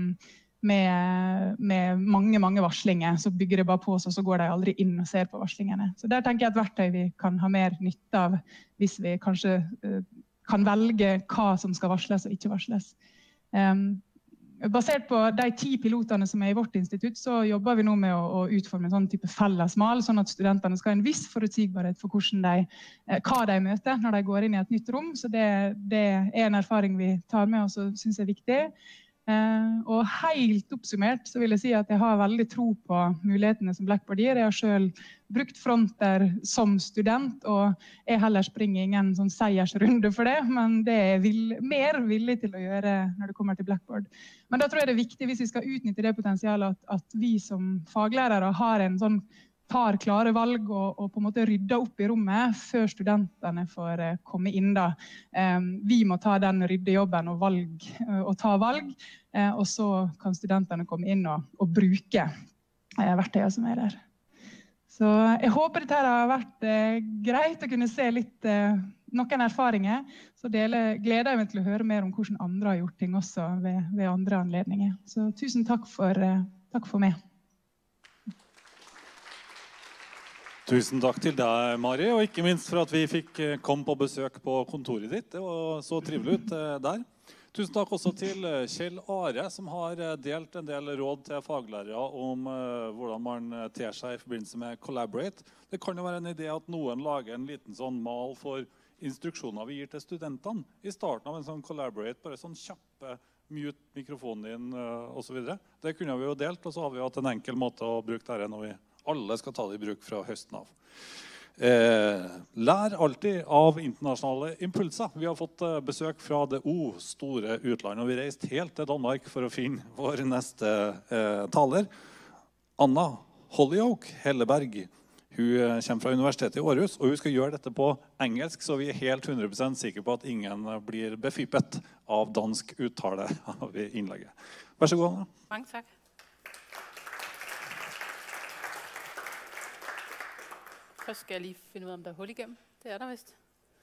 [SPEAKER 13] med, med mange, mange varslinger. Så bygger det bare på oss, og så går de aldri inn og ser på varslingene. Så der tenker jeg et verktøy vi kan ha mer nytte av, hvis vi kanskje uh, kan velge hva som skal varsles og ikke varsles. Um, basert på de ti pilotene som er i vårt institutt, så jobber vi nå med å, å utforme en sånn type felles mal, sånn at studentene skal ha en viss forutsigbarhet for hvordan de, eh, hva de møter når de går inn i et nytt rom. Så det, det er en erfaring vi tar med oss og synes er viktig. Uh, og helt oppsummert så vil jeg si at jeg har veldig tro på mulighetene som Blackboard gir. Jeg har selv brukt fronter som student, og jeg heller springer ingen sånn seiersrunde for det, men det er jeg vil, mer villig til å gjøre når det kommer til Blackboard. Men da tror jeg det er viktig, hvis vi skal utnytte det potensialet, at, at vi som faglærere har en sånn tar klare valg og, og på en måte rydder opp i rommet før studentene får uh, komme inn da. Um, vi må ta den ryddejobben og, valg, uh, og ta valg, uh, og så kan studentene komme inn og, og bruke uh, verktøyene som er der. Så jeg håper dette har vært uh, greit å kunne se litt uh, noen erfaringer, så deler, gleder jeg meg til å høre mer om hvordan andre har gjort ting også ved, ved andre anledninger. Så tusen takk for, uh, takk for meg.
[SPEAKER 3] Tusen takk til deg, Mari, og ikke minst for at vi fikk komme på besøk på kontoret ditt. Det var så trivelig ut der. Tusen takk også til Kjell Are, som har delt en del råd til faglærere om hvordan man ter seg i forbindelse med Collaborate. Det kan jo være en idé at noen lager en liten sånn mal for instruksjoner vi gir til studentene i starten av en sånn Collaborate, bare sånn kjappe, mute mikrofonen din og så videre. Det kunne vi jo delt, og så har vi hatt en enkel måte å bruke dette når vi alle skal ta det i bruk fra høsten av. Eh, lær alltid av internasjonale impulser. Vi har fått eh, besøk fra det O store utland, og vi reiste helt til Danmark for å finne vår neste eh, taler. Anna Holyoke Helleberg. Hun eh, kommer fra Universitetet i Aarhus, og hun skal gjøre dette på engelsk, så vi er helt hundre prosent sikre på at ingen blir befippet av dansk uttale av innlegget. Vær så god, Anna.
[SPEAKER 14] Mange takk. Først skal jeg lige finde ud af, om der er hul igennem. Det er der vist.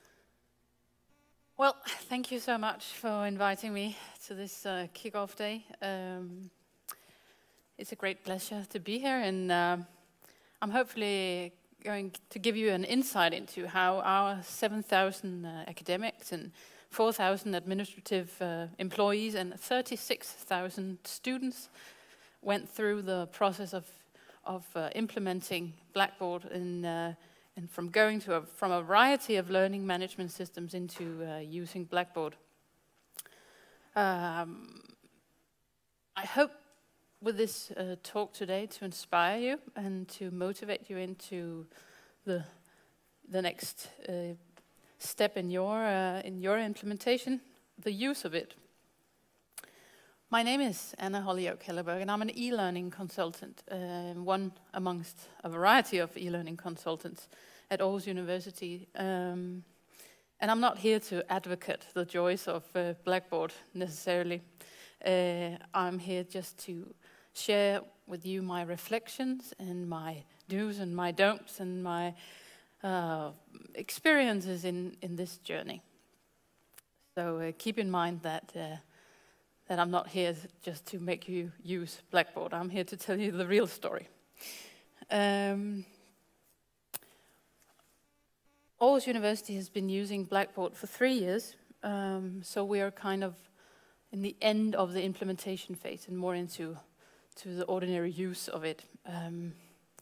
[SPEAKER 14] Well, thank you so much for inviting me to this uh, kick-off day. Um, it's a great pleasure to be here, and uh, I'm hopefully going to give you an insight into how our seven thousand uh, academics and four thousand administrative uh, employees and thirty-six thousand students went through the process of of uh, implementing Blackboard in, uh, and from going to a, from a variety of learning management systems into uh, using Blackboard. Um, I hope with this uh, talk today to inspire you and to motivate you into the, the next uh, step in your, uh, in your implementation, the use of it. My name is Anna Holyoke Helleberg, and I'm an e-learning consultant, uh, one amongst a variety of e-learning consultants at Aarhus University. Um, and I'm not here to advocate the joys of uh, Blackboard necessarily. Uh, I'm here just to share with you my reflections and my do's and my don'ts and my uh, experiences in, in this journey. So uh, keep in mind that uh, that I'm not here just to make you use Blackboard. I'm here to tell you the real story. Um, Aarhus University has been using Blackboard for three years, um, so we are kind of in the end of the implementation phase and more into to the ordinary use of it. Um,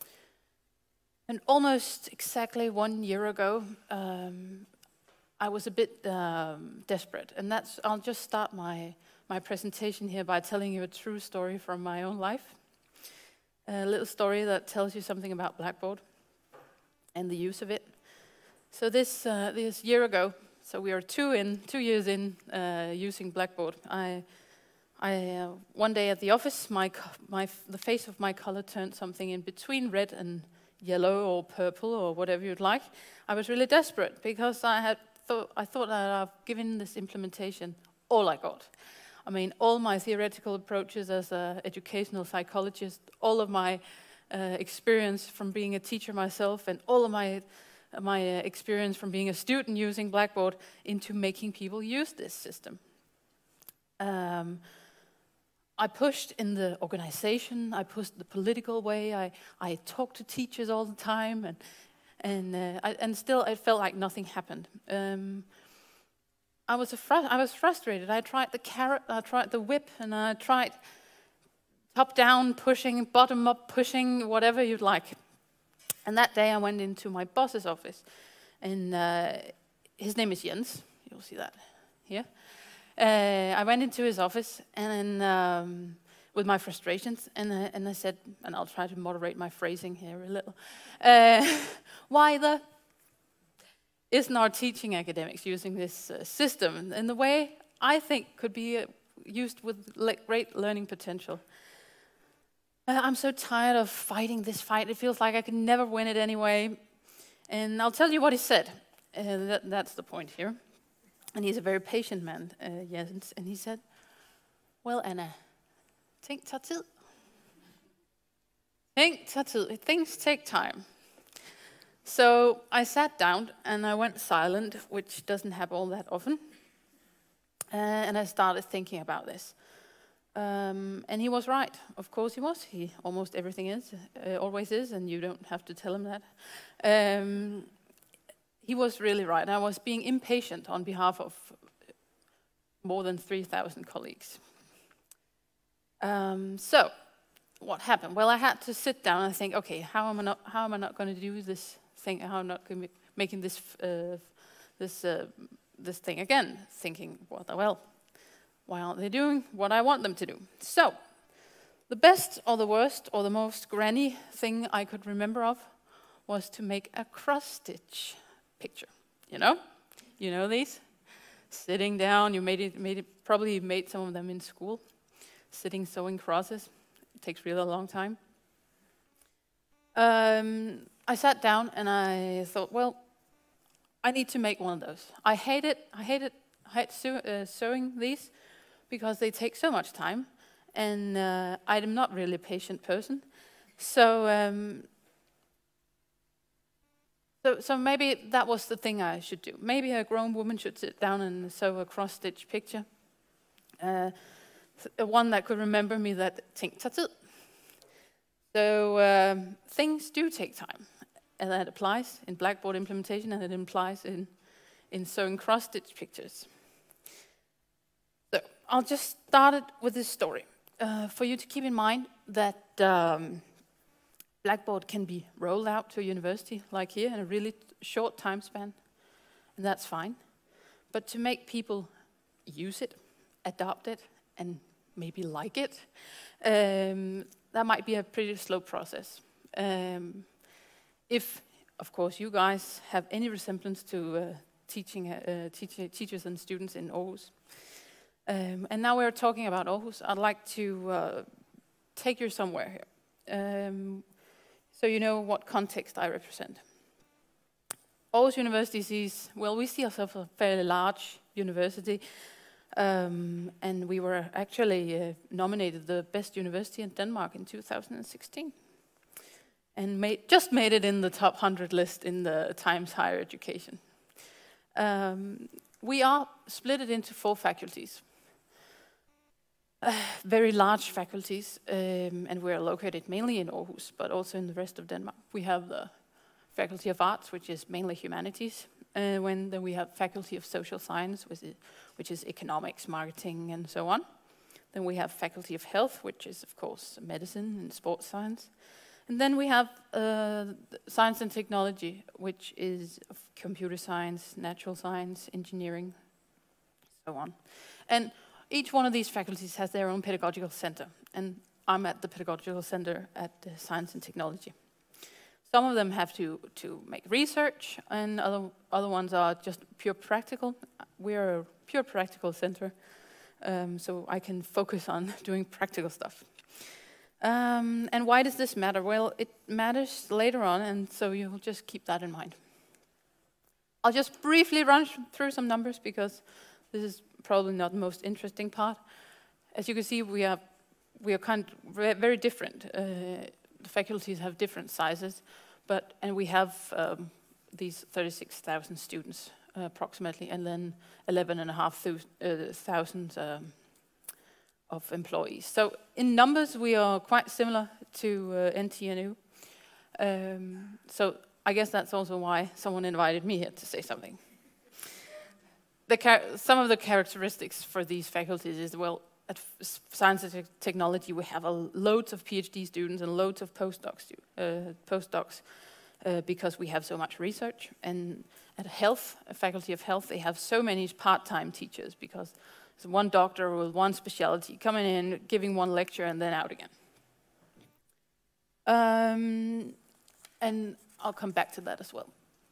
[SPEAKER 14] and almost exactly one year ago, um, I was a bit um, desperate, and that's, I'll just start my my presentation here by telling you a true story from my own life. A little story that tells you something about Blackboard and the use of it. So this uh, this year ago, so we are two in two years in uh, using Blackboard. I I uh, one day at the office, my my the face of my color turned something in between red and yellow or purple or whatever you'd like. I was really desperate because I had thought I thought that I've given this implementation all I got. I mean, all my theoretical approaches as an educational psychologist, all of my uh, experience from being a teacher myself, and all of my my uh, experience from being a student using Blackboard into making people use this system. Um, I pushed in the organization, I pushed the political way, I, I talked to teachers all the time, and and uh, I, and still it felt like nothing happened. Um, I was a fr- I was frustrated. I tried the carrot, I tried the whip, and I tried top-down pushing, bottom-up pushing, whatever you'd like. And that day I went into my boss's office, and uh, his name is Jens. You'll see that here. Uh, I went into his office and um, with my frustrations, and, uh, and I said, and I'll try to moderate my phrasing here a little, uh, why the isn't our teaching academics using this uh, system in the way I think could be uh, used with le- great learning potential? Uh, I'm so tired of fighting this fight. It feels like I can never win it anyway. And I'll tell you what he said. Uh, that, that's the point here. And he's a very patient man, uh, Jens. And he said, well, Anna, ting tager tid. Ting tager tid. Things take time. So I sat down and I went silent, which doesn't happen all that often. Uh, and I started thinking about this. Um, and he was right. Of course he was. He almost everything is, uh, always is, and you don't have to tell him that. Um, he was really right. I was being impatient on behalf of more than three thousand colleagues. Um, so, what happened? Well, I had to sit down and think, okay, how am I not, how am I not going to do this thing? How am I not going to be making this, uh, this, uh, this thing again? Thinking, well, well, why aren't they doing what I want them to do? So, the best or the worst or the most granny thing I could remember of was to make a cross-stitch picture. You know? You know these? Sitting down, you made it, made it, probably made some of them in school. Sitting sewing crosses. It takes really a long time. Um, I sat down and I thought, well, I need to make one of those. I hate it. I hate it. I hate sew, uh, sewing these because they take so much time, and uh, I'm not really a patient person. So, um, so, so maybe that was the thing I should do. Maybe a grown woman should sit down and sew a cross-stitch picture. Uh, one that could remember me that ting tager tid. So um, things do take time, and that applies in Blackboard implementation, and it applies in, in sewing cross-stitch pictures. So I'll just start it with this story. Uh, for you to keep in mind that um, Blackboard can be rolled out to a university, like here, in a really short time span, and that's fine. But to make people use it, adopt it, and maybe like it, um, that might be a pretty slow process. Um, if, of course, you guys have any resemblance to uh, teaching uh, teach teachers and students in Aarhus. Um, and now we're talking about Aarhus, I'd like to uh, take you somewhere here, um, so you know what context I represent. Aarhus University sees, well, we see ourselves as a fairly large university, um, and we were actually uh, nominated the best university in Denmark in two thousand sixteen, and made, just made it in the top one hundred list in the Times Higher Education. Um, we are split into four faculties. Uh, very large faculties, um, and we're located mainly in Aarhus, but also in the rest of Denmark. We have the Faculty of Arts, which is mainly humanities, uh, when then we have Faculty of Social Science, which is, which is economics, marketing, and so on. Then we have Faculty of Health, which is, of course, medicine and sports science. And then we have uh, Science and Technology, which is computer science, natural science, engineering, so on. And each one of these faculties has their own pedagogical center, and I'm at the pedagogical center at uh, Science and Technology. Some of them have to, to make research, and other, other ones are just pure practical. We're a pure practical center, um, so I can focus on doing practical stuff. Um, and why does this matter? Well, it matters later on, and so you'll just keep that in mind. I'll just briefly run through some numbers, because this is probably not the most interesting part. As you can see, we are, we are kind of very different. Uh, the faculties have different sizes, but and we have um, these thirty-six thousand students uh, approximately, and then eleven and a half thousand um, of employees. So in numbers, we are quite similar to uh, N T N U. Um, so I guess that's also why someone invited me here to say something. The some of the characteristics for these faculties is, well, at Science and Technology we have a loads of PhD students and loads of postdocs, uh, postdocs uh, because we have so much research. And at Health, a Faculty of Health, they have so many part-time teachers, because there's one doctor with one specialty coming in, giving one lecture, and then out again. Um, and I'll come back to that as well.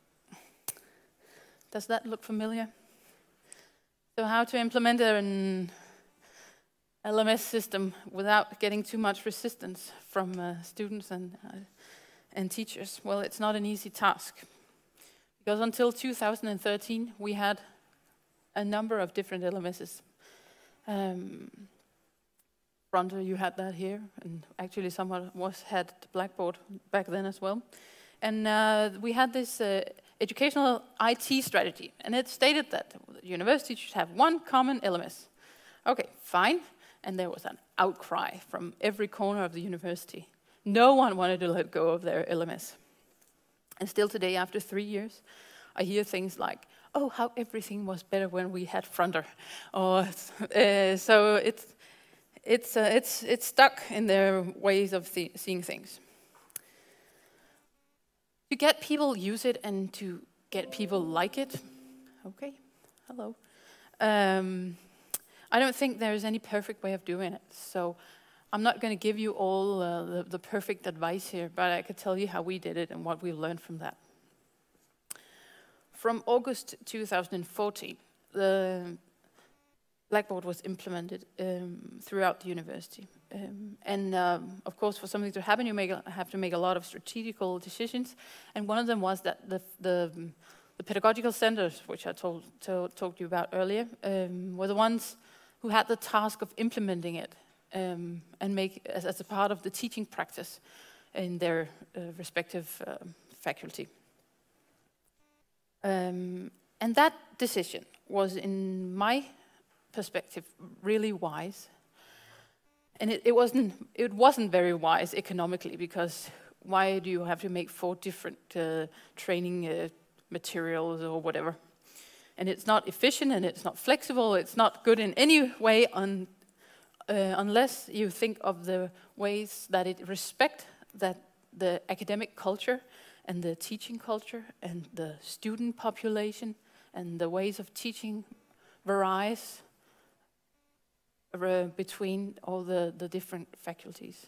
[SPEAKER 14] Does that look familiar? So how to implement an L M S system without getting too much resistance from uh, students and, uh, and teachers? Well, it's not an easy task. Because until two thousand thirteen, we had a number of different L M Ss. Um, Fronter, you had that here, and actually someone was had Blackboard back then as well. And uh, we had this uh, educational I T strategy, and it stated that the university should have one common L M S. Okay, fine. And there was an outcry from every corner of the university. No one wanted to let go of their L M S. And still today, after three years, I hear things like, oh, how everything was better when we had Fronter. Or, uh, so it's, it's, uh, it's, it's stuck in their ways of th seeing things. To get people use it and to get people like it, okay, hello. Um, I don't think there's any perfect way of doing it. So I'm not going to give you all uh, the, the perfect advice here, but I could tell you how we did it and what we learned from that. From August two thousand fourteen, the Blackboard was implemented um, throughout the university. Um, and um, of course, for something to happen, you make a, have to make a lot of strategical decisions. And one of them was that the, the, the pedagogical centers, which I told, to, talked to you about earlier, um, were the ones who had the task of implementing it um, and make as, as a part of the teaching practice in their uh, respective uh, faculty. Um, and that decision was, in my perspective, really wise. And it, it wasn't it wasn't very wise economically, because why do you have to make four different uh, training uh, materials or whatever? And it's not efficient and it's not flexible. It's not good in any way on, uh, unless you think of the ways that it respect that the academic culture and the teaching culture and the student population and the ways of teaching varies uh, between all the, the different faculties.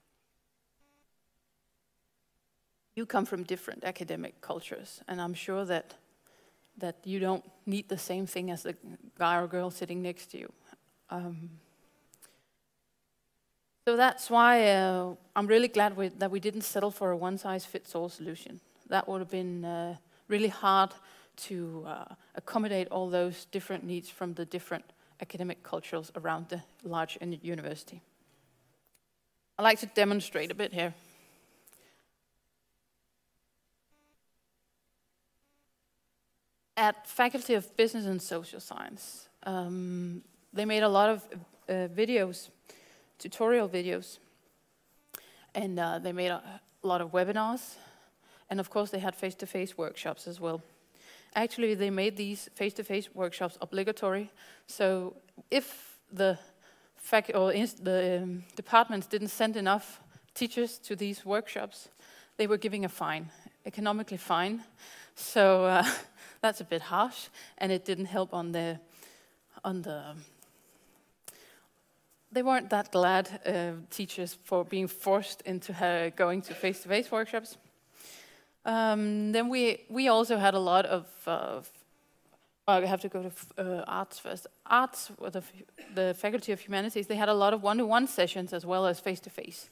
[SPEAKER 14] You come from different academic cultures, and I'm sure that that you don't need the same thing as the guy or girl sitting next to you. Um, so that's why uh, I'm really glad we, that we didn't settle for a one-size-fits-all solution. That would have been uh, really hard to uh, accommodate all those different needs from the different academic cultures around the large university. I'd like to demonstrate a bit here. At Faculty of Business and Social Science, um, they made a lot of uh, videos, tutorial videos, and uh, they made a, a lot of webinars, and of course they had face-to-face workshops as well. Actually, they made these face-to-face workshops obligatory, so if the fac or the um, departments didn't send enough teachers to these workshops, they were giving a fine, economically fine. So uh, that's a bit harsh, and it didn't help on the on the. They weren't that glad, uh, teachers, for being forced into uh, going to face-to-face workshops. Um, then we we also had a lot of. Uh, well, I have to go to uh, arts first. Arts, the the Faculty of Humanities, they had a lot of one-to-one sessions as well as face-to-face.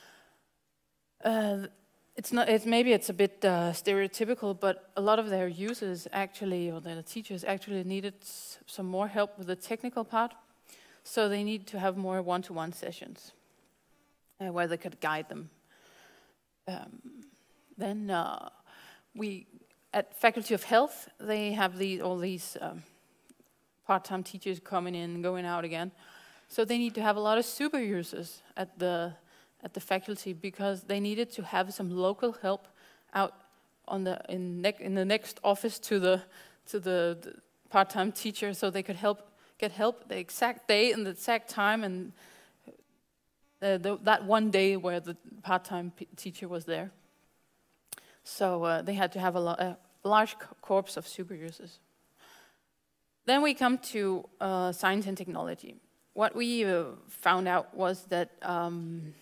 [SPEAKER 14] Uh, It's not. It's maybe it's a bit uh, stereotypical, but a lot of their users actually, or their teachers actually, needed s some more help with the technical part. So they need to have more one-to-one sessions uh, where they could guide them. Um, then uh, we, at Faculty of Health, they have the, all these um, part-time teachers coming in and going out again. So they need to have a lot of super users at the at the faculty, because they needed to have some local help out on the in, ne in the next office to the to the, the part-time teacher, so they could help get help the exact day and the exact time, and uh, the, that one day where the part-time teacher was there. So uh, they had to have a, a large corps of super users. Then we come to uh, science and technology. What we uh, found out was that. Um,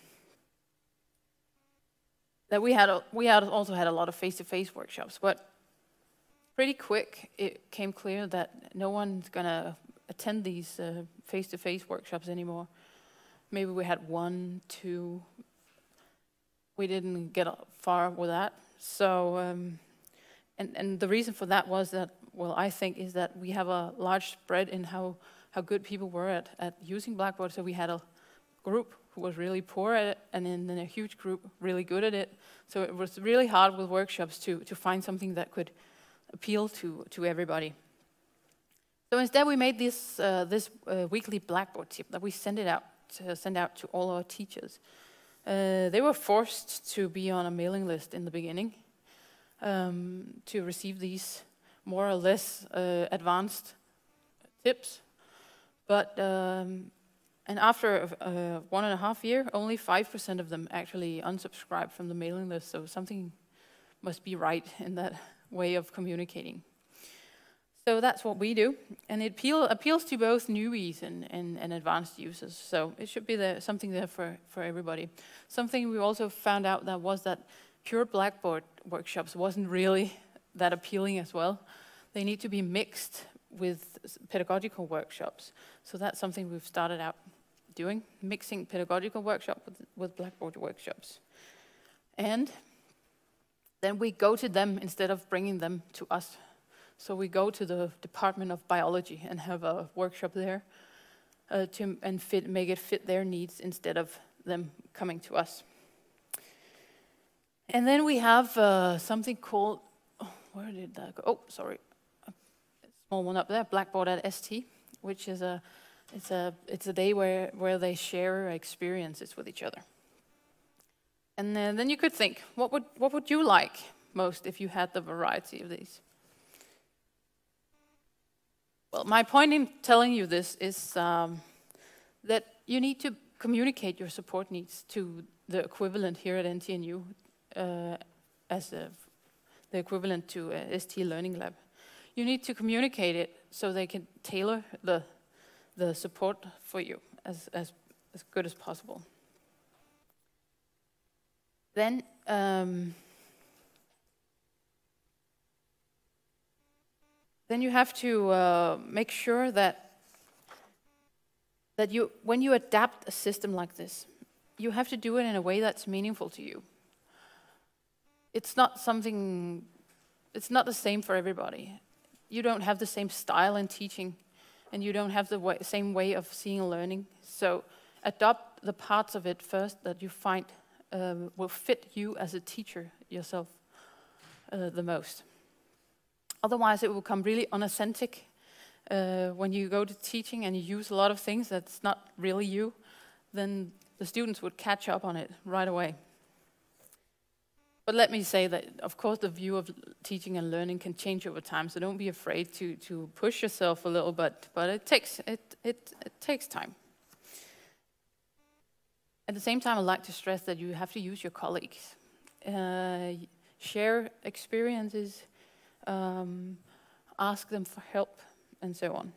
[SPEAKER 14] That we had, a, we had also had a lot of face-to-face workshops, but pretty quick it came clear that no one's gonna attend these uh, face-to-face workshops anymore. Maybe we had one, two. We didn't get far with that. So, um, and and the reason for that was that, well, I think is that we have a large spread in how how good people were at at using Blackboard. So we had a group who was really poor at it, and then a huge group really good at it. So it was really hard with workshops to, to find something that could appeal to, to everybody. So instead we made this, uh, this uh, weekly Blackboard tip that we sent it out to send out to all our teachers. Uh, they were forced to be on a mailing list in the beginning um, to receive these more or less uh, advanced tips. But um, and after uh, one and a half year, only five percent of them actually unsubscribed from the mailing list. So something must be right in that way of communicating. So that's what we do, and it appeal, appeals to both newbies and, and, and advanced users. So it should be there, something there for, for everybody. Something we also found out that was that pure Blackboard workshops wasn't really that appealing as well. They need to be mixed with pedagogical workshops. So that's something we've started out doing, mixing pedagogical workshop with, with Blackboard workshops. And then we go to them instead of bringing them to us. So we go to the Department of Biology and have a workshop there uh, to and fit, make it fit their needs instead of them coming to us. And then we have uh, something called, oh, where did that go? Oh, sorry, a small one up there, Blackboard at S T, which is a, it's a, it's a day where, where they share experiences with each other. And uh, then you could think, what would, what would you like most if you had the variety of these? Well, my point in telling you this is um, that you need to communicate your support needs to the equivalent here at N T N U uh, as a, the equivalent to a S T Learning Lab. You need to communicate it so they can tailor the, the support for you as, as, as good as possible. Then, um, then you have to uh, make sure that that you, when you adapt a system like this, you have to do it in a way that's meaningful to you. It's not something, it's not the same for everybody. You don't have the same style in teaching, and you don't have the way, same way of seeing learning. So adopt the parts of it first that you find uh, will fit you as a teacher yourself uh, the most. Otherwise, it will become really unauthentic uh, when you go to teaching and you use a lot of things that's not really you, then the students would catch up on it right away. But let me say that, of course, the view of teaching and learning can change over time, so don't be afraid to, to push yourself a little bit, but it takes, it, it, it takes time. At the same time, I'd like to stress that you have to use your colleagues. Uh, share experiences, Um, ask them for help, and so on.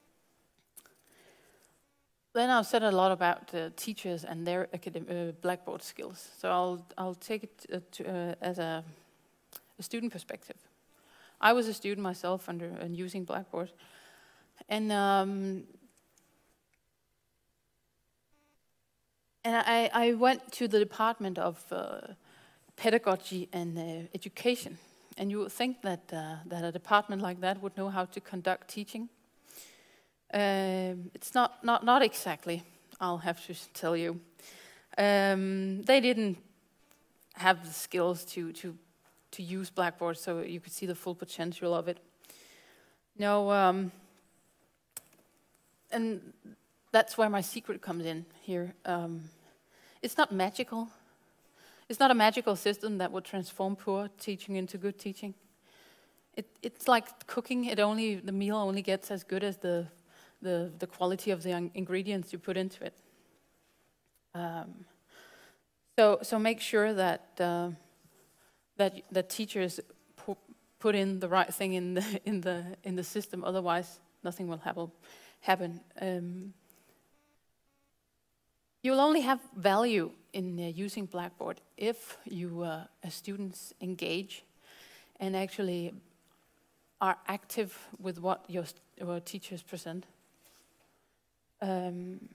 [SPEAKER 14] Then I've said a lot about uh, teachers and their academic uh, Blackboard skills. So I'll I'll take it uh, to, uh, as a, a student perspective. I was a student myself under and using Blackboard, and um, and I I went to the Department of uh, Pedagogy and uh, Education. And you would think that, uh, that a department like that would know how to conduct teaching. Um, it's not, not, not exactly, I'll have to tell you. Um, they didn't have the skills to, to, to use Blackboard so you could see the full potential of it. No, um, and that's where my secret comes in here. Um, it's not magical. It's not a magical system that would transform poor teaching into good teaching. It, it's like cooking. It only the meal only gets as good as the the, the quality of the ingredients you put into it. Um, so so make sure that uh, that that teachers pu put in the right thing in the in the in the system. Otherwise, nothing will happen. Happen. Um, You'll only have value in uh, using Blackboard if you, uh, as students, engage and actually are active with what your, your teachers present. Um,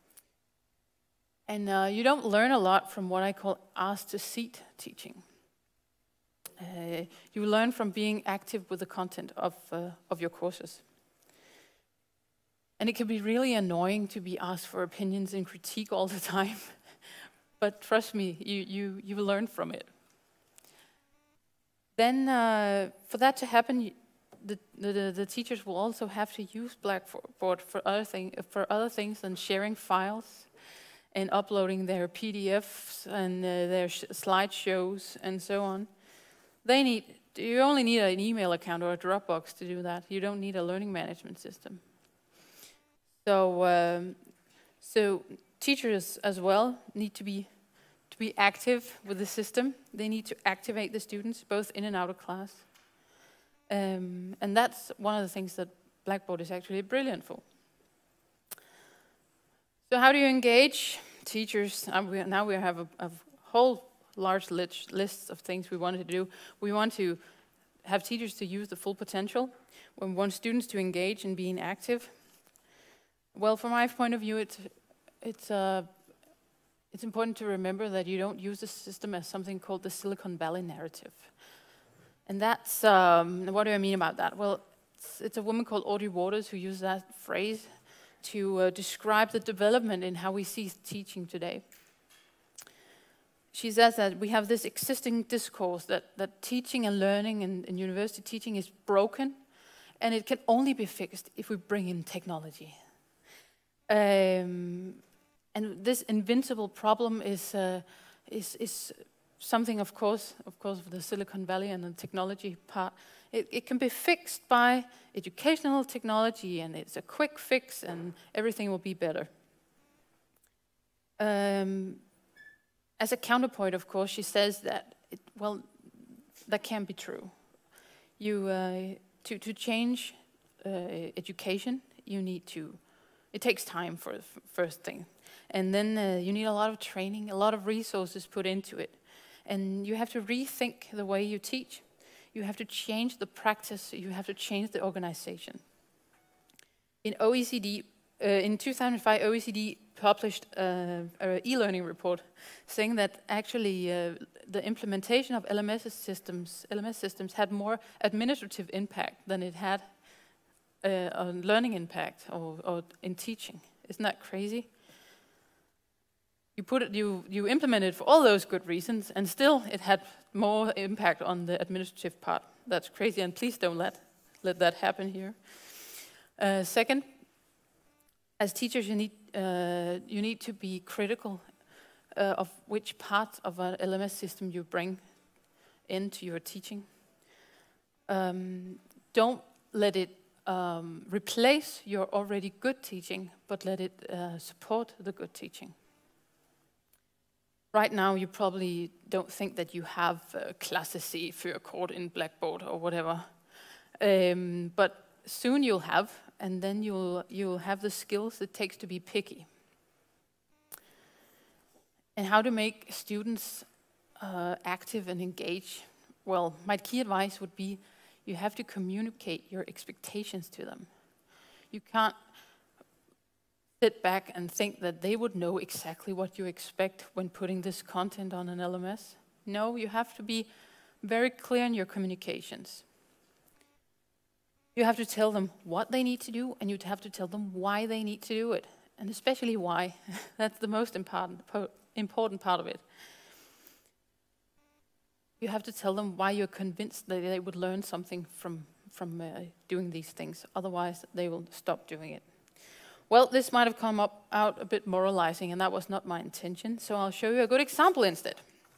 [SPEAKER 14] and uh, you don't learn a lot from what I call ask-to-seat teaching. Uh, you learn from being active with the content of, uh, of your courses. And it can be really annoying to be asked for opinions and critique all the time. But trust me, you, you, you will learn from it. Then uh, for that to happen, the, the, the teachers will also have to use Blackboard for other, thing, for other things than sharing files and uploading their P D Fs and uh, their slideshows and so on. They need You only need an email account or a Dropbox to do that. You don't need a learning management system. So, um, so teachers as well need to be to be active with the system. They need to activate the students both in and out of class. Um, and that's one of the things that Blackboard is actually brilliant for. So how do you engage teachers? Um, we, now we have a, a whole large list, list of things we wanted to do. We want to have teachers to use the full potential. We want students to engage in being active. Well, from my point of view, it's, it's, uh, it's important to remember that you don't use the system as something called the Silicon Valley narrative. And that's, um, what do I mean about that? Well, it's, it's a woman called Audrey Waters who used that phrase to uh, describe the development in how we see teaching today. She says that we have this existing discourse that, that teaching and learning and, and university teaching is broken, and it can only be fixed if we bring in technology. Um, and this invincible problem is, uh, is, is something, of course, of course, of the Silicon Valley and the technology part. It, it can be fixed by educational technology, and it's a quick fix, and everything will be better. Um, as a counterpoint, of course, she says that, it, well, that can't be true. You, uh, to, to change uh, education, you need to, it takes time for the first thing. And then uh, you need a lot of training, a lot of resources put into it. And you have to rethink the way you teach. You have to change the practice. You have to change the organization. In O E C D, uh, in two thousand five, O E C D published uh, an e-learning report saying that actually uh, the implementation of L M S systems, L M S systems had more administrative impact than it had uh, on learning impact or, or in teaching. Isn't that crazy? You put it, you, you implemented it for all those good reasons, and still it had more impact on the administrative part. That's crazy, and please don't let, let that happen here. Uh, second, as teachers, you need, uh, you need to be critical uh, of which part of an L M S system you bring into your teaching. Um, don't let it um, replace your already good teaching, but let it uh, support the good teaching. Right now, you probably don't think that you have uh, Klasse-C Førerkort in Blackboard or whatever. Um, but soon you'll have, and then you'll, you'll have the skills it takes to be picky. And how to make students uh, active and engage? Well, my key advice would be you have to communicate your expectations to them. You can't sit back and think that they would know exactly what you expect when putting this content on an L M S. No, you have to be very clear in your communications. You have to tell them what they need to do, and you have to tell them why they need to do it, and especially why. That's the most important, important part of it. You have to tell them why you're convinced that they would learn something from, from uh, doing these things. Otherwise, they will stop doing it. Well, this might have come up out a bit moralizing, and that was not my intention, so I'll show you a good example instead.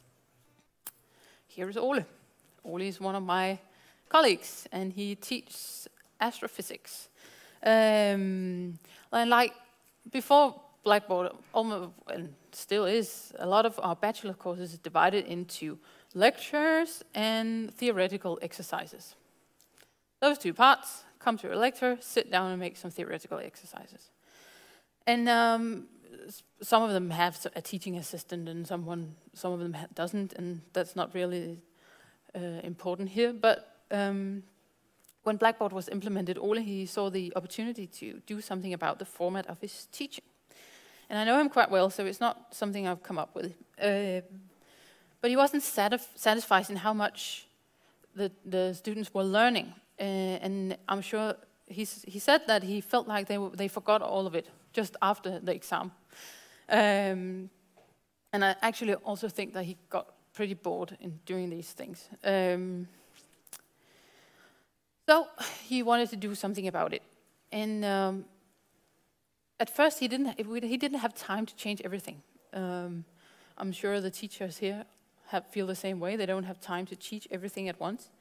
[SPEAKER 14] Here is Ole. Ole is one of my colleagues, and he teaches astrophysics. Um, and like before Blackboard, almost, and still is, a lot of our bachelor courses is divided into lectures and theoretical exercises. Those two parts, come to a lecture, sit down and make some theoretical exercises. And um, some of them have a teaching assistant, and someone, some of them doesn't, and that's not really uh, important here. But um, when Blackboard was implemented, Ole, he saw the opportunity to do something about the format of his teaching. And I know him quite well, so it's not something I've come up with. Uh, but he wasn't satisf satisfied in how much the, the students were learning. Uh, and I'm sure he's, he said that he felt like they, were, they forgot all of it just after the exam. Um, and I actually also think that he got pretty bored in doing these things. Um, so he wanted to do something about it. And um, at first he didn't, he didn't have time to change everything. Um, I'm sure the teachers here have, feel the same way. They don't have time to teach everything at once.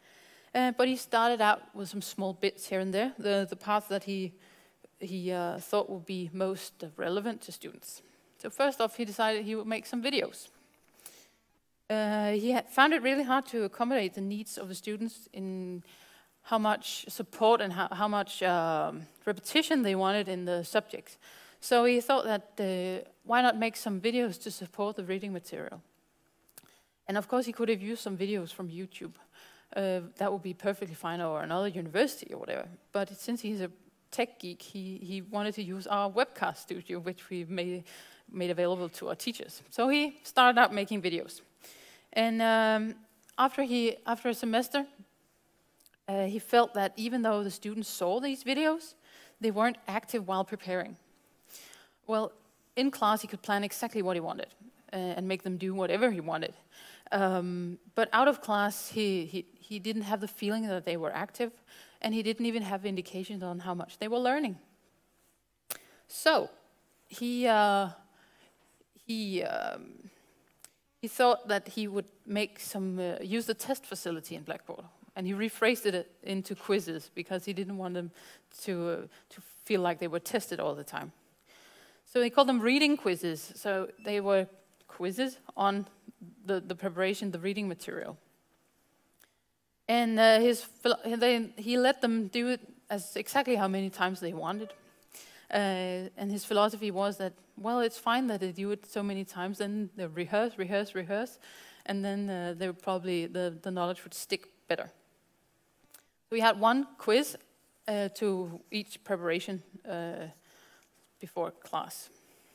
[SPEAKER 14] Uh, but he started out with some small bits here and there, the, the parts that he, he uh, thought would be most relevant to students. So first off, he decided he would make some videos. Uh, he had found it really hard to accommodate the needs of the students in how much support and how, how much um, repetition they wanted in the subjects. So he thought that uh, why not make some videos to support the reading material? And of course he could have used some videos from YouTube. Uh, that would be perfectly fine, or another university or whatever. But since he's a tech geek, he, he wanted to use our webcast studio, which we made, made available to our teachers. So he started out making videos. And um, after, he, after a semester, uh, he felt that even though the students saw these videos, they weren't active while preparing. Well, in class he could plan exactly what he wanted uh, and make them do whatever he wanted. Um, but out of class, he, he, he didn't have the feeling that they were active, and he didn't even have indications on how much they were learning. So he, uh, he, um, he thought that he would make some, uh, use the test facility in Blackboard, and he rephrased it into quizzes because he didn't want them to, uh, to feel like they were tested all the time. So he called them reading quizzes. So they were quizzes on the, the preparation, the reading material. And uh, his, they, he let them do it as exactly how many times they wanted. Uh, and his philosophy was that, well, it's fine that they do it so many times, then they rehearse, rehearse, rehearse, and then uh, they would probably, the, the knowledge would stick better. So we had one quiz uh, to each preparation uh, before class.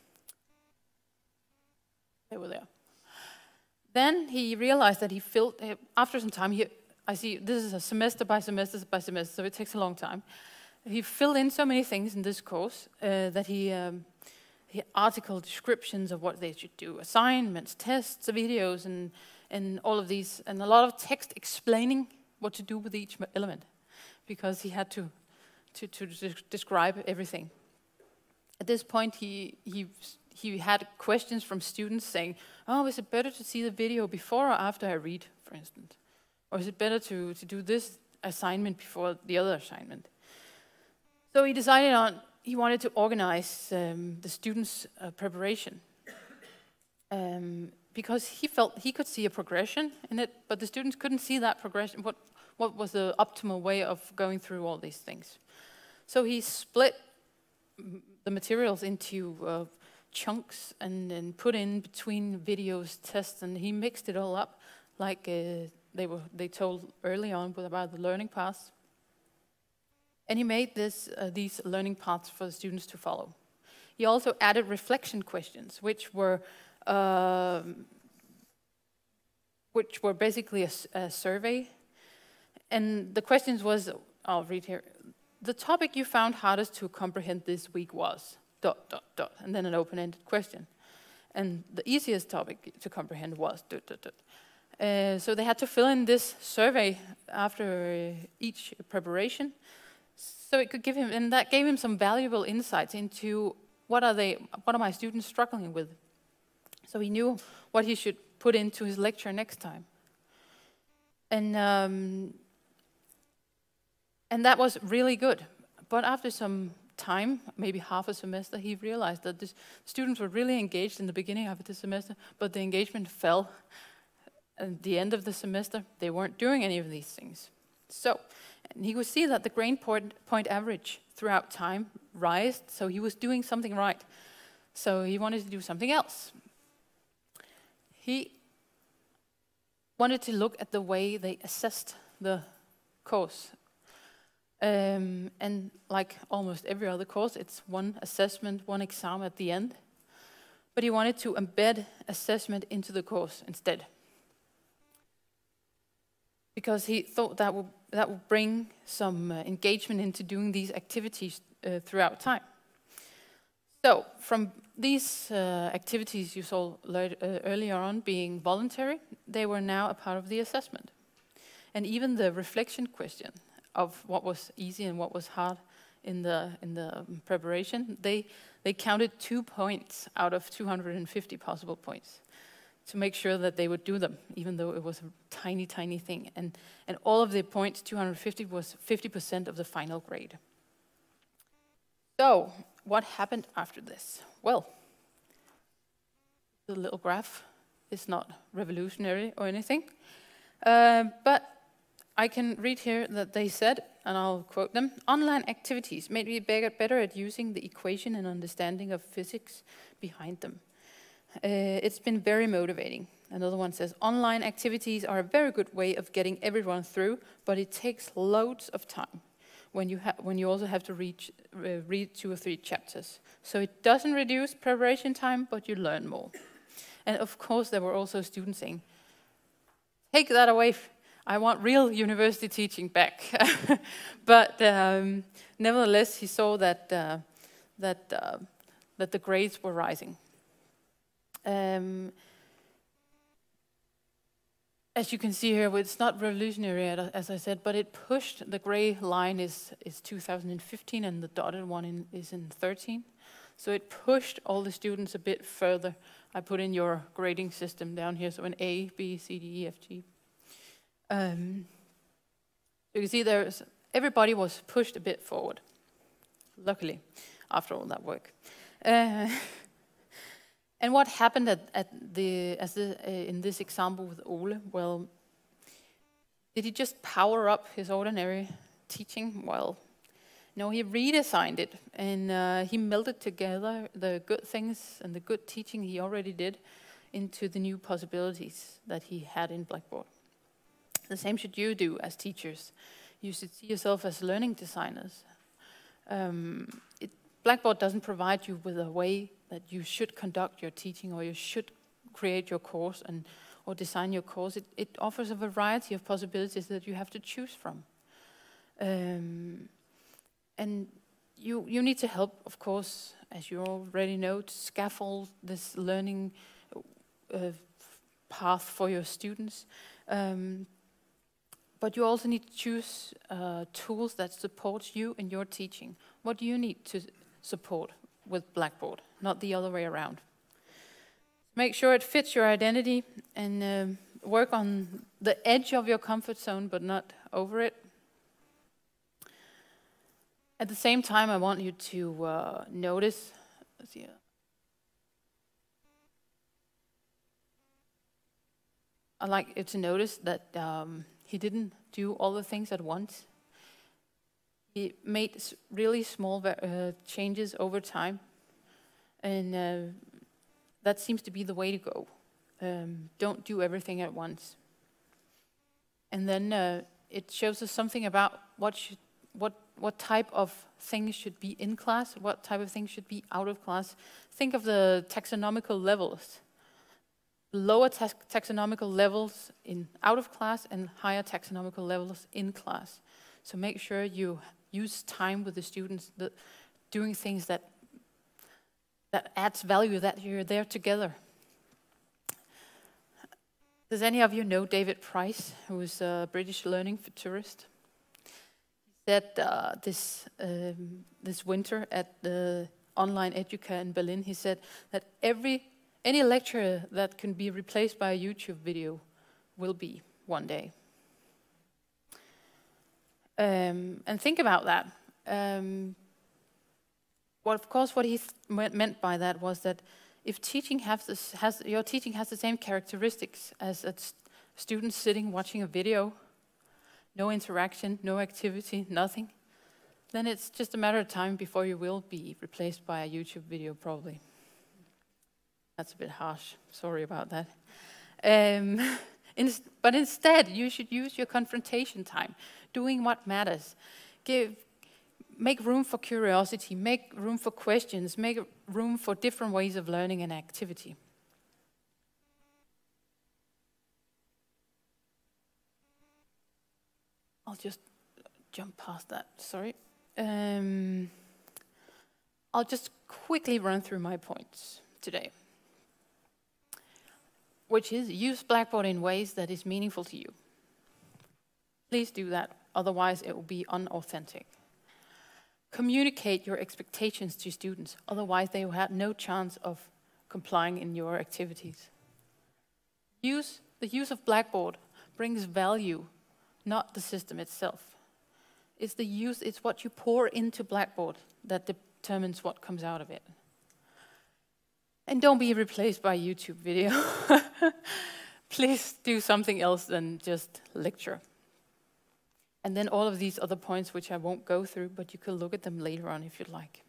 [SPEAKER 14] They were there. Then he realized that he filled, uh, after some time, he, I see this is a semester by semester by semester, so it takes a long time. He filled in so many things in this course uh, that he, um, he had article descriptions of what they should do, assignments, tests, videos, and, and all of these, and a lot of text explaining what to do with each element, because he had to, to, to describe everything. At this point, he, he, he had questions from students saying, oh, is it better to see the video before or after I read, for instance? Or is it better to, to do this assignment before the other assignment? So he decided on, he wanted to organize um, the students' uh, preparation. Um, because he felt he could see a progression in it, but the students couldn't see that progression, what, what was the optimal way of going through all these things. So he split the materials into uh, chunks and, and put in between videos, tests, and he mixed it all up like uh, they were they told early on about the learning paths. And he made this, uh, these learning paths for the students to follow. He also added reflection questions, which were uh, which were basically a, a survey. And the questions was, I'll read here. The topic you found hardest to comprehend this week was, dot, dot, dot, and then an open-ended question. And the easiest topic to comprehend was, dot, dot, dot. Uh, so they had to fill in this survey after uh, each preparation. So it could give him, and that gave him some valuable insights into what are they, what are my students struggling with. So he knew what he should put into his lecture next time. And um, and that was really good. But after some time, maybe half a semester, he realized that the students were really engaged in the beginning of the semester, but the engagement fell. At the end of the semester, they weren't doing any of these things. So, and he could see that the grade point, point average throughout time rised, so he was doing something right. So he wanted to do something else. He wanted to look at the way they assessed the course. Um, and like almost every other course, it's one assessment, one exam at the end. But he wanted to embed assessment into the course instead, because he thought that would, that would bring some uh, engagement into doing these activities uh, throughout time. So from these uh, activities you saw uh, earlier on being voluntary, they were now a part of the assessment. And even the reflection question of what was easy and what was hard in the, in the preparation, they, they counted two points out of two hundred fifty possible points. to make sure that they would do them, even though it was a tiny, tiny thing. And, and all of the points, two hundred fifty, was fifty percent of the final grade. So, what happened after this? Well, the little graph is not revolutionary or anything, uh, but I can read here that they said, and I'll quote them, online activities made me better at using the equation and understanding of physics behind them. Uh, it's been very motivating. Another one says, online activities are a very good way of getting everyone through, but it takes loads of time when you, ha when you also have to read, uh, read two or three chapters. So it doesn't reduce preparation time, but you learn more. And of course, there were also students saying, take that away. I want real university teaching back. But um, nevertheless, he saw that, uh, that, uh, that the grades were rising. Um, as you can see here, it's not revolutionary, as I said, but it pushed, the gray line is, is two thousand fifteen and the dotted one in, is in thirteen. So it pushed all the students a bit further. I put in your grading system down here, so an A, B, C, D, E, F, G. Um, you can see there's, everybody was pushed a bit forward, luckily, after all that work. Uh, And what happened at, at the, as the, uh, in this example with Ole? Well, did he just power up his ordinary teaching? Well, no, he redesigned it, and uh, he melded together the good things and the good teaching he already did into the new possibilities that he had in Blackboard. The same should you do as teachers. You should see yourself as learning designers. Um, it, Blackboard doesn't provide you with a way that you should conduct your teaching or you should create your course and or design your course. It, it offers a variety of possibilities that you have to choose from. Um, and you, you need to help, of course, as you already know, to scaffold this learning uh, path for your students. Um, but you also need to choose uh, tools that support you in your teaching. What do you need to support with Blackboard, not the other way around? Make sure it fits your identity and um, work on the edge of your comfort zone, but not over it. At the same time, I want you to uh, notice, let's see, I'd like you to notice that um, he didn't do all the things at once. He made really small uh, changes over time, and uh, that seems to be the way to go. Um, don't do everything at once. And then uh, it shows us something about what should, what what type of things should be in class, what type of things should be out of class. Think of the taxonomical levels. Lower tax taxonomical levels in out of class and higher taxonomical levels in class. So make sure you use time with the students, the, doing things that that adds value, that you're there together. Does any of you know David Price, who is a British learning futurist? He said uh, this, um, this winter at the Online Educa in Berlin, he said that every, any lecture that can be replaced by a YouTube video will be one day. Um, and think about that. Um, well, of course, what he meant by that was that if teaching has, this, has your teaching has the same characteristics as a student sitting watching a video, no interaction, no activity, nothing, then it's just a matter of time before you will be replaced by a YouTube video, probably. That's a bit harsh. Sorry about that. Um, in, but instead, you should use your confrontation time, doing what matters. Give, make room for curiosity, make room for questions, make room for different ways of learning and activity. I'll just jump past that, sorry. Um, I'll just quickly run through my points today, which is use Blackboard in ways that is meaningful to you. Please do that, otherwise it will be unauthentic. Communicate your expectations to students, otherwise they will have no chance of complying in your activities. Use, the use of Blackboard brings value, not the system itself. It's the use, it's what you pour into Blackboard that determines what comes out of it. And don't be replaced by a YouTube video. Please do something else than just lecture. And then all of these other points, which I won't go through, but you can look at them later on if you'd like.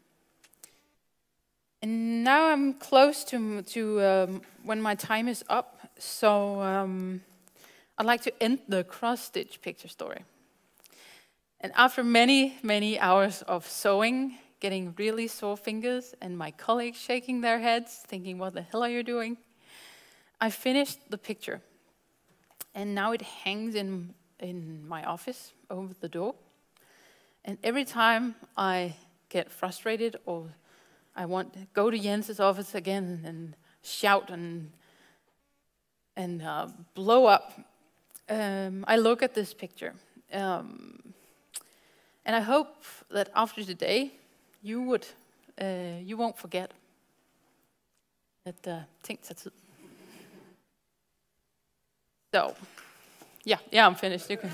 [SPEAKER 14] And now I'm close to, to um, when my time is up, so um, I'd like to end the cross-stitch picture story. And after many, many hours of sewing, getting really sore fingers, and my colleagues shaking their heads, thinking, what the hell are you doing? I finished the picture. And now it hangs in, in my office over the door. And every time I get frustrated or I want to go to Jens's office again and shout and, and uh, blow up, um, I look at this picture. Um, and I hope that after today, you would, uh, you won't forget at uh, ting tager tid. So, yeah, yeah, I'm finished. You can.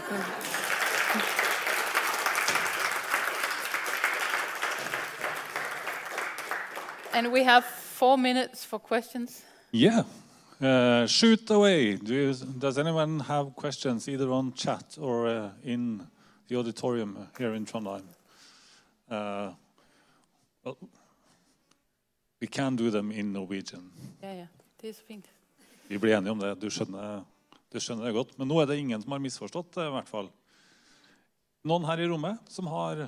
[SPEAKER 14] And we have four minutes for questions.
[SPEAKER 3] Yeah, uh, shoot away. Do you, does anyone have questions either on chat or uh, in the auditorium here in Trondheim? Uh, well, we can do them in Norwegian.
[SPEAKER 14] Ja, ja, det er så fint.
[SPEAKER 3] Vi blir enige om det. Du skjønner, du skjønner det godt. Men nå er det ingen som har misforstått det, i hvert fall. Noen her i rommet som har...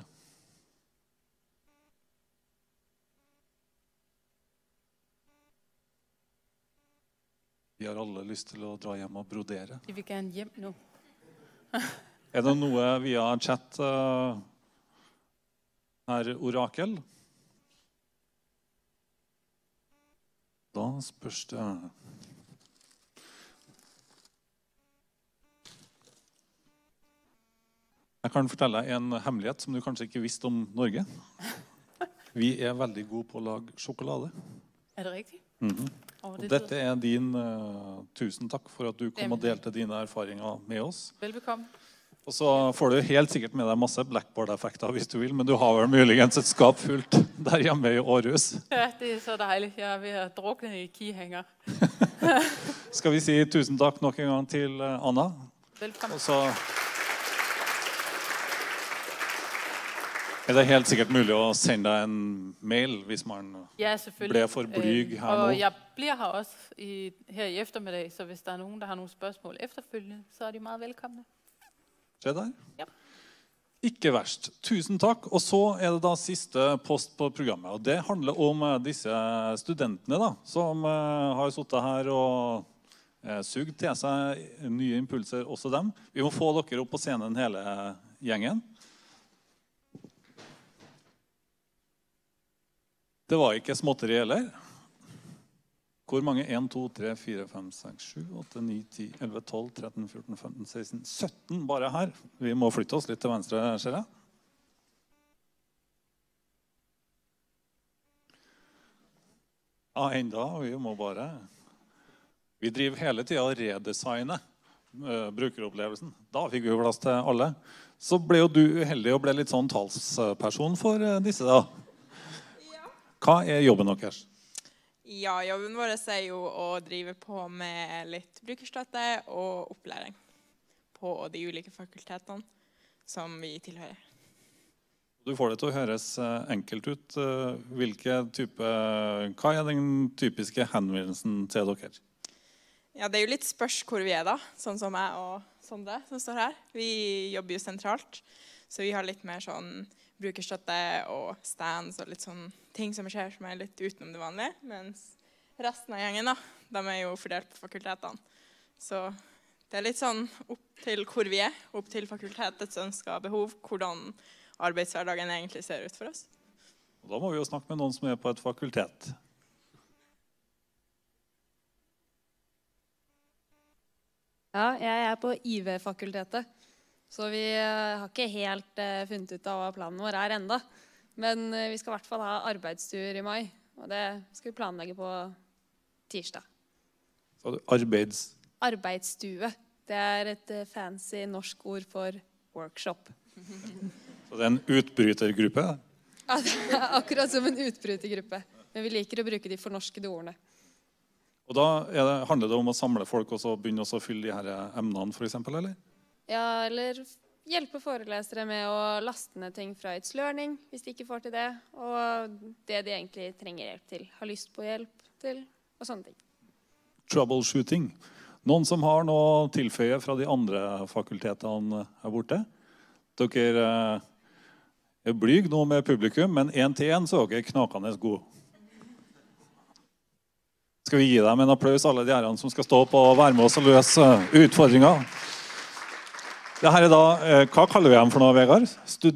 [SPEAKER 3] Vi har alle lyst til å dra hjem og brodere.
[SPEAKER 14] De vil gerne hjem nå.
[SPEAKER 3] Er det noe via chat uh, her, Orakel? Da spørs det... Jeg kan fortelle deg en hemmelighet som du kanskje ikke visste om Norge. Vi er veldig gode på å lage sjokolade.
[SPEAKER 14] Er det riktig?
[SPEAKER 3] Mm-hmm. Og dette er din uh, tusen takk for at du kom og delte dine erfaringer med oss.
[SPEAKER 14] Velbekomme.
[SPEAKER 3] Og så får du helt sikkert med deg masse Blackboard-effekter hvis du vil, men du har vel muligens et skap fullt der hjemme i Aarhus.
[SPEAKER 14] Ja, det er så deilig. Jeg er ved å drukne i keyhanger.
[SPEAKER 3] Skal vi si tusen takk nok en gang til Anna?
[SPEAKER 14] Velbekomme.
[SPEAKER 3] Og så er det helt sikkert mulig å sende deg en mail hvis man
[SPEAKER 14] ja,
[SPEAKER 3] ble for blyg her nå.
[SPEAKER 14] Og jeg blir her også i, her i eftermiddag, så hvis det er noen der har noen spørsmål efterfølgende, så er de meget velkomne.
[SPEAKER 3] Se der.
[SPEAKER 14] Ja.
[SPEAKER 3] Ikke verst. Tusen takk. Og så er det da siste post på programmet. Og det handler om disse studentene da, som uh, har suttet her og uh, sugd til seg nye impulser, også dem. Vi må få dere opp på scenen hele gjengen. Det var ikke småtteri heller. Hvor mange? en, to, tre, fire, fem, seks, sju, åtte, ni, ti, elleve, tolv, tretten, fjorten, femten, seksten, sytten bare her. Vi må flytte oss litt til venstre, ser jeg. Ja, enda. Vi må bare... Vi driver hele tiden og redesigner uh, brukeropplevelsen. Da fikk vi jo plass til alle. Så ble jo du uheldig og ble litt sånn talsperson for uh, disse da. Hva er jobben deres?
[SPEAKER 4] Ja, jobben vår er jo å drive på med litt brukerstøtte og opplæring på de ulike fakultetene som vi tilhører.
[SPEAKER 3] Du får det til å høres enkelt ut. Hvilke type, hva er den typiske henvendelsen til dere?
[SPEAKER 4] Ja, det er jo litt spørs hvor vi er da, sånn som jeg og Sondre som står her. Vi jobber jo sentralt, så vi har litt mer sånn brukerstøtte og stands og litt sånn ting som skjer som er litt utenom det vanlige, mens resten av gjengen da, de er jo fordelt på fakultetene. Så det er litt sånn opp til hvor vi er, opp til fakultetets ønsker og behov, hvordan arbeidshverdagen egentlig ser ut for oss.
[SPEAKER 3] Og da må vi jo snakke med noen som er på et fakultet.
[SPEAKER 15] Ja, jeg er på I V-fakultetet. Så vi har ikke helt uh, funnet ut av hva planen vår er enda. Men uh, vi skal i hvert fall ha arbeidstur i mai, og det skal vi planlegge på tirsdag.
[SPEAKER 3] Så arbeids...
[SPEAKER 15] arbeidsstue. Det er et eh, fancy norsk ord for workshop.
[SPEAKER 3] Så det er en utbrytergruppe?
[SPEAKER 15] Ja, det er akkurat som en utbrytergruppe. Men vi liker å bruke de fornorskede ordene.
[SPEAKER 3] Og da er det, handler det om å samle folk og så begynne å fylle de her emnene, for eksempel, eller?
[SPEAKER 15] Ja, eller hjelpe forelesere med å laste ned ting fra It's Learning, hvis de ikke får til det. Og det de egentlig trenger hjelp til, har lyst på hjelp til, og sånne ting.
[SPEAKER 3] Troubleshooting. Noen som har noe tilføye fra de andre fakultetene her borte? Dere er blyg nå med publikum, men en til en så er dere knakende gode. Skal vi gi dem en applaus, alle de herrene som skal stå opp og være med oss og løse utfordringer? Dette er da, hva kaller vi dem for noe, Vegard?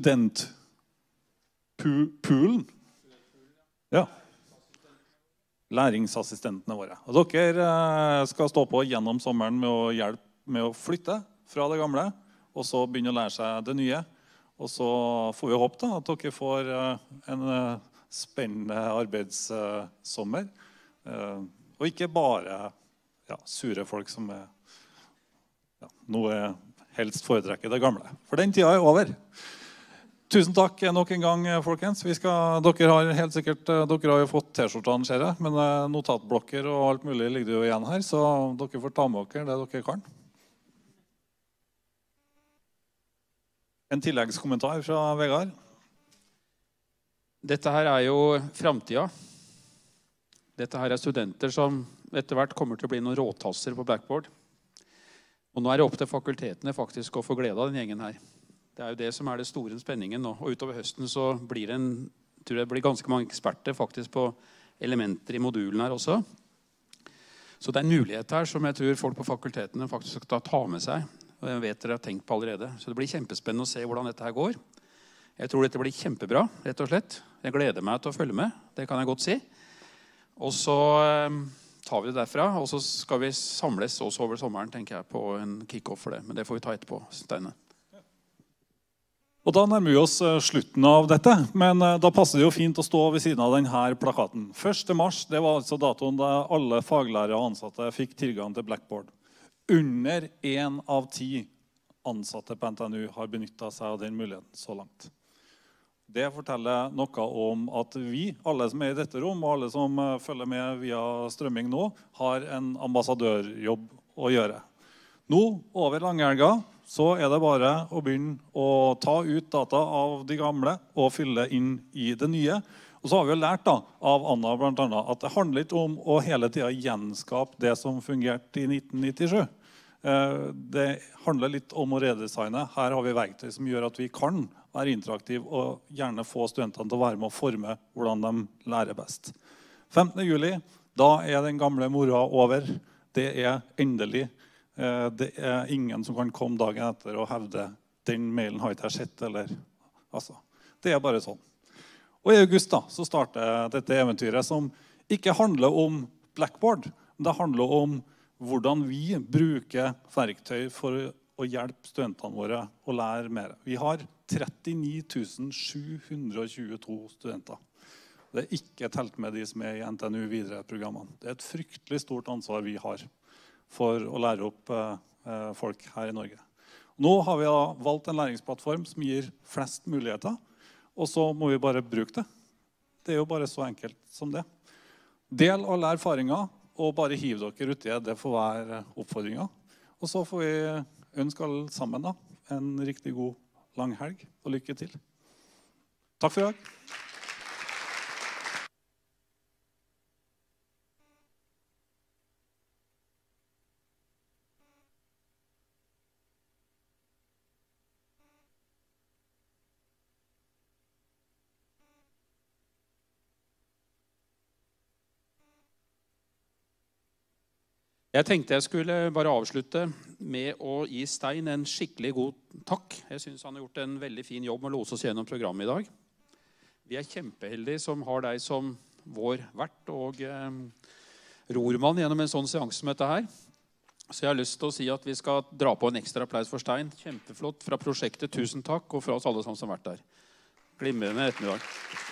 [SPEAKER 3] Studentpoolen? Ja. Læringsassistentene våre. Og dere skal stå på gjennom sommeren med å hjelpe med å flytte fra det gamle, og så begynne å lære seg det nye. Og så får vi håpe da, at dere får en spennende arbeidssommer. Og ikke bare ja, sure folk som er, ja, noe helst foretrekker det gamle. For den tiden er over. Tusen takk nok en gang, folkens. Vi skal, dere har helt sikkert dere har jo fått T-skjortene, ser jeg, men notatblokker og alt mulig ligger jo igjen her, så dere får ta med dere det dere kan. En tilleggskommentar fra Vegard.
[SPEAKER 6] Dette her er jo fremtiden. Dette her er studenter som etter hvert kommer til å bli noen råtasser på Blackboard. Og nå er det opp til fakultetene faktisk å få glede av den gjengen her. Det er jo det som er det store spenningen nå. Og utover høsten så blir det, en, tror jeg det blir ganske mange eksperter faktisk på elementer i modulen her også. Så det er en mulighet her som jeg tror folk på fakultetene faktisk skal ta med seg. Og jeg vet dere har tenkt på allerede. Så det blir kjempespennende å se hvordan dette her går. Jeg tror dette blir kjempebra, rett og slett. Jeg gleder meg til å følge med, det kan jeg godt si. Og så tar vi det derfra, og så skal vi samles også over sommeren, tenker jeg, på en kick-off for det. Men det får vi ta etterpå, Steine.
[SPEAKER 3] Og da nærmer vi oss slutten av dette, men da passer det jo fint å stå ved siden av denne plakaten. første mars, det var altså datoen da alle faglærere og ansatte fikk tilgang til Blackboard. Under en av ti ansatte på N T N U har benyttet seg av den muligheten så langt. Det forteller noe om at vi, alle som er i dette rom, og alle som følger med via strømming nå, har en ambassadørjobb å gjøre. Nå, over langhelga, så er det bare å begynne å ta ut data av de gamle og fylle inn i det nye. Og så har vi jo lært da, av Anna blant annet, at det handler litt om å hele tiden gjenskape det som fungerte i nitten nittisju. Det handler litt om å redesigne. Her har vi verktøy som gjør at vi kan være interaktive og gjerne få studentene til å være med og forme hvordan de lærer best. femtende juli, da er den gamle moroa over. Det er endelig. Det er ingen som kan komme dagen etter og hevde den mailen har ikke jeg sett, eller altså. Det er bare sånn. Og i august da, så starter dette eventyret som ikke handler om Blackboard, men det handler om hvordan vi bruker verktøy for å hjelpe studentene våre å lære mer. Vi har trettini tusen sju hundre og tjueto studenter. Det er ikke telt med de som er i N T N U videre-programmene. Det er et fryktelig stort ansvar vi har for å lære opp eh, folk her i Norge. Nå har vi da valgt en læringsplattform som gir flest muligheter, og så må vi bare bruke det. Det er jo bare så enkelt som det. Del alle erfaringer, og bare hiv dere ut i det, det får være oppfordringer. Og så får vi ønske alle sammen da, en riktig god lang helg, og lykke til. Takk for i dag.
[SPEAKER 6] Jeg tenkte jeg skulle bare avslutte med å gi Stein en skikkelig god takk. Jeg synes han har gjort en veldig fin jobb med å lose oss gjennom programmet i dag. Vi er kjempeheldige som har deg som vår vert og eh, rormann gjennom en sånn seanse som dette her. Så jeg har lyst til å si at vi skal dra på en ekstra applaus for Stein. Kjempeflott fra prosjektet. Tusen takk, og fra oss alle som har vært der. Glimrende ettermiddag.